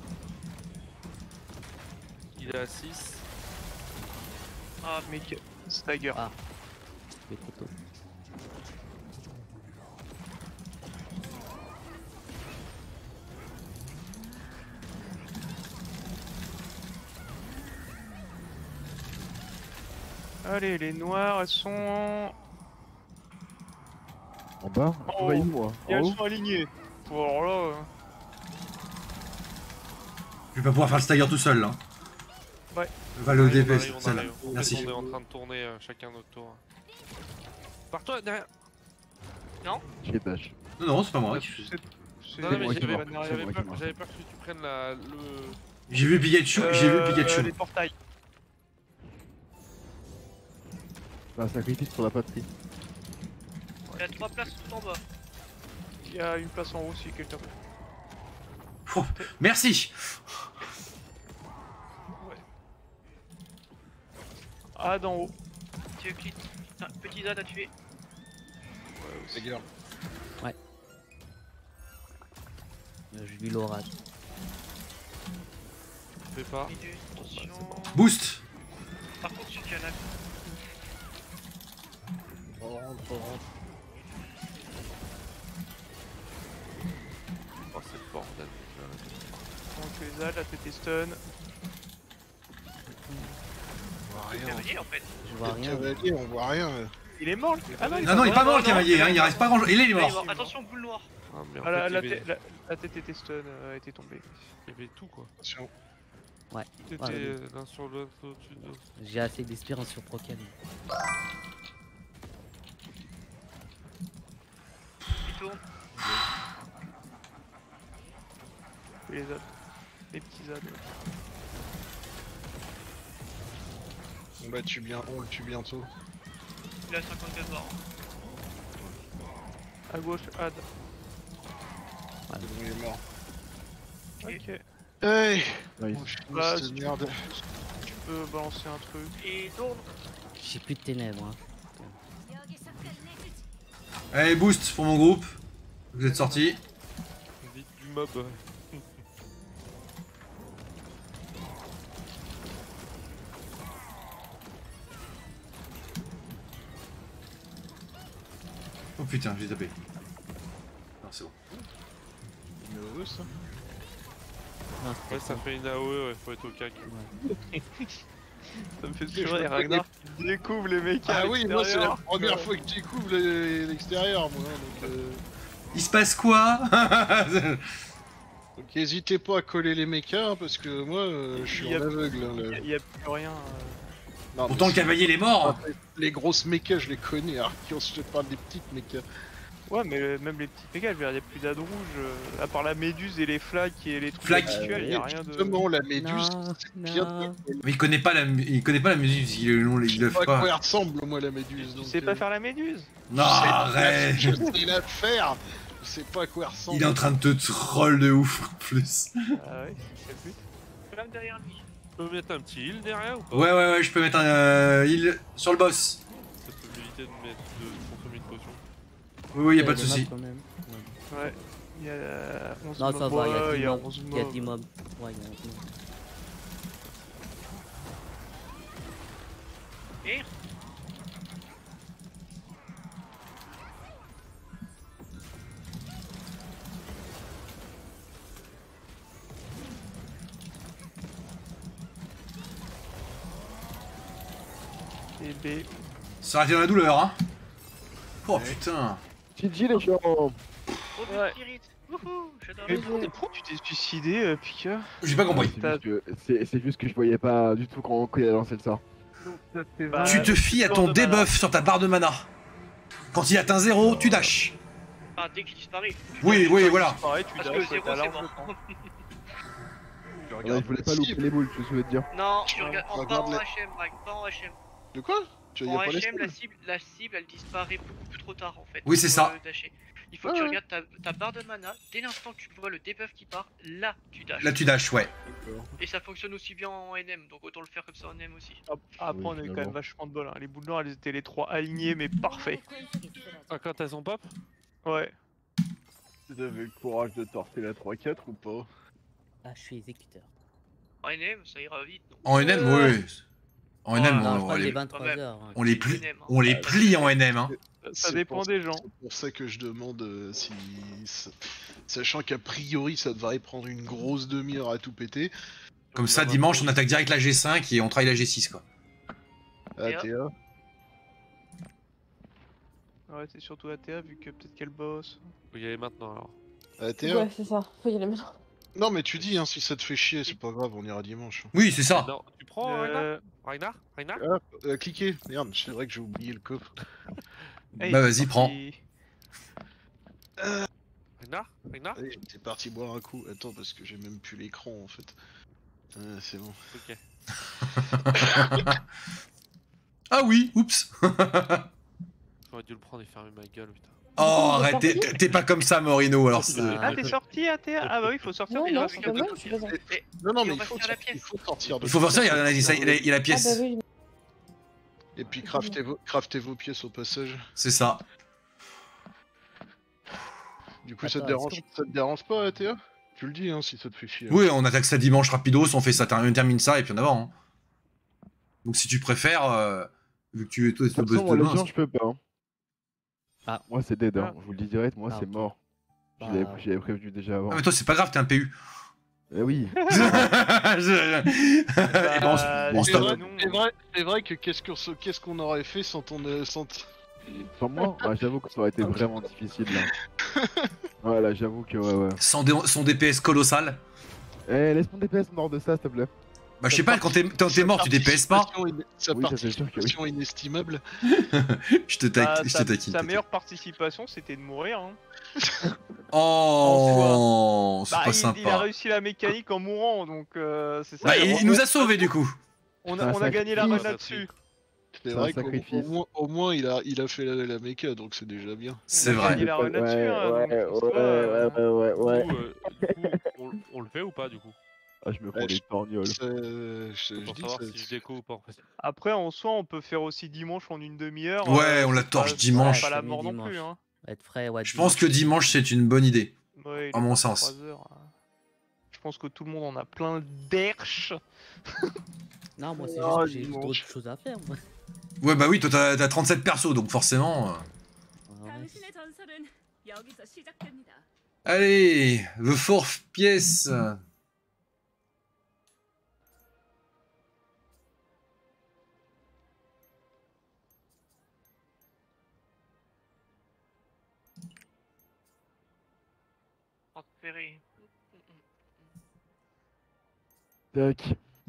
Il est à 6. Ah, mec, stagger. Ah, les photos. Allez, les noirs, elles sont en... En bas. Oh. Envahis moi. Et En elles haut. sont alignées. Bon, alors là... Je vais pas pouvoir faire le stagger tout seul là. Ouais. Va le On DP, arrive, on celle-là. arrive. Merci. On est en train de tourner chacun notre tour. Par toi, derrière. J'ai dash. Non, non, c'est pas moi. Non, mais moi qui j'avais marque, c'est moi qui marque. j'avais peur que tu prennes le... J'ai vu Pikachu, j'ai vu Pikachu. Les portails. Un sacrifice pour la patrie. Il y a 3 places tout en bas. Il y a une place en haut si quelqu'un veut. Oh, merci. Ah, d'en haut. Tu veux clic. Petit Zad à tuer. Ouais, aussi. Stagger. Je vis l'orage. fais pas. Méduse, attention. Boost. Par contre, celui qui a la. On rentre, on rentre. Oh, c'est le bordel. Donc les ailes, la tête est stun. On voit rien. Cavalier en fait. Je vois Le rien. cavalier, on voit rien. Il est mort. Ah non, Non, non, il est pas mort le cavalier, hein, il reste pas grand chose. Il est Ah, il est mort. mort. Attention, boule noire. Ah, mais en Ah, fait, il y avait- la tête était stun, était tombée. il y avait tout quoi. Attention. Ouais. C'était Voilà. l'un sur l'autre, au-dessus de l'autre. J'ai assez d'espérance sur Procal. Il tourne. Et les autres. Les petits ânes. On le tue bientôt. Il a 54 morts. À gauche, Ad. C'est bon, il est mort. Ok. Hey, Nice. on finit Bah, cette si tu- merde. Tu peux balancer un truc. Et tourne. J'ai plus de ténèbres. Hein. Allez, boost pour mon groupe. Vous êtes sortis. Vite du mob. Oh putain, j'ai tapé. Non, c'est bon. Une heureuse, ça. Non, Ouais, ça fait une AOE, ouais, faut être au cac. Ça me fait Je sourire, me Ragnar qui découvre les mecs. Ah oui, moi c'est la première fois que je découvre l'extérieur, moi. Donc, Il se passe quoi? donc n'hésitez pas à coller les mechas, hein, parce que moi je suis Il y a- en aveugle. Hein, là. Il y a plus rien. Non, Pourtant, mais le cavalier, il est mort. les grosses mechas, je les connais. Alors, je te parle des petites mechas. Ouais, mais même les petits mégas, je veux dire, il y a plus d'ad rouge. À part la méduse et les flaques et les trucs Flaques. habituels, il y a rien de. Justement, la méduse, Non, c'est bien. non. Mais il connaît pas la musique, il Je le sais pas à quoi elle fera. ressemble, moi, la méduse. Tu donc, sais pas faire la méduse? Non, arrête. Je sais la faire. Je sais pas à quoi elle ressemble. Il est en train de te troll de ouf en plus. Ah ouais, c'est plus. Flamme derrière lui. Tu peux mettre un petit heal derrière ou pas? Ouais, je peux mettre un heal sur le boss. Ça peut éviter de consommer une potion. Oui, y a pas de Des mobs soucis. quand même. Ouais. Ouais. Il y a 11 Non, ça va, mobs, il y a 10 11 mobs. Il y a mobs. 10 mobs. Ouais, il y a 10 mobs. Et Et B. S'arrêter dans la douleur, hein. Oh putain. GG les gens. oh, Ouais. spirit. Wouhou, j'adore Mais les pourquoi tu t'es suicidé, Pika? J'ai pas compris. C'est juste que je voyais pas du tout quand il a lancé le sort. Bah, Tu te fies à ton de mana. debuff sur ta barre de mana. Quand il atteint 0, tu dash. Enfin, dès qu'il disparaît. Oui, voilà. Pareil, tu Parce dashes, que 0 t'as c'est large mort. temps. Je Ouais, regarde je voulais la pas louper cible. les boules, je souhaite dire. Non, tu regardes pas regarde en les- HM, Mike, pas en HM. De quoi? Tu En y a pas les HM, cibles la cible elle disparaît beaucoup plus trop tard en fait. Oui, c'est pour, ça. Dasher. Il faut que tu regardes ta barre de mana, dès l'instant que tu vois le debuff qui part, là tu dashes. Là, tu dash, ouais. Et ça fonctionne aussi bien en NM, donc autant le faire comme ça en NM aussi. Après, on a eu quand finalement. même vachement de bol. Hein. Les boules noires, elles étaient les 3 alignées, mais parfait. Ah, quand elles sont pop? Ouais. Vous avez le courage de torter la 3-4 ou pas? Ah, je suis exécuteur. En NM, ça ira vite. Donc. En NM, oui. En NM, Non, je on parle des les, 23 heures. hein. on les plie. On les plie en NM, hein. Ça C'est dépend pour- des gens. C'est pour ça que je demande si. Sachant qu'a priori ça devrait prendre une grosse demi-heure à tout péter. Comme ça, dimanche, on attaque direct la G5 et on travaille la G6, quoi. Ah, Et hop. Théa. Ouais, c'est surtout ATA vu que peut-être qu'elle bosse. Faut y aller maintenant alors. Ah, Théa. Ouais, c'est ça, faut y aller maintenant. Non, mais tu dis, hein, si ça te fait chier, c'est pas grave, on ira dimanche. Oui, c'est ça. Non, tu prends Ragnar? Ragnar? Cliquez. Merde, c'est vrai que j'ai oublié le coffre. Hey, Bah, vas-y, c'est prends. parti. Ragnar? Ragnar? Allez, j'étais parti boire un coup. Attends, parce que j'ai même plus l'écran en fait. C'est bon. Ok. Ah oui, oups. J'aurais dû le prendre et fermer ma gueule, putain. Oh, arrête, t'es pas comme ça, Morino, alors c'est... Ah, t'es sorti ATA? Ah bah oui, faut sortir Non, déjà. non, c'est pas mal, je suis pas sorti. Non, non, Et mais on il va faut, faire la sortir, il pièce. faut sortir. de Il faut toute voir ça, il y façon. a la Ah pièce. bah oui. Et puis craftez vos pièces au passage. C'est ça. Du coup, ça Attends, te dérange pas, Théa? Tu te le dis, hein, si ça te fait chier. Oui, on attaque ça dimanche rapidos, on fait ça, on termine ça et puis on avance. Hein. Donc si tu préfères, vu que tu es toi, De toute façon, moi, les gens, je peux pas. Hein. Ah. Moi, c'est dead, hein. Je vous le dis direct, moi, Ah, c'est ok. mort. J'avais prévenu déjà avant. Ah, mais toi, c'est pas grave, t'es un PU. Eh oui. Bon, C'est vrai que qu'est-ce qu'on aurait fait sans ton... sans moi, j'avoue que ça aurait été vraiment difficile là. Voilà, j'avoue que ouais. Son DPS colossal. Eh, laisse mon DPS mort de ça, s'il te plaît. Bah, je sais pas, quand t'es mort, tu DPS pas. Sa Oui, ça, c'est sûr que oui. participation inestimable. Je te taquine. Sa meilleure participation, c'était de mourir. Hein. Oh, c'est Bah, pas il a sympa. réussi la mécanique en mourant, donc c'est ça. Bah, il nous a sauvés du coup. On C'est un a gagné la run sacrifice. là-dessus. C'est C'est vrai un qu'au sacrifice. au moins il a fait la méca, donc c'est déjà bien. C'est On a vrai. gagné la run là-dessus. hein, donc, ouais. Du coup, on le fait ou pas du coup? Ah, je me prends Ouais, des torgnoles. Je Pour dis savoir ça. si je déco ou pas en fait. Après, en soi, on peut faire aussi dimanche en une demi-heure. Ouais, on la c'est torche pas- dimanche. C'est pas la Ouais, mort non dimanche. plus. Hein. Être frais, ouais. Je pense que dimanche, c'est une bonne idée. Ouais, il À est mon pas sens. 3 heures, hein. Je pense que tout le monde en a plein d'erches. Non, moi c'est Ah, juste que j'ai dimanche. d'autres choses à faire. Moi. Ouais, bah oui, toi t'as 37 persos, donc forcément. Ouais. 당신의 전설은 여기서 시작됩니다. Allez, the fourth pièce. Transféré. Tac.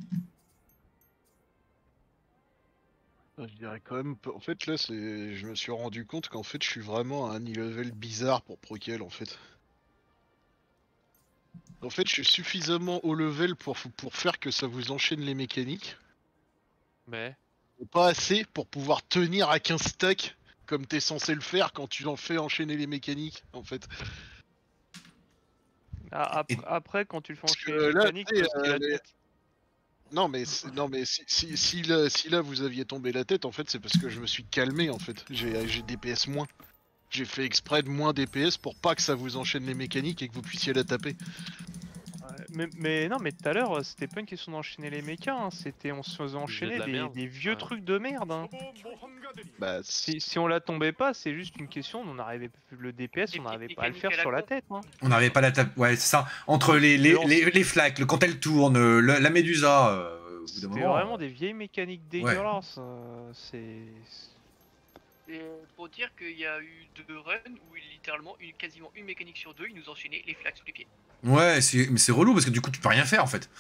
Je dirais quand même, en fait là je me suis rendu compte qu'en fait je suis vraiment à un level bizarre pour Prokel en fait. En fait je suis suffisamment haut level pour faire que ça vous enchaîne les mécaniques, Mais mais pas assez pour pouvoir tenir à 15 stacks comme t'es censé le faire quand tu en fais enchaîner les mécaniques en fait. Après, quand tu le fais Parce que enchaîner là, mécanique, tu sais, parce qu'il a la tête. Non mais si là vous aviez tombé la tête en fait c'est parce que je me suis calmé en fait. J'ai DPS moins. J'ai fait exprès de moins DPS pour pas que ça vous enchaîne les mécaniques et que vous puissiez la taper. Mais non, mais tout à l'heure, c'était pas une question d'enchaîner les mechas, hein, c'était on se faisait enchaîner de la merde. des vieux Ouais. trucs de merde. Hein. Bah Si on la tombait pas, c'est juste une question, on n'arrivait le DPS, on n'arrivait pas à le faire sur la tête. Hein. On n'arrivait pas la tape. Ouais, c'est ça. Entre les flaques, quand elle tourne, la médusa. Au bout d'un C'était moment, vraiment des vieilles mécaniques dégueulasses. C'est. Et pour dire qu'il y a eu 2 runs où littéralement quasiment une mécanique sur 2, ils nous enchaînaient les flaques sous les pieds. Ouais, mais c'est relou parce que du coup tu peux rien faire en fait.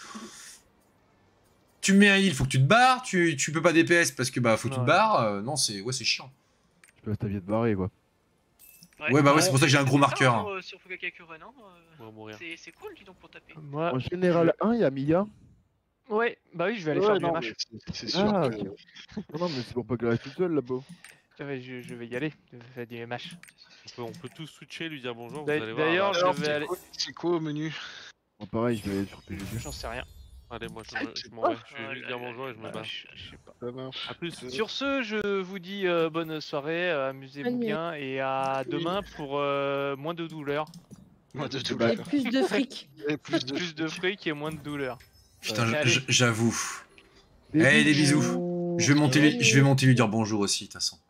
Tu mets un heal, faut que tu te barres, tu peux pas DPS parce que bah faut que tu te Ouais. barres. Non, c'est chiant. Tu peux ta vie de barrer quoi. Ouais, bah ouais, c'est pour ça que j'ai un gros marqueur. Hein, sur quelques runs, hein, on va mourir. c'est cool, dis donc, pour taper. En général 1, il y a Mia. Ouais, bah oui, je vais aller Ouais, faire du non, MH. mais c'est sûr Ah, que... ok. Non, mais c'est pour pas qu'elle reste toute seule là-bas. Je vais y aller, je vais faire du MH. On peut tous switcher, lui dire bonjour, vous allez voir. D'ailleurs, là. je vais aller. C'est quoi au menu? Bon, pareil, je vais aller sur PGG. J'en sais rien. Allez, moi je m'en vais, je vais lui dire bonjour et je me bats. Je sais pas. Ça marche. A plus. Sur ce, je vous dis bonne soirée, amusez-vous Bonne nuit. bien et à demain pour moins de douleur. Moi de tout Et plus de fric. Plus de fric et moins de douleur. Putain, Allez. j'avoue. Allez, des bisous. Je vais monter lui dire bonjour aussi, de toute façon.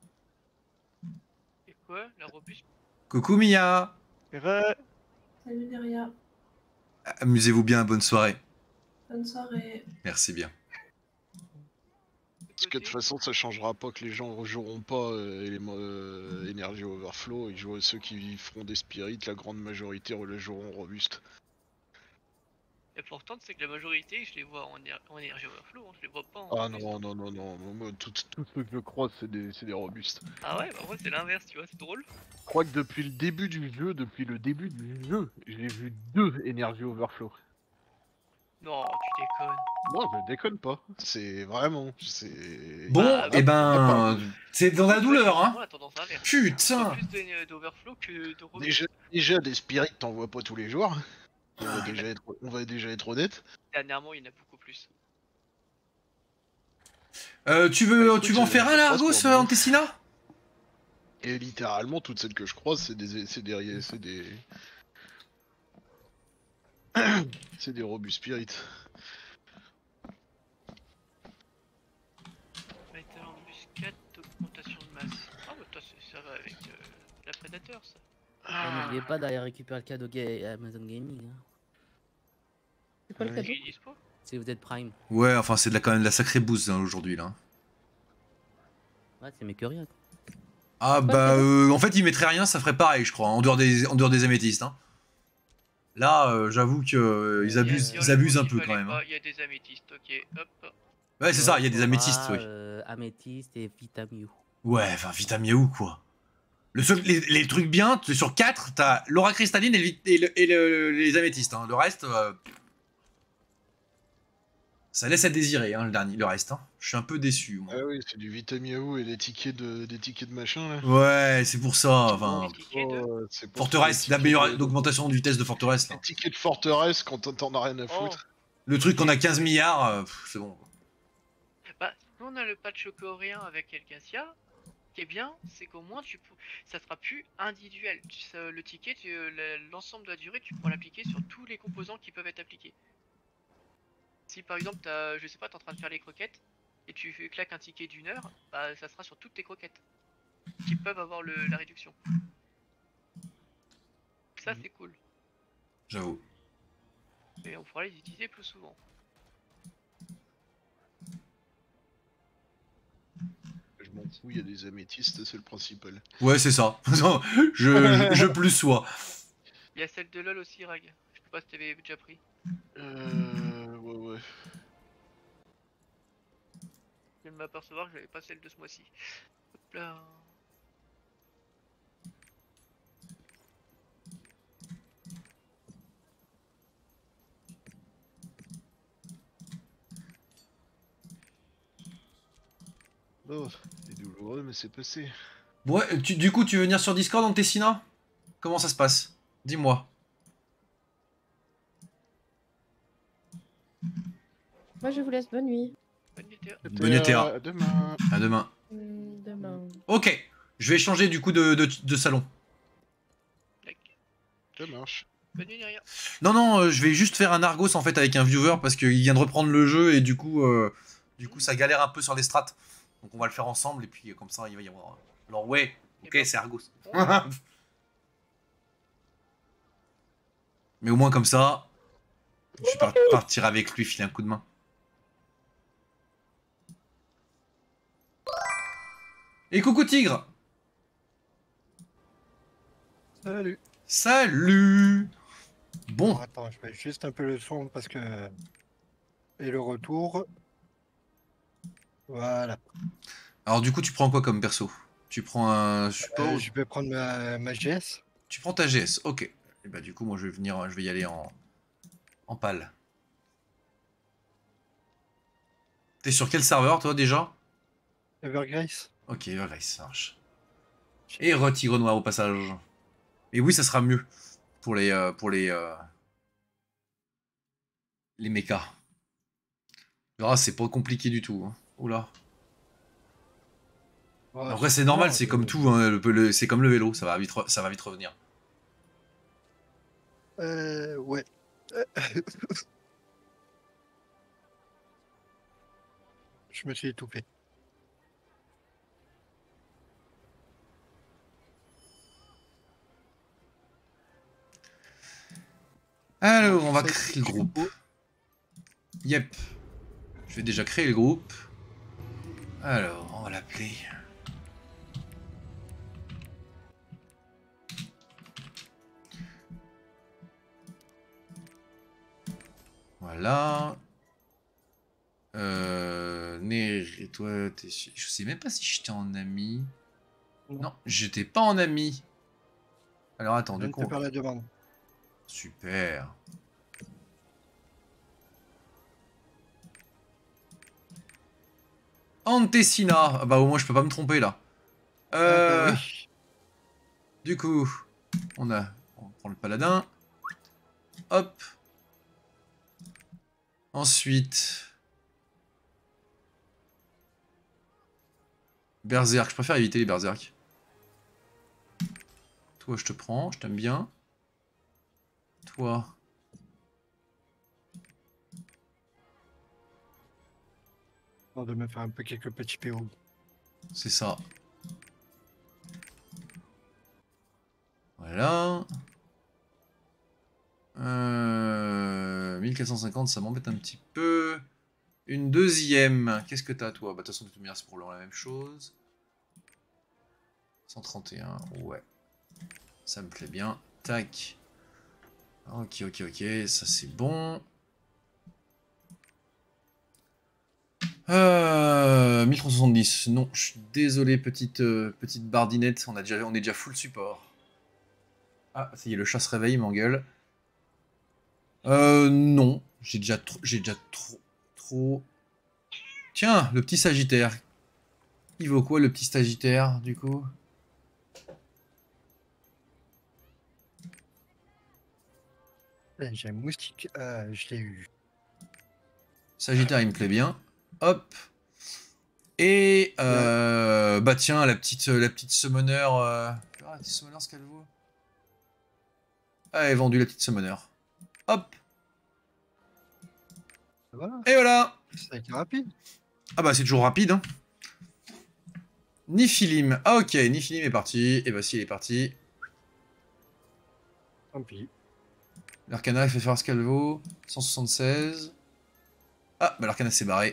Et quoi, la robuste? Coucou Mia. Salut Neria, Amusez-vous bien, bonne soirée. bonne soirée. Merci bien. Parce que de toute façon ça changera pas que les gens rejoueront pas Energy Overflow, ceux qui feront des spirits, la grande majorité le joueront robuste. L'important c'est que la majorité, je les vois en énergie overflow, hein, je les vois pas en... Ah non, moi tout ce que je croise c'est des robustes. Ah ouais, bah moi c'est l'inverse, tu vois, c'est drôle. Je crois que depuis le début du jeu, j'ai vu 2 Energy Overflow. Non, tu déconnes. Non, je déconne pas. C'est vraiment, c'est... Bon, Bah, et ben, c'est dans la douleur, hein. Moi, la tendance inverse. Putain. Plus d'overflow que de robust. Déjà des spirits t'en vois pas tous les jours. On va déjà être honnête. Dernièrement, il y en a beaucoup plus. Tu veux en faire un là, Argos, en Tessina? Et littéralement, toutes celles que je croise, c'est des C'est des robust spirit. Métal en bus 4, augmentation de masse. Ah bah toi ça va avec la prédateur ça. Ah, n'oubliez pas d'aller récupérer le cadeau Amazon Gaming. Hein. C'est quoi le cadeau? Si vous êtes Prime. Ouais, enfin, c'est quand même de la sacrée bouse hein, aujourd'hui là. Ouais, c'est mieux que rien. Quoi. Ah bah, en fait, ils mettraient rien, ça ferait pareil, je crois, en dehors des améthystes. Hein. Là, j'avoue que ils abusent un peu quand même. Hein. Il y a des améthystes, ok, hop. Ouais, c'est ça, il y a des améthystes, oui. Améthyste et Vitamiu. Ouais, enfin, Vitamiu quoi. Les trucs bien, sur 4, t'as l'aura cristalline et les améthystes. Hein. Le reste, ça laisse à désirer, hein, le reste. Hein. Je suis un peu déçu. Moi. Ah oui, c'est du Vitamiaou et des tickets de machin là. Ouais, c'est pour ça. Enfin, forteresse, d'augmentation de vitesse de forteresse. Là. Les tickets de forteresse quand t'en as rien à foutre. Le truc qu'on a 15 milliards, c'est bon. Bah, nous on a le patch coréen avec Elgasia. Ce qui est bien, c'est qu'au moins ça sera plus individuel. Le ticket, l'ensemble de la durée, tu pourras l'appliquer sur tous les composants qui peuvent être appliqués. Si par exemple, je sais pas, t'es en train de faire les croquettes et tu claques un ticket d'1 heure, bah ça sera sur toutes tes croquettes qui peuvent avoir la réduction. Ça c'est cool. J'avoue. Et on pourra les utiliser plus souvent. Je m'en fous, il y a des améthystes, c'est le principal. Ouais, c'est ça. je plus sois. Il y a celle de LoL aussi, Rag. Je sais pas si t'avais déjà pris. Ouais. Je viens de m'apercevoir que j'avais pas celle de ce mois-ci. Hop là. Oh, c'est douloureux, mais c'est passé. Ouais, du coup, tu veux venir sur Discord dans Tessina? Comment ça se passe? Dis-moi. Moi, je vous laisse bonne nuit. Bonne nuit, Théa. À demain. À demain. Demain. Ok, je vais changer du coup de salon. Ça marche. Bonne nuit, rien. Non, je vais juste faire un Argos en fait avec un viewer parce qu'il vient de reprendre le jeu et du coup ça galère un peu sur les strats. Donc on va le faire ensemble et puis comme ça il va y avoir... Alors ouais, ok c'est Argos. Mais au moins comme ça, je vais partir avec lui, filer un coup de main. Et coucou Tigre. Salut. Salut. Bon. Alors, attends, je mets juste un peu le son parce que... Et le retour. Voilà. Alors du coup tu prends quoi comme perso? Tu prends un support Je vais prendre ma GS. Tu prends ta GS, ok. Et bah du coup moi je vais y aller en pâle. T'es sur quel serveur toi déjà? Evergrace. Ok, Evergrace, ça marche. Et Tigre Noir au passage. Et oui, ça sera mieux pour les mechas. Ah, c'est pas compliqué du tout. Hein. Oula. Ouais, après, c'est normal, c'est comme tout. Hein, c'est comme le vélo, ça va vite revenir. Ouais. Je me suis étouffé. Alors, on va créer le groupe. Yep. Je vais déjà créer le groupe. Alors, on va l'appeler... Voilà. Et toi, je sais même pas si j'étais en ami. Non, j'étais pas en ami. Alors attends, du coup... faire la demande. Super. Antessina. Ah bah au moins je peux pas me tromper là. Oui. Du coup, on prend le paladin. Hop. Ensuite... Berserk, je préfère éviter les berserk. Toi je te prends, je t'aime bien. Toi... De me faire un peu quelques petits PO. C'est ça. Voilà. 1450, ça m'embête un petit peu. Une deuxième. Qu'est-ce que t'as, toi? Bah, de toute façon, de toute manière, c'est probablement la même chose. 131, ouais. Ça me plaît bien. Tac. Ok, ok, ok. Ça, c'est bon. 1370. Non, je suis désolé, petite bardinette. On est déjà full support. Ah, ça y est, le chat se réveille, il m'engueule. Non. J'ai déjà trop... Tiens, le petit Sagittaire. Il vaut quoi, le petit Sagittaire, du coup? J'ai un moustique. Je l'ai eu. Sagittaire, il me plaît bien. Hop. Et bah tiens, la petite summoner. Ah, la petite summoner, ce qu'elle vaut. Ah, elle est vendue, la petite summoner. Hop. Voilà. Et voilà. Ça a été rapide. Ah bah c'est toujours rapide. Hein. Niphilim. Ah ok, Niphilim est parti. Et bah si, il est parti. Tant pis. L'Arcana, il fait faire ce qu'elle vaut. 176. Ah, bah l'Arcana s'est barré.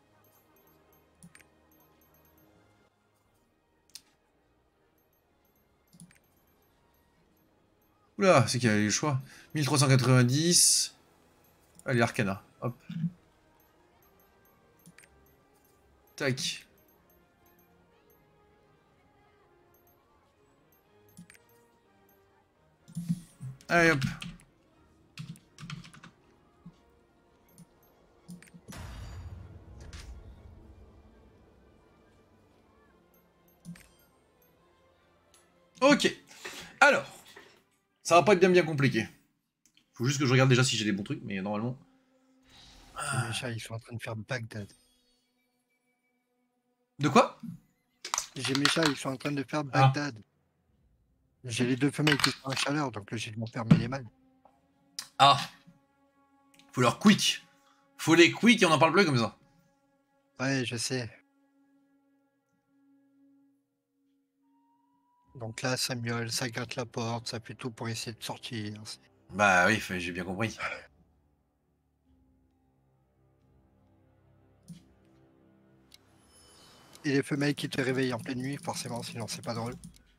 Oula, c'est qu'il y a eu le choix. 1390. Allez, Arcana. Hop. Tac. Allez, hop. Ok. Alors. Ça va pas être bien compliqué. Faut juste que je regarde déjà si j'ai des bons trucs, mais normalement... Les chats, ils sont en train de faire Bagdad. De quoi? J'ai mes chats, ils sont en train de faire Bagdad. J'ai les deux femelles qui sont à chaleur, donc logiquement permet les mâles. Ah. Faut leur quick. Faut les quick et on en parle plus comme ça. Ouais, je sais. Donc là, Samuel, ça gratte la porte, ça fait tout pour essayer de sortir. Bah oui, j'ai bien compris. Et les femelles qui te réveillent en pleine nuit, forcément, sinon c'est pas drôle.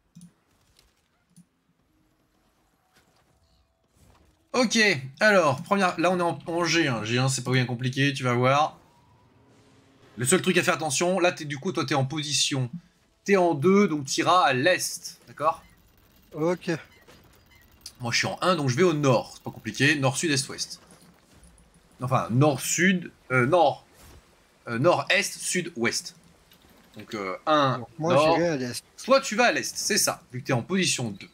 Ok, alors, là on est en G1. G1 c'est pas bien compliqué, tu vas voir. Le seul truc à faire attention, là du coup toi t'es en position. T'es en 2, donc t'iras à l'est, d'accord? Ok. Moi je suis en 1, donc je vais au nord. C'est pas compliqué, nord, sud, est, ouest. Enfin, nord, sud, nord, est, sud, ouest. Donc 1, donc, moi nord. j'irai à l'est. Soit tu vas à l'est, c'est ça, vu que t'es en position 2.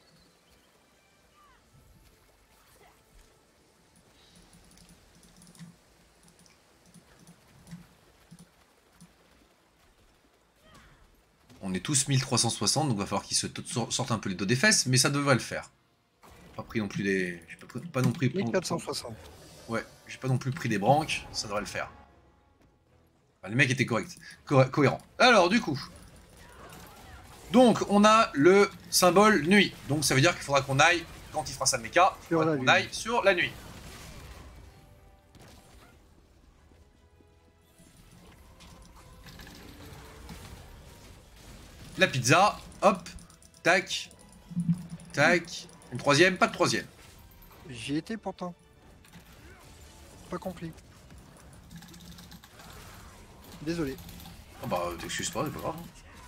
On est tous 1360, donc il va falloir qu'ils se sortent un peu les dos des fesses, mais ça devrait le faire. Pas pris non plus des... J'ai pas non plus... 1460. Ouais, j'ai pas non plus pris des branques, ça devrait le faire. Enfin, les mecs étaient corrects, cohérents. Alors, du coup... Donc, on a le symbole nuit. Donc, ça veut dire qu'il faudra qu'on aille, quand il fera sa méca, il faudra qu'on aille sur la nuit. La pizza, hop, tac, tac. Une troisième, pas de troisième. J'y étais pourtant. Pas compris. Désolé. Oh bah, t'excuses pas, c'est pas grave.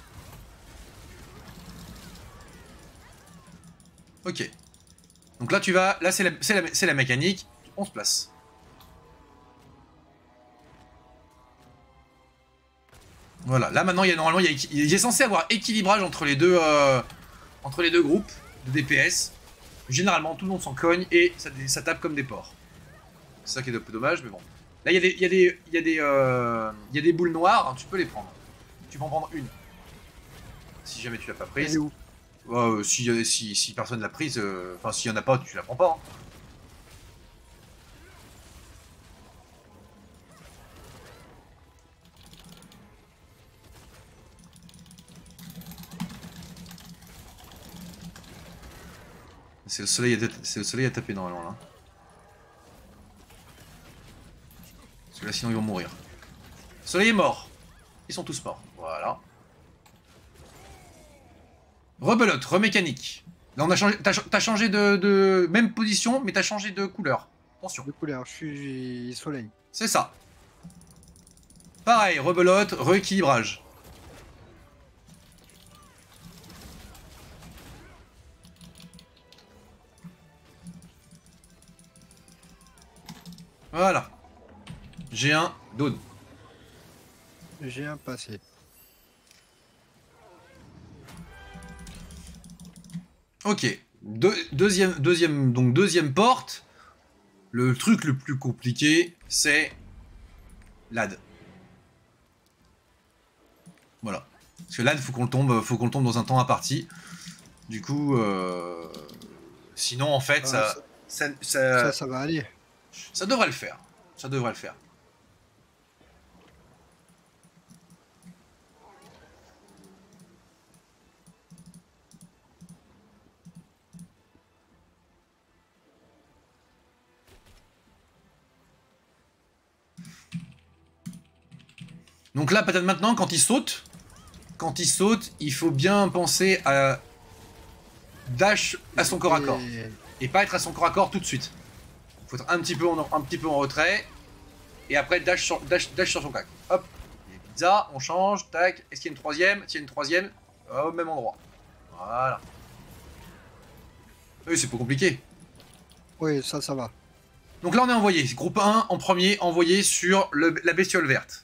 Ok. Donc là, tu vas... Là, c'est la mécanique. On se place. Voilà. Là, maintenant, normalement, il est censé avoir équilibrage entre les deux groupes de DPS. Généralement, tout le monde s'en cogne et ça tape comme des porcs. C'est ça qui est un peu dommage, mais bon. Là, il y a des boules noires, hein, tu peux les prendre. Tu peux en prendre une. Si jamais tu l'as pas prise. Si personne l'a prise, enfin s'il y en a pas, tu la prends pas. Hein. C'est le soleil à taper normalement là. Parce que là sinon ils vont mourir. Le soleil est mort. Ils sont tous morts. Voilà. Rebelote, remécanique. Là on a changé. T'as changé de. Même position, mais t'as changé de couleur. Attention. De couleur, je suis soleil. C'est ça. Pareil, rebelote, rééquilibrage. Voilà. G1, Dawn. J'ai un passé. Ok. Deuxième porte. Le truc le plus compliqué, c'est l'AD. Voilà. Parce que l'AD, faut qu'on le tombe dans un temps imparti. Du coup, sinon en fait, Ça va aller. Ça devrait le faire. Ça devrait le faire. Donc là, peut-être maintenant, quand il saute, il faut bien penser à dash à son corps à corps. Et pas être à son corps à corps tout de suite. Il faut être un petit peu en retrait. Et après, dash sur son cac. Hop. Pizza, on change, tac. Est-ce qu'il y a une troisième? S'il y a une troisième, au même endroit. Voilà. Oui, c'est pas compliqué. Oui, ça va. Donc là, on est envoyé. Groupe 1, en premier, envoyé sur la bestiole verte.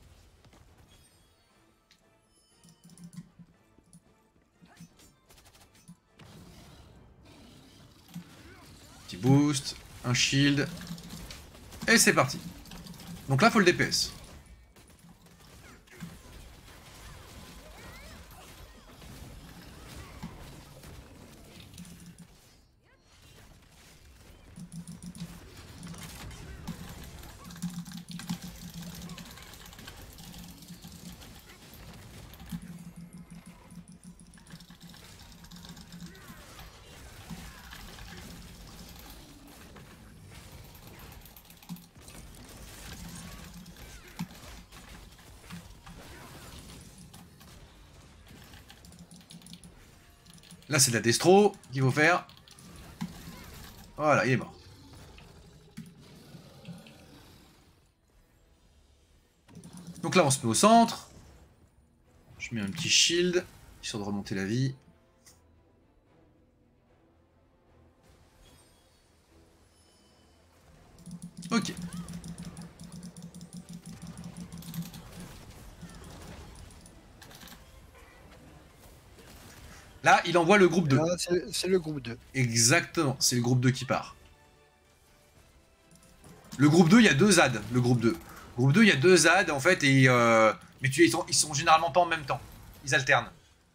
Petit boost, un shield. Et c'est parti. Donc là, faut le DPS. Là, c'est de la destro qu'il faut faire. Voilà, il est mort. Donc là, on se met au centre. Je mets un petit shield, histoire de remonter la vie. Ok. Là, il envoie le groupe 2. C'est le groupe 2. Exactement, c'est le groupe 2 qui part. Le groupe 2, il y a 2 ZAD, le groupe 2. Le groupe 2, il y a 2 ZAD, en fait, et mais ils sont généralement pas en même temps. Ils alternent.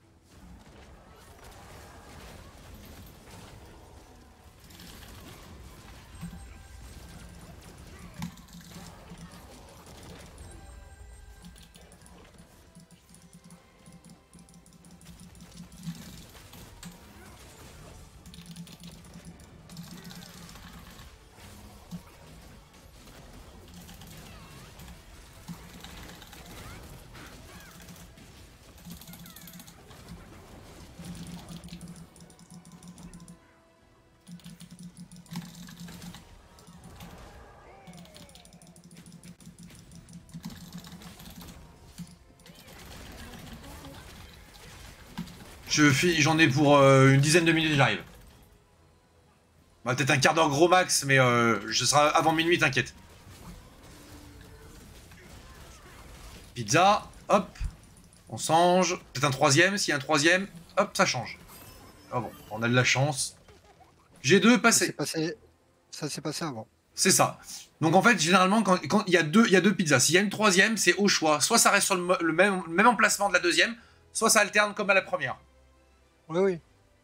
J'en ai pour une dizaine de minutes, j'arrive. Bah, peut-être un quart d'heure gros max, mais je serai avant minuit, t'inquiète. Pizza, hop. On change. Peut-être un troisième, s'il y a un troisième, hop, ça change. Ah bon, on a de la chance. G2 passé. Ça s'est passé avant. C'est ça. Donc en fait, généralement, quand il y a deux pizzas, s'il y a une troisième, c'est au choix. Soit ça reste sur le même emplacement de la deuxième, soit ça alterne comme à la première. Oui, oui.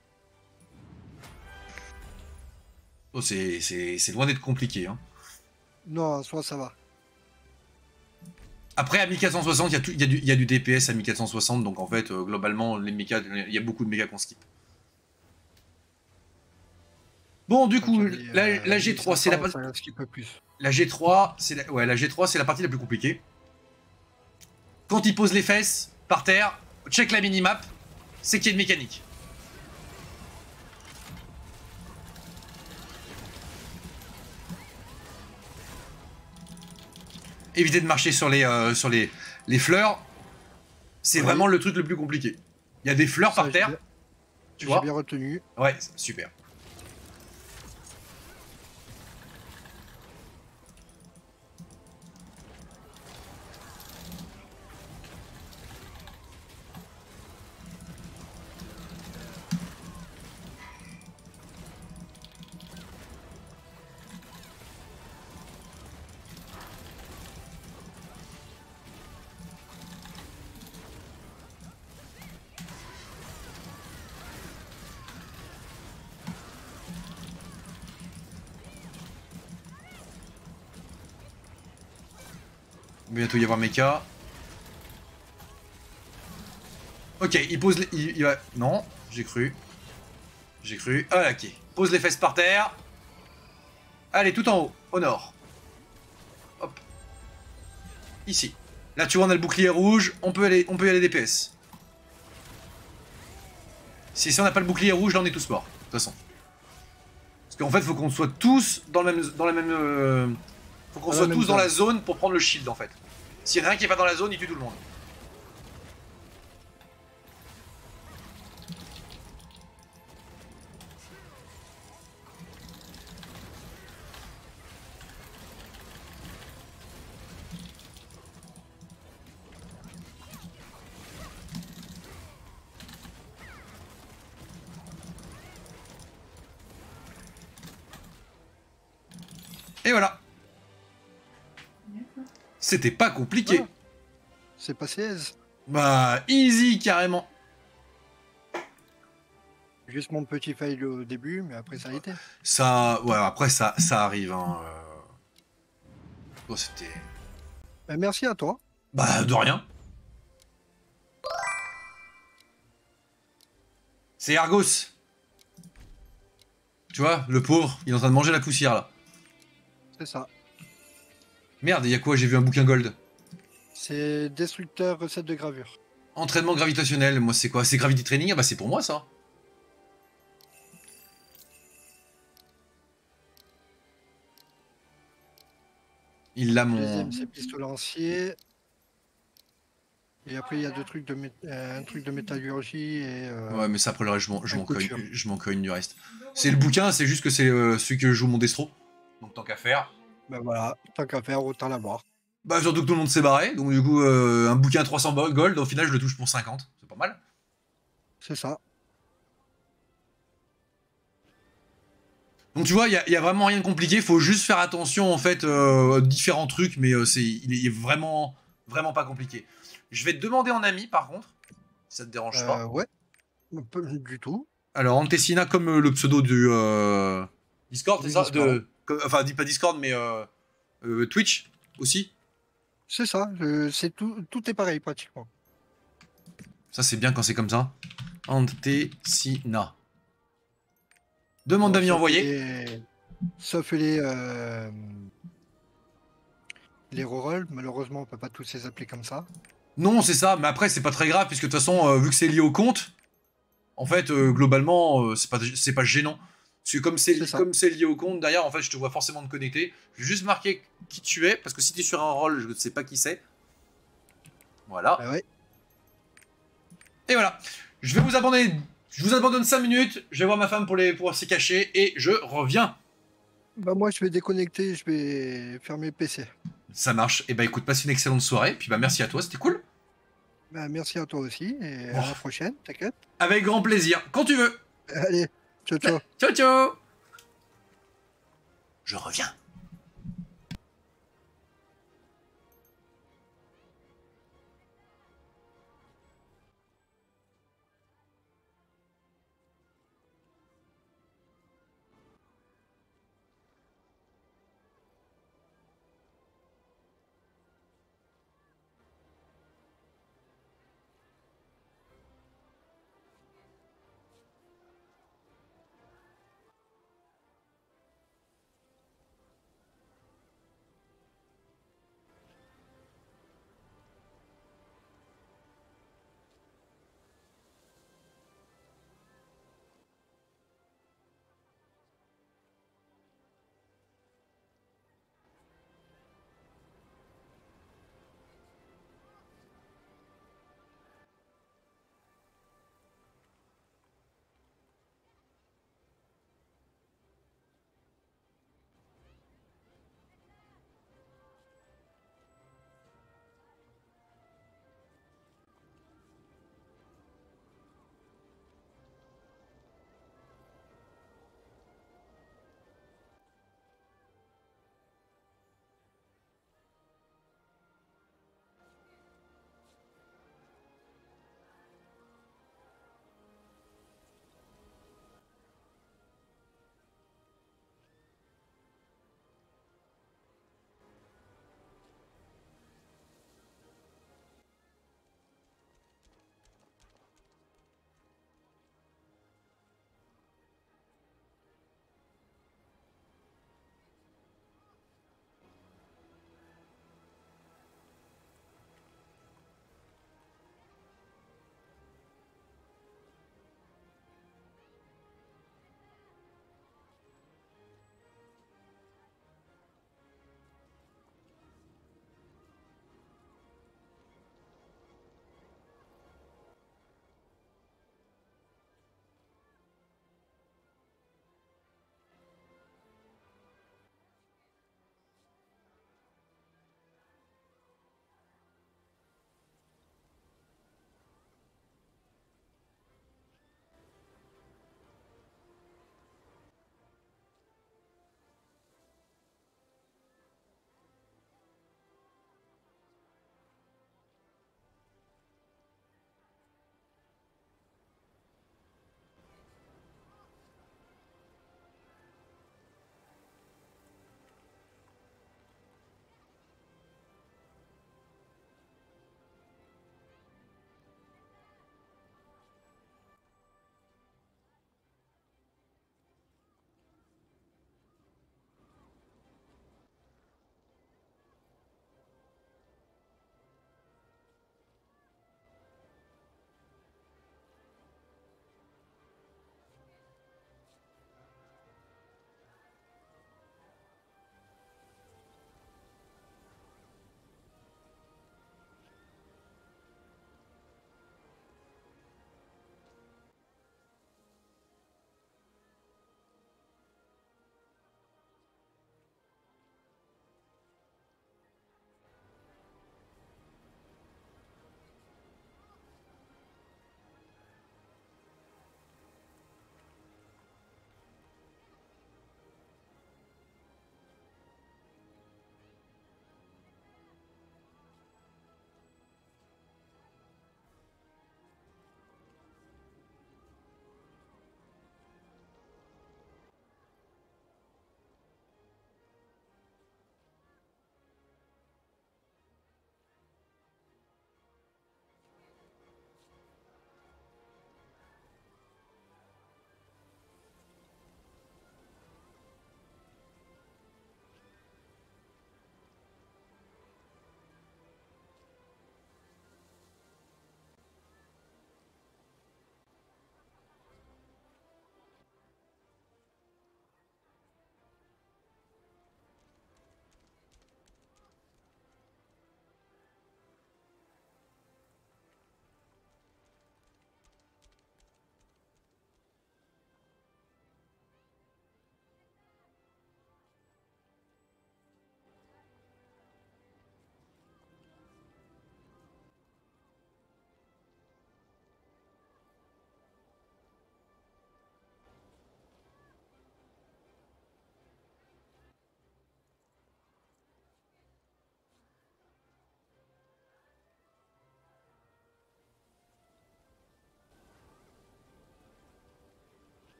Oh, c'est loin d'être compliqué. Hein. Non, soit ça va. Après, à 1460, il y a du DPS à 1460, donc en fait, globalement, les mécas, il y a beaucoup de mécas qu'on skip. Bon, du coup, j'avais, la G3, c'est la 1500, partie... ça reste un peu plus. La G3, c'est la G3, c'est la partie la plus compliquée. Quand il pose les fesses par terre, check la minimap, c'est qu'il y a une mécanique. Éviter de marcher sur les fleurs, c'est vraiment le truc le plus compliqué. Il y a des fleurs par terre, tu vois. J'ai bien retenu. Ouais, super. Bientôt y avoir mecha. Ok, il pose les... il va... Non, j'ai cru. J'ai cru. Ah, ok. Pose les fesses par terre. Allez, tout en haut, au nord. Hop. Ici. Là, tu vois, on a le bouclier rouge. On peut y aller DPS. Si on n'a pas le bouclier rouge, là, on est tous morts. De toute façon. Parce qu'en fait, faut qu'on soit tous dans la même... Faut qu'on soit tous dans la zone pour prendre le shield, en fait. Si rien qui est pas dans la zone, il tue tout le monde. Et voilà. C'était pas compliqué. Ah, c'est passé aise. Bah, easy carrément. Juste mon petit fail au début, mais après ça a été. Ça, ouais, après ça arrive. Hein. Bon, c'était. Bah, merci à toi. Bah, de rien. C'est Argos. Tu vois, le pauvre, il est en train de manger la poussière là. C'est ça. Merde, il y a quoi? J'ai vu un bouquin gold. C'est destructeur recette de gravure. Entraînement gravitationnel, moi c'est quoi? C'est Gravity Training? Ah bah c'est pour moi ça. Il l'a mon... Deuxième, c'est pistolet lancier. Et après, il y a deux trucs un truc de métallurgie et... Ouais, mais ça après le reste, je m'en cogne du reste. C'est le bouquin, c'est juste que c'est celui que joue mon destro. Donc tant qu'à faire. Bah voilà, tant qu'à faire, autant l'avoir. Bah surtout que tout le monde s'est barré, donc du coup, un bouquin à 300 gold, au final je le touche pour 50. C'est pas mal. C'est ça. Donc tu vois, il y a vraiment rien de compliqué, faut juste faire attention en fait différents trucs, mais il est vraiment pas compliqué. Je vais te demander en ami par contre, si ça te dérange pas. Ouais, pas du tout. Alors Antessina comme le pseudo du Discord, c'est ça enfin dis pas Discord mais Twitch aussi. C'est ça, c'est tout est pareil pratiquement. Ça c'est bien quand c'est comme ça. Antessina. Demande d'amis envoyé. Sauf les rerolls, malheureusement on peut pas tous les appeler comme ça. Non, c'est ça, mais après c'est pas très grave puisque de toute façon vu que c'est lié au compte, en fait globalement c'est pas gênant. Parce que comme c'est lié au compte, derrière en fait je te vois forcément te connecter. Je vais juste marquer qui tu es parce que si tu es sur un rôle, je ne sais pas qui c'est. Voilà. Bah ouais. Et voilà. Je vous abandonne 5 minutes, je vais voir ma femme pour s'y cacher et je reviens. Bah moi je vais déconnecter, je vais fermer le PC. Ça marche. Et bah écoute, passe une excellente soirée, puis bah merci à toi, c'était cool. Bah merci à toi aussi, et à la prochaine, t'inquiète. Avec grand plaisir, quand tu veux. Allez, ciao ciao. Ciao ciao. Je reviens.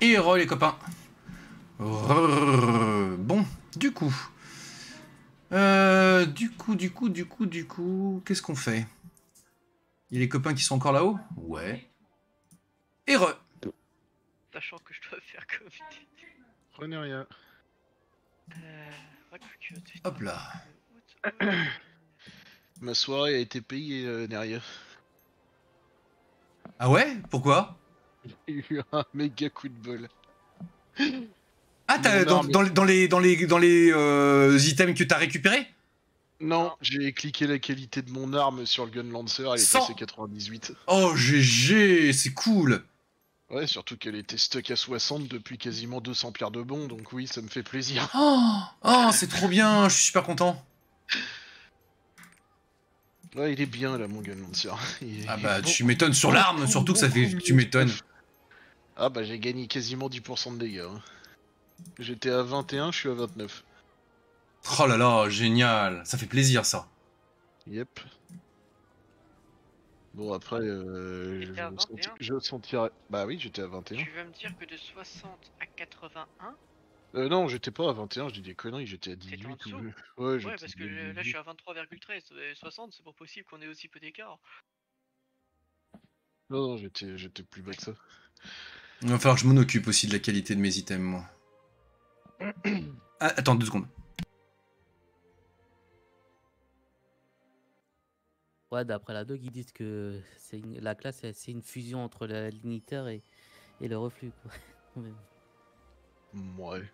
Et re les copains. Bon, du coup, qu'est-ce qu'on fait? Il y a les copains qui sont encore là-haut? Ouais. Et re. Sachant que je dois faire comme... Prenez rien. Hop là. Ma soirée a été payée, Neria. Ah ouais? Pourquoi? J'ai eu un méga coup de bol. Ah, t'as, dans les items que t'as récupérés? Non, j'ai cliqué la qualité de mon arme sur le Gun Lancer, elle est 100. passée 98. Oh, GG, c'est cool. Ouais, surtout qu'elle était stuck à 60 depuis quasiment 200 pierres de bon, donc oui, ça me fait plaisir. Oh, c'est trop bien, je suis super content. Ouais, il est bien là, mon Gun Lancer. Ah bah, tu m'étonnes sur l'arme, surtout que ça fait... Tu m'étonnes. Ah bah, j'ai gagné quasiment 10% de dégâts. Hein. J'étais à 21, je suis à 29. Oh là là, génial. Ça fait plaisir, ça. Yep. Bon, après, je sentirais... Bah oui, j'étais à 21. Tu vas me dire que de 60 à 81... Non, j'étais pas à 21, je dis des conneries, j'étais à 18 ou... Ouais, parce que là je suis à 23,13, 60 c'est pas possible qu'on ait aussi peu d'écart. Non, j'étais plus bas que ça. Il va falloir que je m'en occupe aussi de la qualité de mes items, moi. Ah, attends 2 secondes. Ouais, d'après la doc, ils disent que la classe, c'est une fusion entre le limiteur et le reflux, quoi. Ouais.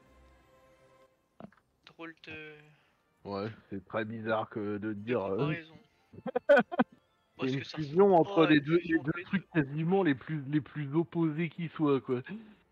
Drôle de... Ouais. C'est très bizarre que de dire... comparaison. C'est une fusion entre les deux trucs quasiment les plus opposés qui soient, quoi.